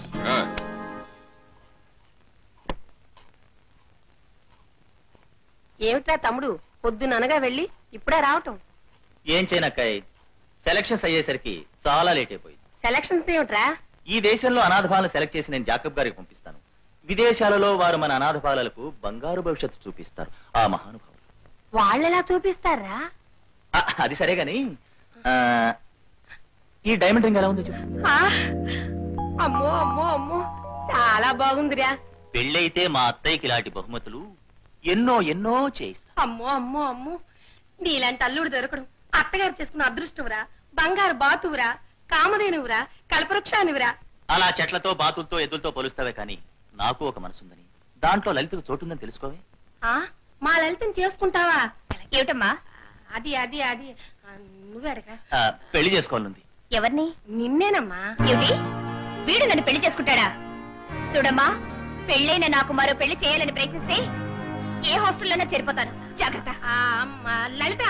ఏమిట్రా తమ్ముడు, పొద్దుననగా వెళ్ళి ఇప్పుడే రావటం? ఏం చేయనక్కాయ్, సెలక్షన్స్ అయ్యేసరికి చాలా లేట్ అయిపోయింది. సెలక్షన్స్ ఏమిట్రా? ఈ దేశంలో అనాథ బాలను సెలెక్ట్ చేసి నేను జాకబ్ గారికి పంపిస్తాను. విదేశాలలో వారు మన అనాథ బాలలకు బంగారు భవిష్యత్తు చూపిస్తారు. ఆ మహానుభావులు వాళ్ళెలా చూపిస్తారా? ఆ, అది సరే గాని ఆ, ఈ డైమండ్ రింగ్ ఎలా ఉంది చూడు. ఆ, అమ్మో అమ్మో అమ్మో చాలా బాగుందిరా. పెళ్ళైతే మా అత్తయ్యకి ఇలాంటి బహుమతులు ఎన్నో ఎన్నో చేయిస్తా. అమ్మో అమ్మో అమ్మో నీలాంటి అల్లుడు దొరకడం అత్తగారు చేసుకున్న అదృష్టంరా. బంగారు బాతువురా, కామధేనువురా, కల్పవృక్షానివిరా. అలా చెట్లతో బాతులతో ఎద్దులతో పోలుస్తావే కానీ నాకు ఒక మనసుందని, దాంట్లో లలితకు చోటుందని తెలుసుకోవే. ఆ మా లలితని చేసుకుంటావా? ఏమిటమ్మా? అది అది అది ఆ, నువ్వే అడగా. ఆ, పెళ్లి చేసుకోవాలంది. ఎవరిని? నిన్నేనమ్మా. ఏమిటి? వీడు నన్ను పెళ్లి చేసుకుంటాడా? చూడమ్మా, పెళ్ళైన నాకు మరో పెళ్లి చేయాలని ప్రయత్నిస్తే ఏ హాస్టల్లోనే చేరిపోతాను. జాగ్రత్త. ఆ, అమ్మా లలిత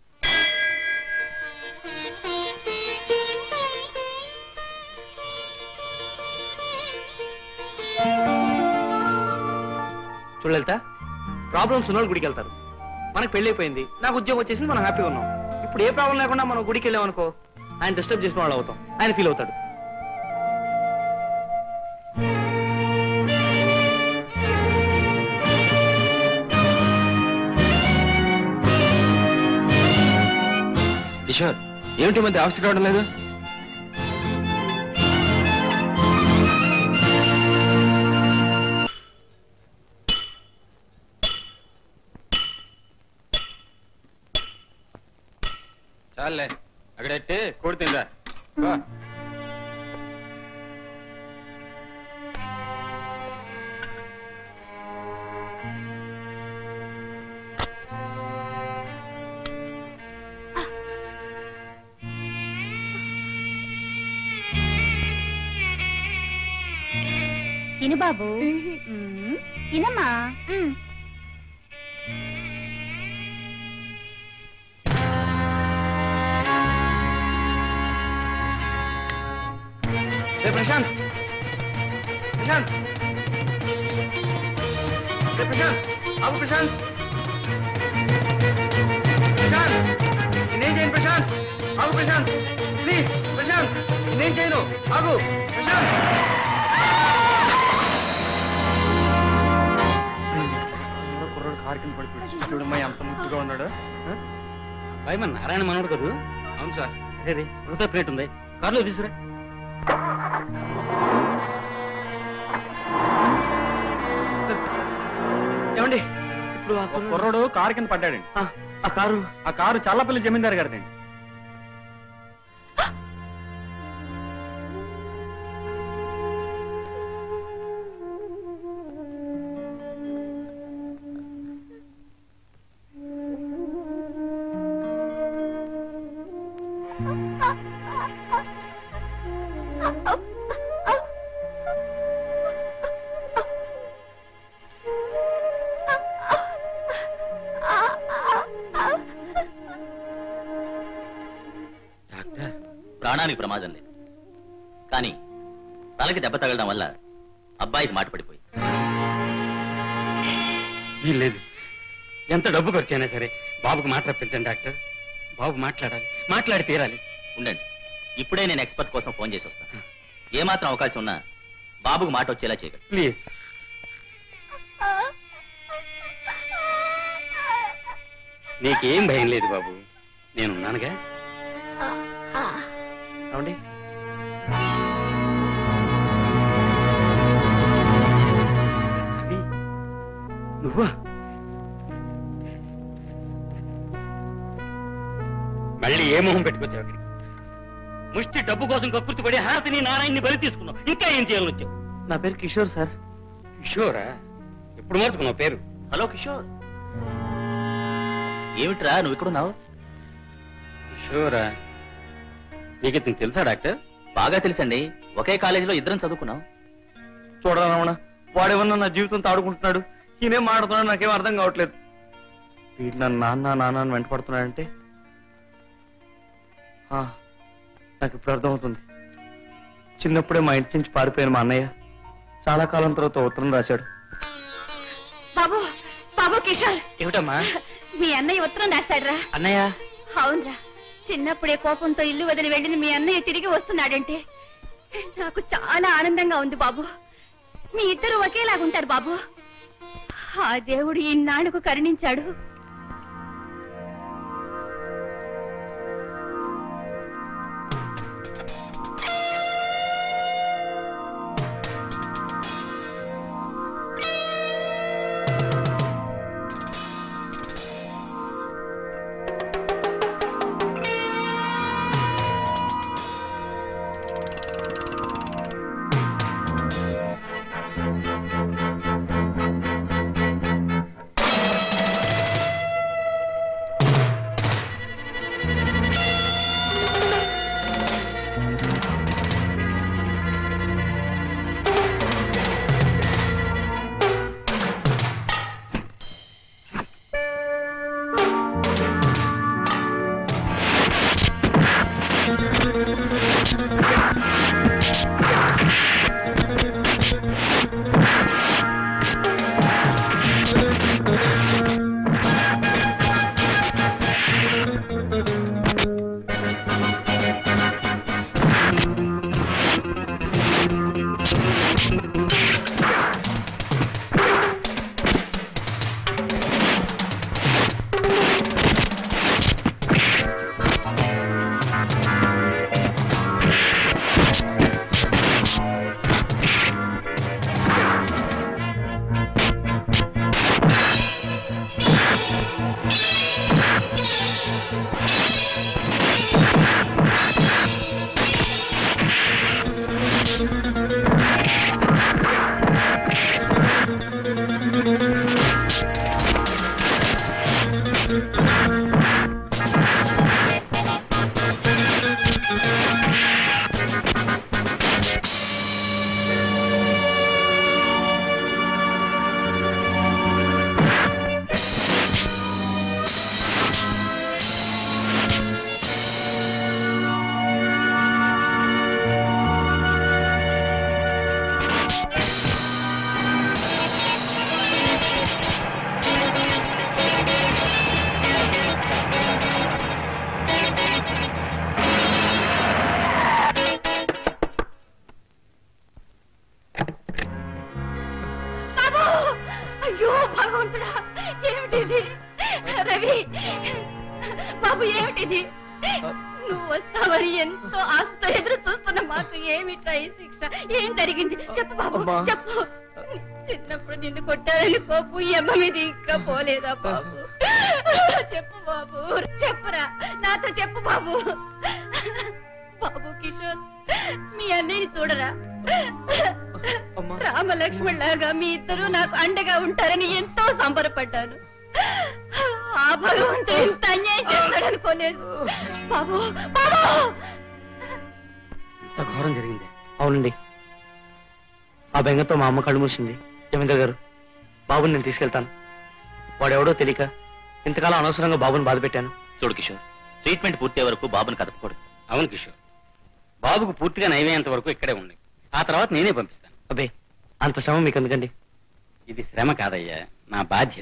చూడలేత ప్రాబ్లమ్స్ ఉన్నోళ్ళు గుడికి వెళ్తారు. మనకు పెళ్లి అయిపోయింది, నాకు ఉద్యోగం వచ్చేసింది, మనం హ్యాపీగా ఉన్నాం. ఇప్పుడు ఏ ప్రాబ్లం లేకుండా మనం గుడికి వెళ్ళామనుకో, ఆయన డిస్టర్బ్ చేసిన వాళ్ళు అవుతాం, ఆయన ఫీల్ అవుతాడు. కిషోర్, ఏమిటి మధ్య ఆఫీస్కి రావడం లేదు? చాలే అక్కడెట్టి కొడుతుందా? ఇను బాబు, ఇనమ్మా. ప్రశాంత్ ప్రశాంత్ ప్రశాంత్ ఆగు. ప్రశాంత్ ప్రశాంత్ నేనేం చేయను. ప్రశాంత్ ఆగు. ప్రశాంత్ ప్లీజ్. ప్రశాంత్ నేనేం చేయను. ఆగు. ప్రశాంత్ కుర్రాడు కారు కింద పడిపోయి చూడమ్మా ఎంత ముద్దుగా ఉన్నాడు. భయమన్ నారాయణ మనోడు కదా? అవును సార్. అదే వృధా ప్లేట్ ఉంది, కారులో తీసుకురా. ఏమండి, ఇప్పుడు ఆ కుర్రాడు కారు కింద పడ్డాడండి. ఆ కారు ఆ కారు చల్లపల్లి జమీందారు గారిదండి. ప్రాణానికి ప్రమాదం లేదు, కానీ తలకి దెబ్బ తగలడం వల్ల అబ్బాయికి మాట పడిపోయి. లేదు, ఎంత డబ్బు ఖర్చైనా సరే బాబుకు మాట రప్పించండి డాక్టర్. బాబు మాట్లాడాలి, మాట్లాడి తీరాలి. ఉండండి, ఇప్పుడే నేను ఎక్స్పర్ట్ కోసం ఫోన్ చేసి వస్తాను. ఏమాత్రం అవకాశం ఉన్నా బాబుకు మాట వచ్చేలా చేయగలరు. ప్లీజ్. నీకేం భయం లేదు బాబు, నేనున్నానుగా. ఏమండి, నువ్వా? మళ్ళీ ఏ మొహం పెట్టుకొచ్చావు అక్కడికి? ముష్టి డబ్బు కోసం కక్కుర్తి పడి హారతిని నారాయణని బలి తీసుకున్నావు. ఇంకా ఏం చేయాలని వచ్చావు? నా పేరు కిషోర్ సార్. కిషోరా? ఎప్పుడు మార్చుకున్నావు పేరు? హలో కిషోర్, ఏమిట్రా నువ్వు ఇక్కడున్నావు? కిషోరా? నీకు ఇతను తెలుసా డాక్టర్? బాగా తెలుసండి, ఒకే కాలేజీలో ఇద్దరం చదువుకున్నాం. చూడరా రమణ, వాడేమన్నా నా జీవితంతో ఆడుకుంటున్నాడు, ఈయనేం మాడుతున్నాడు నాకేం అర్థం కావట్లేదు. వీడు నన్ను నాన్న నాన్న అని వెంటపడుతున్నాడంటే నాకు ఇప్పుడు అర్థమవుతుంది. చిన్నప్పుడే మా ఇంటి నుంచి పారిపోయిన మా అన్నయ్య చాలా కాలం తర్వాత ఉత్తరం రాశాడు. బాబు బాబు కిషోర్, ఏమిటమ్మా? మీ అన్నయ్య ఉత్తరం రాశాడ్రా. అన్నయ్య? అవునరా, చిన్నప్పుడే కోపంతో ఇల్లు వదిలి వెళ్ళిన మీ అన్నయ్య తిరిగి వస్తున్నాడంటే నాకు చాలా ఆనందంగా ఉంది బాబు. మీ ఇద్దరు ఒకేలాగుంటారు బాబు. ఆ దేవుడు ఇన్నాళ్ళకు కరుణించాడు. అయ్యో భగవంతుడా, ఏమిటిది? రవి బాబు, ఏమిటిది? నువ్వు వస్తావని ఎంతో ఆశతో ఎదురు చూస్తున్న మాకు ఏమిటా ఈ శిక్ష? ఏం జరిగింది చెప్పు బాబు, చెప్పు. చిన్నప్పుడు నిన్ను కొట్టారని కోపు ఈ అమ్మ మీద ఇంకా పోలేదా బాబు? చెప్పు బాబు, చెప్పురా, నాతో చెప్పు బాబు. బాబు కిషోర్, మీ అన్నయ్యని చూడరా. రామలక్ష్మణ్ మీ ఇద్దరు నాకు అండగా ఉంటారని ఎంతో సంబరపడ్డాను. ఆ భగవంతుడు ఇంత అన్యాయం చేస్తాడనుకోలేదు. బాబు బాబు, ఇంత ఘోరం జరిగింది. అవునండి, ఆ బెంగతో మా అమ్మ కళ్ళు మూసింది. జమీందర్ గారు, బాబుని నేను తీసుకెళ్తాను. వాడెవడో తెలియక ఇంతకాలం అనవసరంగా బాబుని బాధ పెట్టాను. చూడు కిషోర్, ట్రీట్మెంట్ పూర్తయ్యే వరకు బాబుని కదపకూడదు. అవును కిషోర్, బాబుకు పూర్తిగా నయమయ్యేంత వరకు ఇక్కడే ఉండి ఆ తర్వాత నేనే పంపిస్తాను. అబ్బే, అంత శ్రమ మీకు ఎందుకండి? ఇది శ్రమ కాదయ్యా, నా బాధ్యత.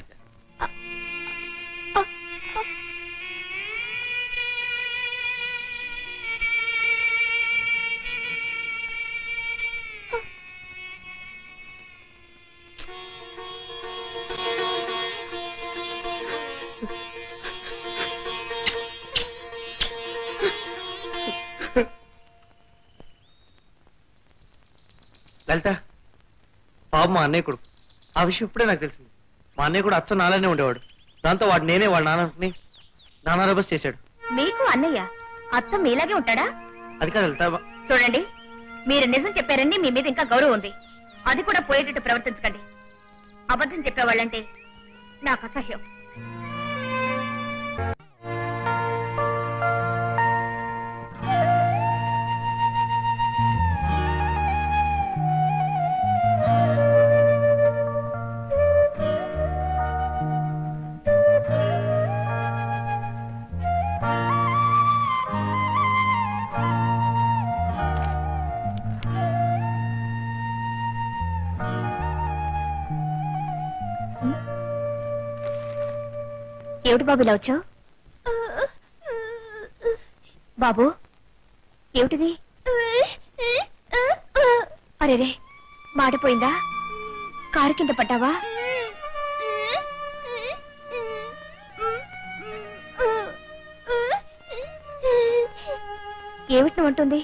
లలిత, బాబు మా అన్నయ్య కొడుకు. ఆ విషయం ఇప్పుడే నాకు తెలిసింది. మా అన్నయ్య కూడా అచ్చ నాలానే ఉండేవాడు. దాంతో వాడు నేనే వాళ్ళ నాన్నని నానారబస్ చేశాడు. మీకు అన్నయ్య అత్త మీలాగే ఉంటాడా? అది కాదు లలిత. చూడండి, మీరు నిజం చెప్పారని మీ మీద ఇంకా గౌరవం ఉంది. అది కూడా పోయేటట్టు ప్రవర్తించకండి. అబద్ధం చెప్పేవాళ్ళంటే నాకు అసహ్యం. ఏమిటి బాబు ఇలా వచ్చావు? బాబు, ఏమిటిది? అరేరే మాడిపోయిందా? కారు కింద పడ్డావా? ఏమిటి ఉంటుంది?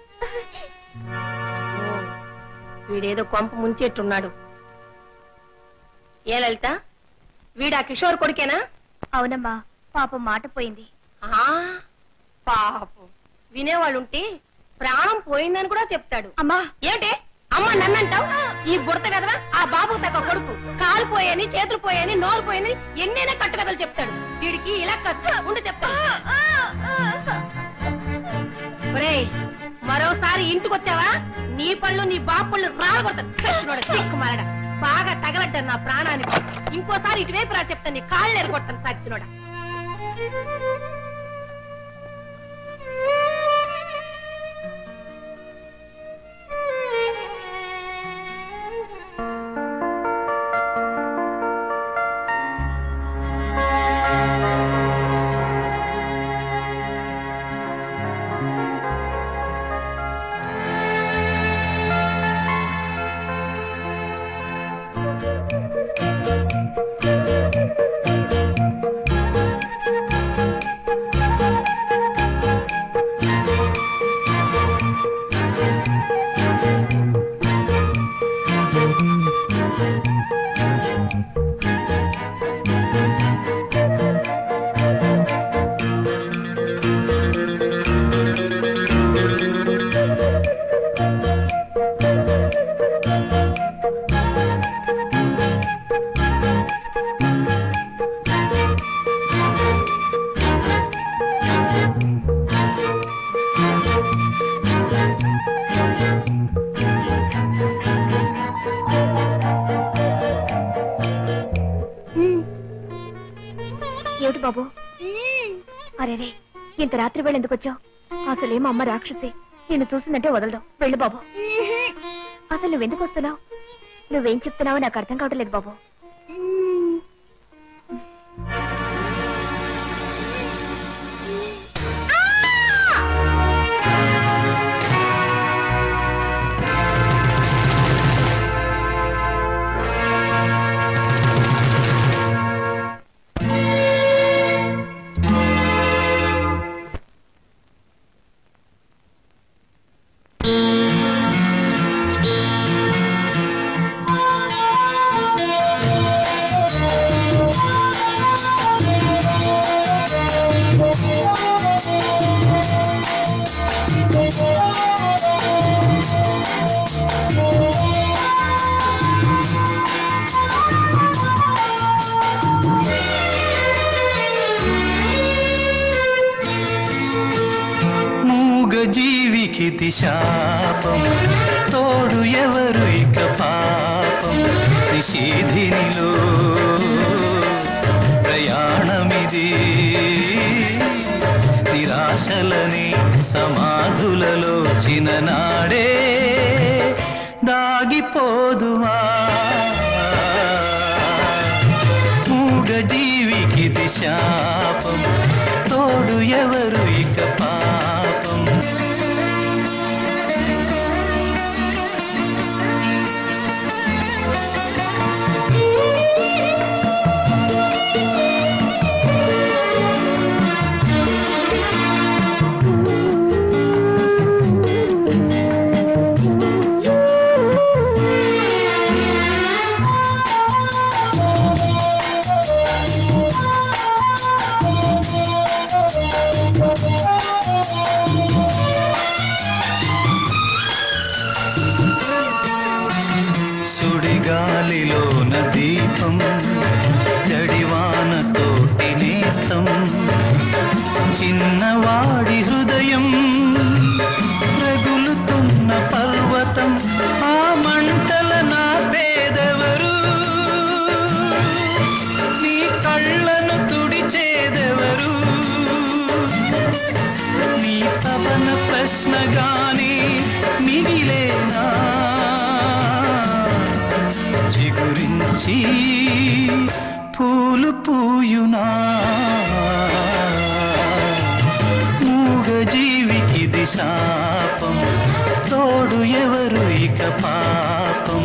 వీడేదో కొంప ముంచేట్టున్నాడు. ఏ లలిత, వీడా కిషోర్ కొడుకేనా? అవునమ్మా, పాపం మాట పోయింది. ఆ పాపం, వినేవాళ్ళుంటే ప్రాణం పోయిందని కూడా చెప్తాడు. అమ్మా ఏమిటి అమ్మ నన్నంటావు? ఈ బుడత వెదవ ఆ బాబుకు తగ్గ కొడుకు. కాలు పోయని, చేతులు పోయని, నోరు పోయని ఎన్నైనా కట్టుకథలు చెప్తాడు. వీడికి ఇలా కథ ఉండి చెప్తాడు. ఒరేయ్, మరోసారి ఇంటికొచ్చావా నీ పళ్ళు నీ బాబు పళ్ళు రాలగొడతాను. చిక్కుమారడా, బాగా తగలడ్డాను నా ప్రాణానికి. ఇంకోసారి ఇటువైపు రా చెప్తాను, నీ కాళ్ళు ఎరగొడతాను సచ్చినోడా. ఏమిటి బాబు? అరేరే, ఇంత రాత్రి వేళ ఎందుకు వచ్చావు? అసలేమో అమ్మ రాక్షసి, నిన్ను చూసిందంటే వదలడం. వెళ్ళు బాబు. అసలు నువ్వెందుకు వస్తున్నావు? నువ్వేం చెప్తున్నావో నాకు అర్థం కావట్లేదు బాబు. జీవికిది శాపం, తోడు ఎవరు ఇక పాపం. నిషేధినిలో ప్రయాణమిది, నిరాశలని సమాధులలో చిన్ననాడే దాగిపోదువా. మూగ జీవికిది శాపం, తోడు ఎవరు ఇక పాపం. సుడిగాలిలోన దీపం, జడివానతోటి నేస్తం. చిన్నవాడి హృదయం రగులుతున్న పర్వతం. ఆ మంటల నా పేదెవరు, నీ కళ్ళను తుడిచేదెవరు. నీ తపన ప్రశ్నగాని మిగిలేనా, చిగురించి పూలు పూయునా. మూగ జీవికి పాపం.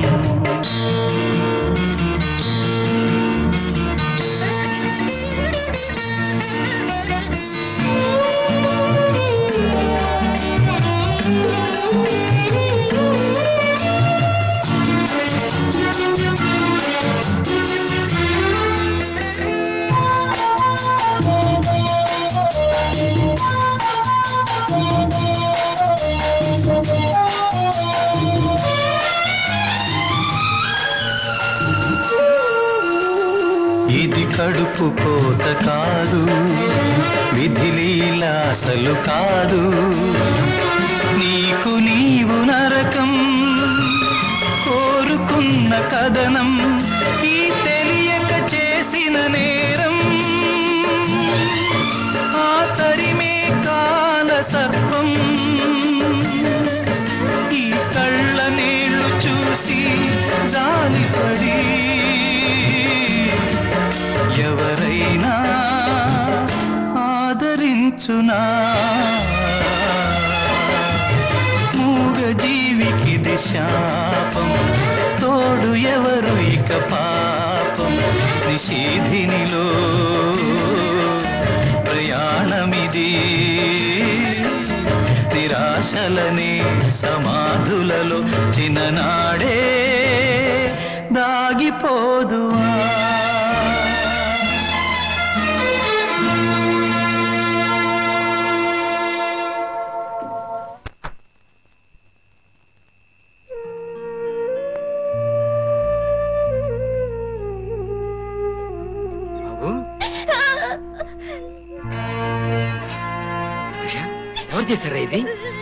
ఇది కడుపు కోత కాదు, విధి లీల అసలు కాదు. నీకు నీవు నరకం కోరుకున్న కథనం, ఈ తెలియక చేసిన నేరం. ఆ తరిమే కాల సర్పం ఈ కళ్ళ నీళ్లు చూసి జాలిపడి ఎవరైనా ఆదరించునా? మూగ జీవికిది శాపం, తోడు ఎవరు ఇక పాపం. నిషేధినిలో ప్రయాణమిది, నిరాశలనే సమాధులలో చిన్ననాడే దాగిపోదువా? ఎవరు చేశారా ఇది?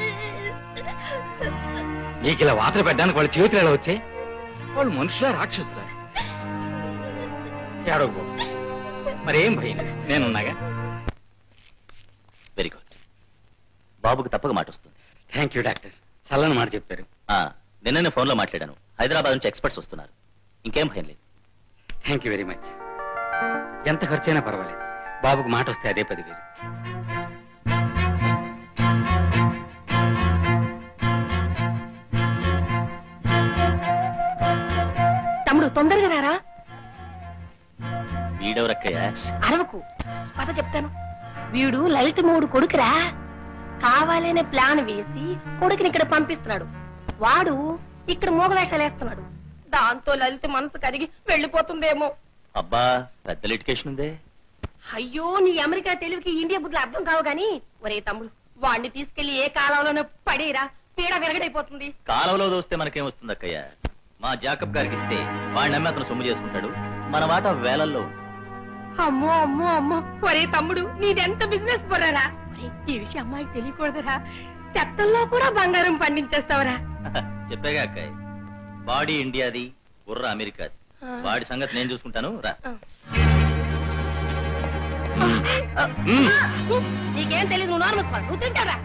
నీకు ఇలా వాతలు పెట్టడానికి వాళ్ళ చేతులు ఎలా వచ్చాయి? వాళ్ళు మనుషులా రాక్షసులా? ఏడవకు, మరేం భయం లేదు, నేనున్నాగా. Very good. బాబుకి తప్పక మాట వస్తుంది. థ్యాంక్ యూ డాక్టర్, చల్లని మాట చెప్పారు. నిన్ననే ఫోన్లో మాట్లాడాను, హైదరాబాద్ నుంచి ఎక్స్పర్ట్స్ వస్తున్నారు. ఇంకేం భయం లేదు. Thank you very much. ఎంత ఖర్చైనా పర్వాలేదు, బాబుకు మాట వస్తే అదే పదివేలు. తమ్ముడు తొందరగా రారా. వీడెవరక్కయ్య? అరవకు, కథ చెప్తాను. వీడు లలిత మూడు కొడుకురా. కావాలనే ప్లాన్ వేసి కొడుకుని ఇక్కడ పంపిస్తున్నాడు. వాడు ఇక్కడ మూగవేషాలు వేస్తున్నాడు. దాంతో లలిత మనసు కరిగి వెళ్ళిపోతుందేమో. అబ్బా, పెద్ద లిటికేషన్ ఉందే. అయ్యో, నీ అమెరికా తెలివికి ఇండియా బుద్ధులు అర్థం కావు గాని. ఒరే తమ్ముడు, వాడిని తీసుకెళ్లి ఏ కాలంలోనో పడేరా, పీడ విరగడైపోతుంది. కాలంలో దోస్తే మనకేం వస్తుంది అక్కయ్య? మా జాకబ్ గారికి ఇస్తే వాడిని నమ్మి అతను సొమ్ము చేసుకుంటాడు. మన వాటా వేలల్లో. అమ్మో అమ్మో అమ్మో, ఒరే తమ్ముడు, నీదెంత బిజినెస్ పొరారా. ఈ విషయం అమ్మాయికి తెలియకూడదురా. చెత్తల్లో కూడా బంగారం పండించేస్తావరా. చెప్పాగా అక్కయ్య, బాడీ ఇండియాది, బుర్ర అమెరికాది. వాడి సంగతి నేను చూసుకుంటాను, రా. నీకేం తెలియదు, నువ్వు నార్మల్ స్పాట్, నువ్వు తింటారా.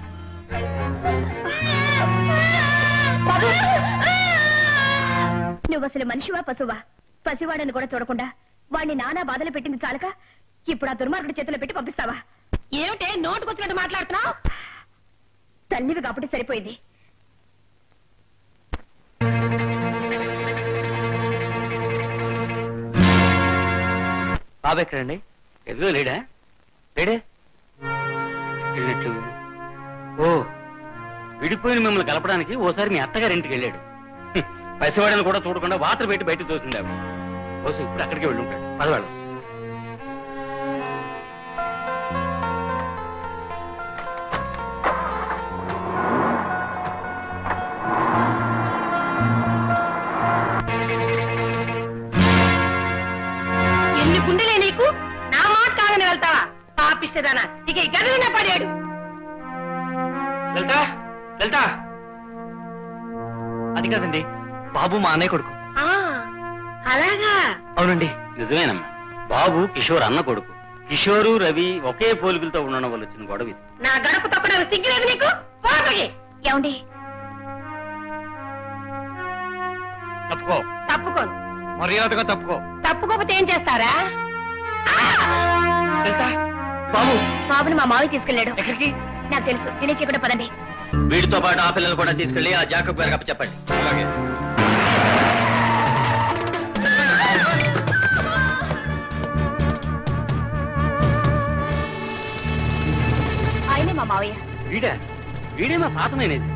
నువ్వు అసలు మనిషివా పశువా? పసివాడని కూడా చూడకుండా వాడిని నానా బాధలు పెట్టింది చాలక ఇప్పుడు ఆ దుర్మార్గుడి చేతిలో పెట్టి పంపిస్తావా? ఏమిటే నోటుకొచ్చినట్టు మాట్లాడుతున్నావు? తల్లివి కాబట్టి సరిపోయింది. బాబు ఎక్కడండి? ఎదుగు లేడా? లేడే వెళ్ళినట్టు. ఓ, విడిపోయిన మిమ్మల్ని కలపడానికి ఓసారి మీ అత్తగారింటికి వెళ్ళాడు. పసివాడని కూడా చూడకుండా వాటర్ పెట్టి బయటకు తోసింది ఆవిడ. ఓసు ఇప్పుడు అక్కడికి వెళ్ళి ఉంటాడు. పదవాడు. ఎన్ని గుండెలే నీకు? నా మాట కాదని వెళ్తావా? పాపిష్టదానా, ఇక ఈ గదిలోనే పడాడు. లలితా, లలితా, అది కాదండి, బాబు మా అన్నయ్య కొడుకు. అలాగా? అవునండి, నిజమేనమ్మా. బాబు కిషోర్ అన్న కొడుకు. కిషోరు రవి ఒకే పోలికలతో ఉండడం వల్ల వచ్చిన గొడవ ఇది. నా గడప తప్పడానికి సిగ్గులేదు నీకు? ఏమండి? తప్పుకో. తప్పుకోను. మర్యాదగా తప్పుకో. తప్పుకోకపోతే ఏం చేస్తారా? బాబు బాబుని మా మావి తీసుకెళ్ళాడు. ఎక్కడికి? నాకు తెలుసు. తినేచి కూడా పదండి. వీడితో పాటు ఆ పిల్లలు కూడా తీసుకెళ్లి ఆ జాకబ్ గారికి అప్పచెప్పండి. అలాగే. ఆయనే మా మావయ్య. వీడా వీడే మా తాతనైనది.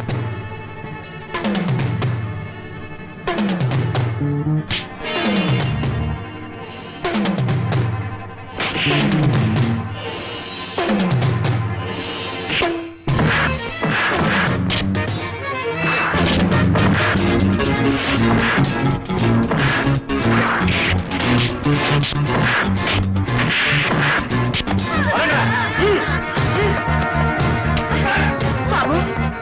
బాబు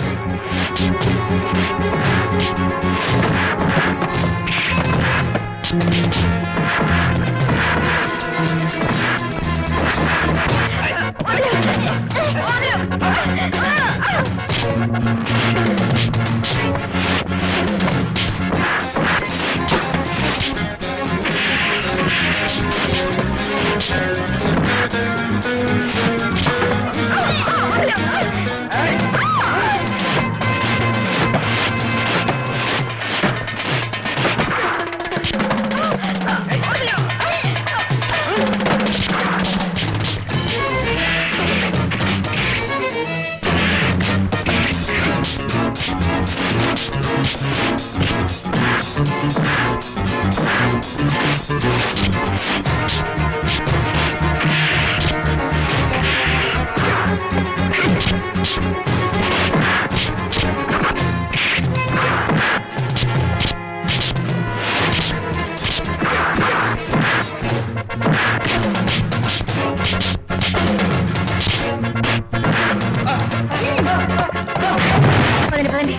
పదండి పదండి.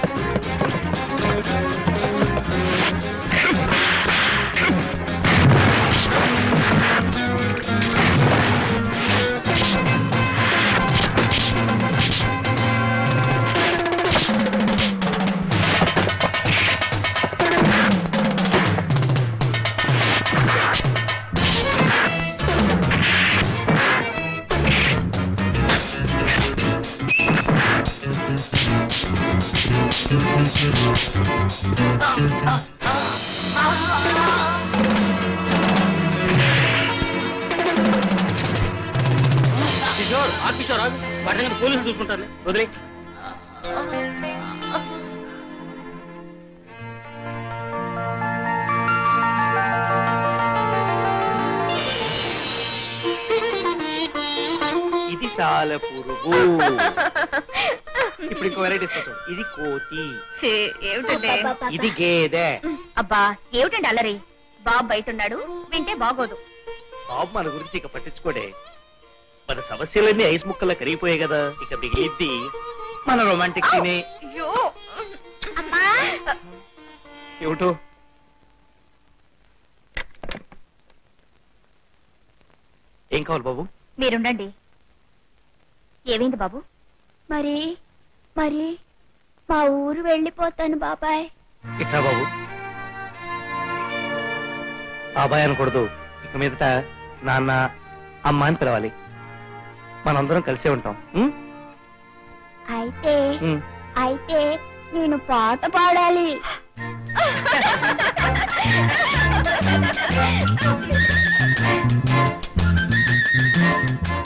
కిషోర్ ఆ కిషోర్ ఆగు. వాటి దగ్గర పోలీసులు చూసుకుంటారు. వదిలే. ఇది చాలా పురుగు. ఇప్పుడు ఇంకో వెరైటీ ఇస్తాం. ఇది కోతి. ఛీ, ఏమిటండి ఇది గేదె. అబ్బా ఏమిటండి అల్లరి? బాబు బయట ఉన్నాడు, వింటే బాగోదు. బాబు మన గురించి ఇక పట్టించుకోడే. మన సమస్యలన్నీ ఐస్ ముక్కల్లా కరిగిపోయాయి కదా. ఇక మిగిలిద్ది మన రొమాంటిక్ సీనే. అయ్యో అమ్మా. ఏమిటో ఏం కావాలి బాబు? మీరుండండి. ఏమైంది బాబు? మరి మరి మా ఊరు వెళ్ళిపోతాను బాబాయ్. ఇట్లా బాబు, బాబాయ్ అనకూడదు. ఇక మీదట నాన్న అమ్మ అని పిలవాలి. మనందరం కలిసే ఉంటాం. ఉం? అయితే ఉం. అయితే నేను పాట పాడాలి.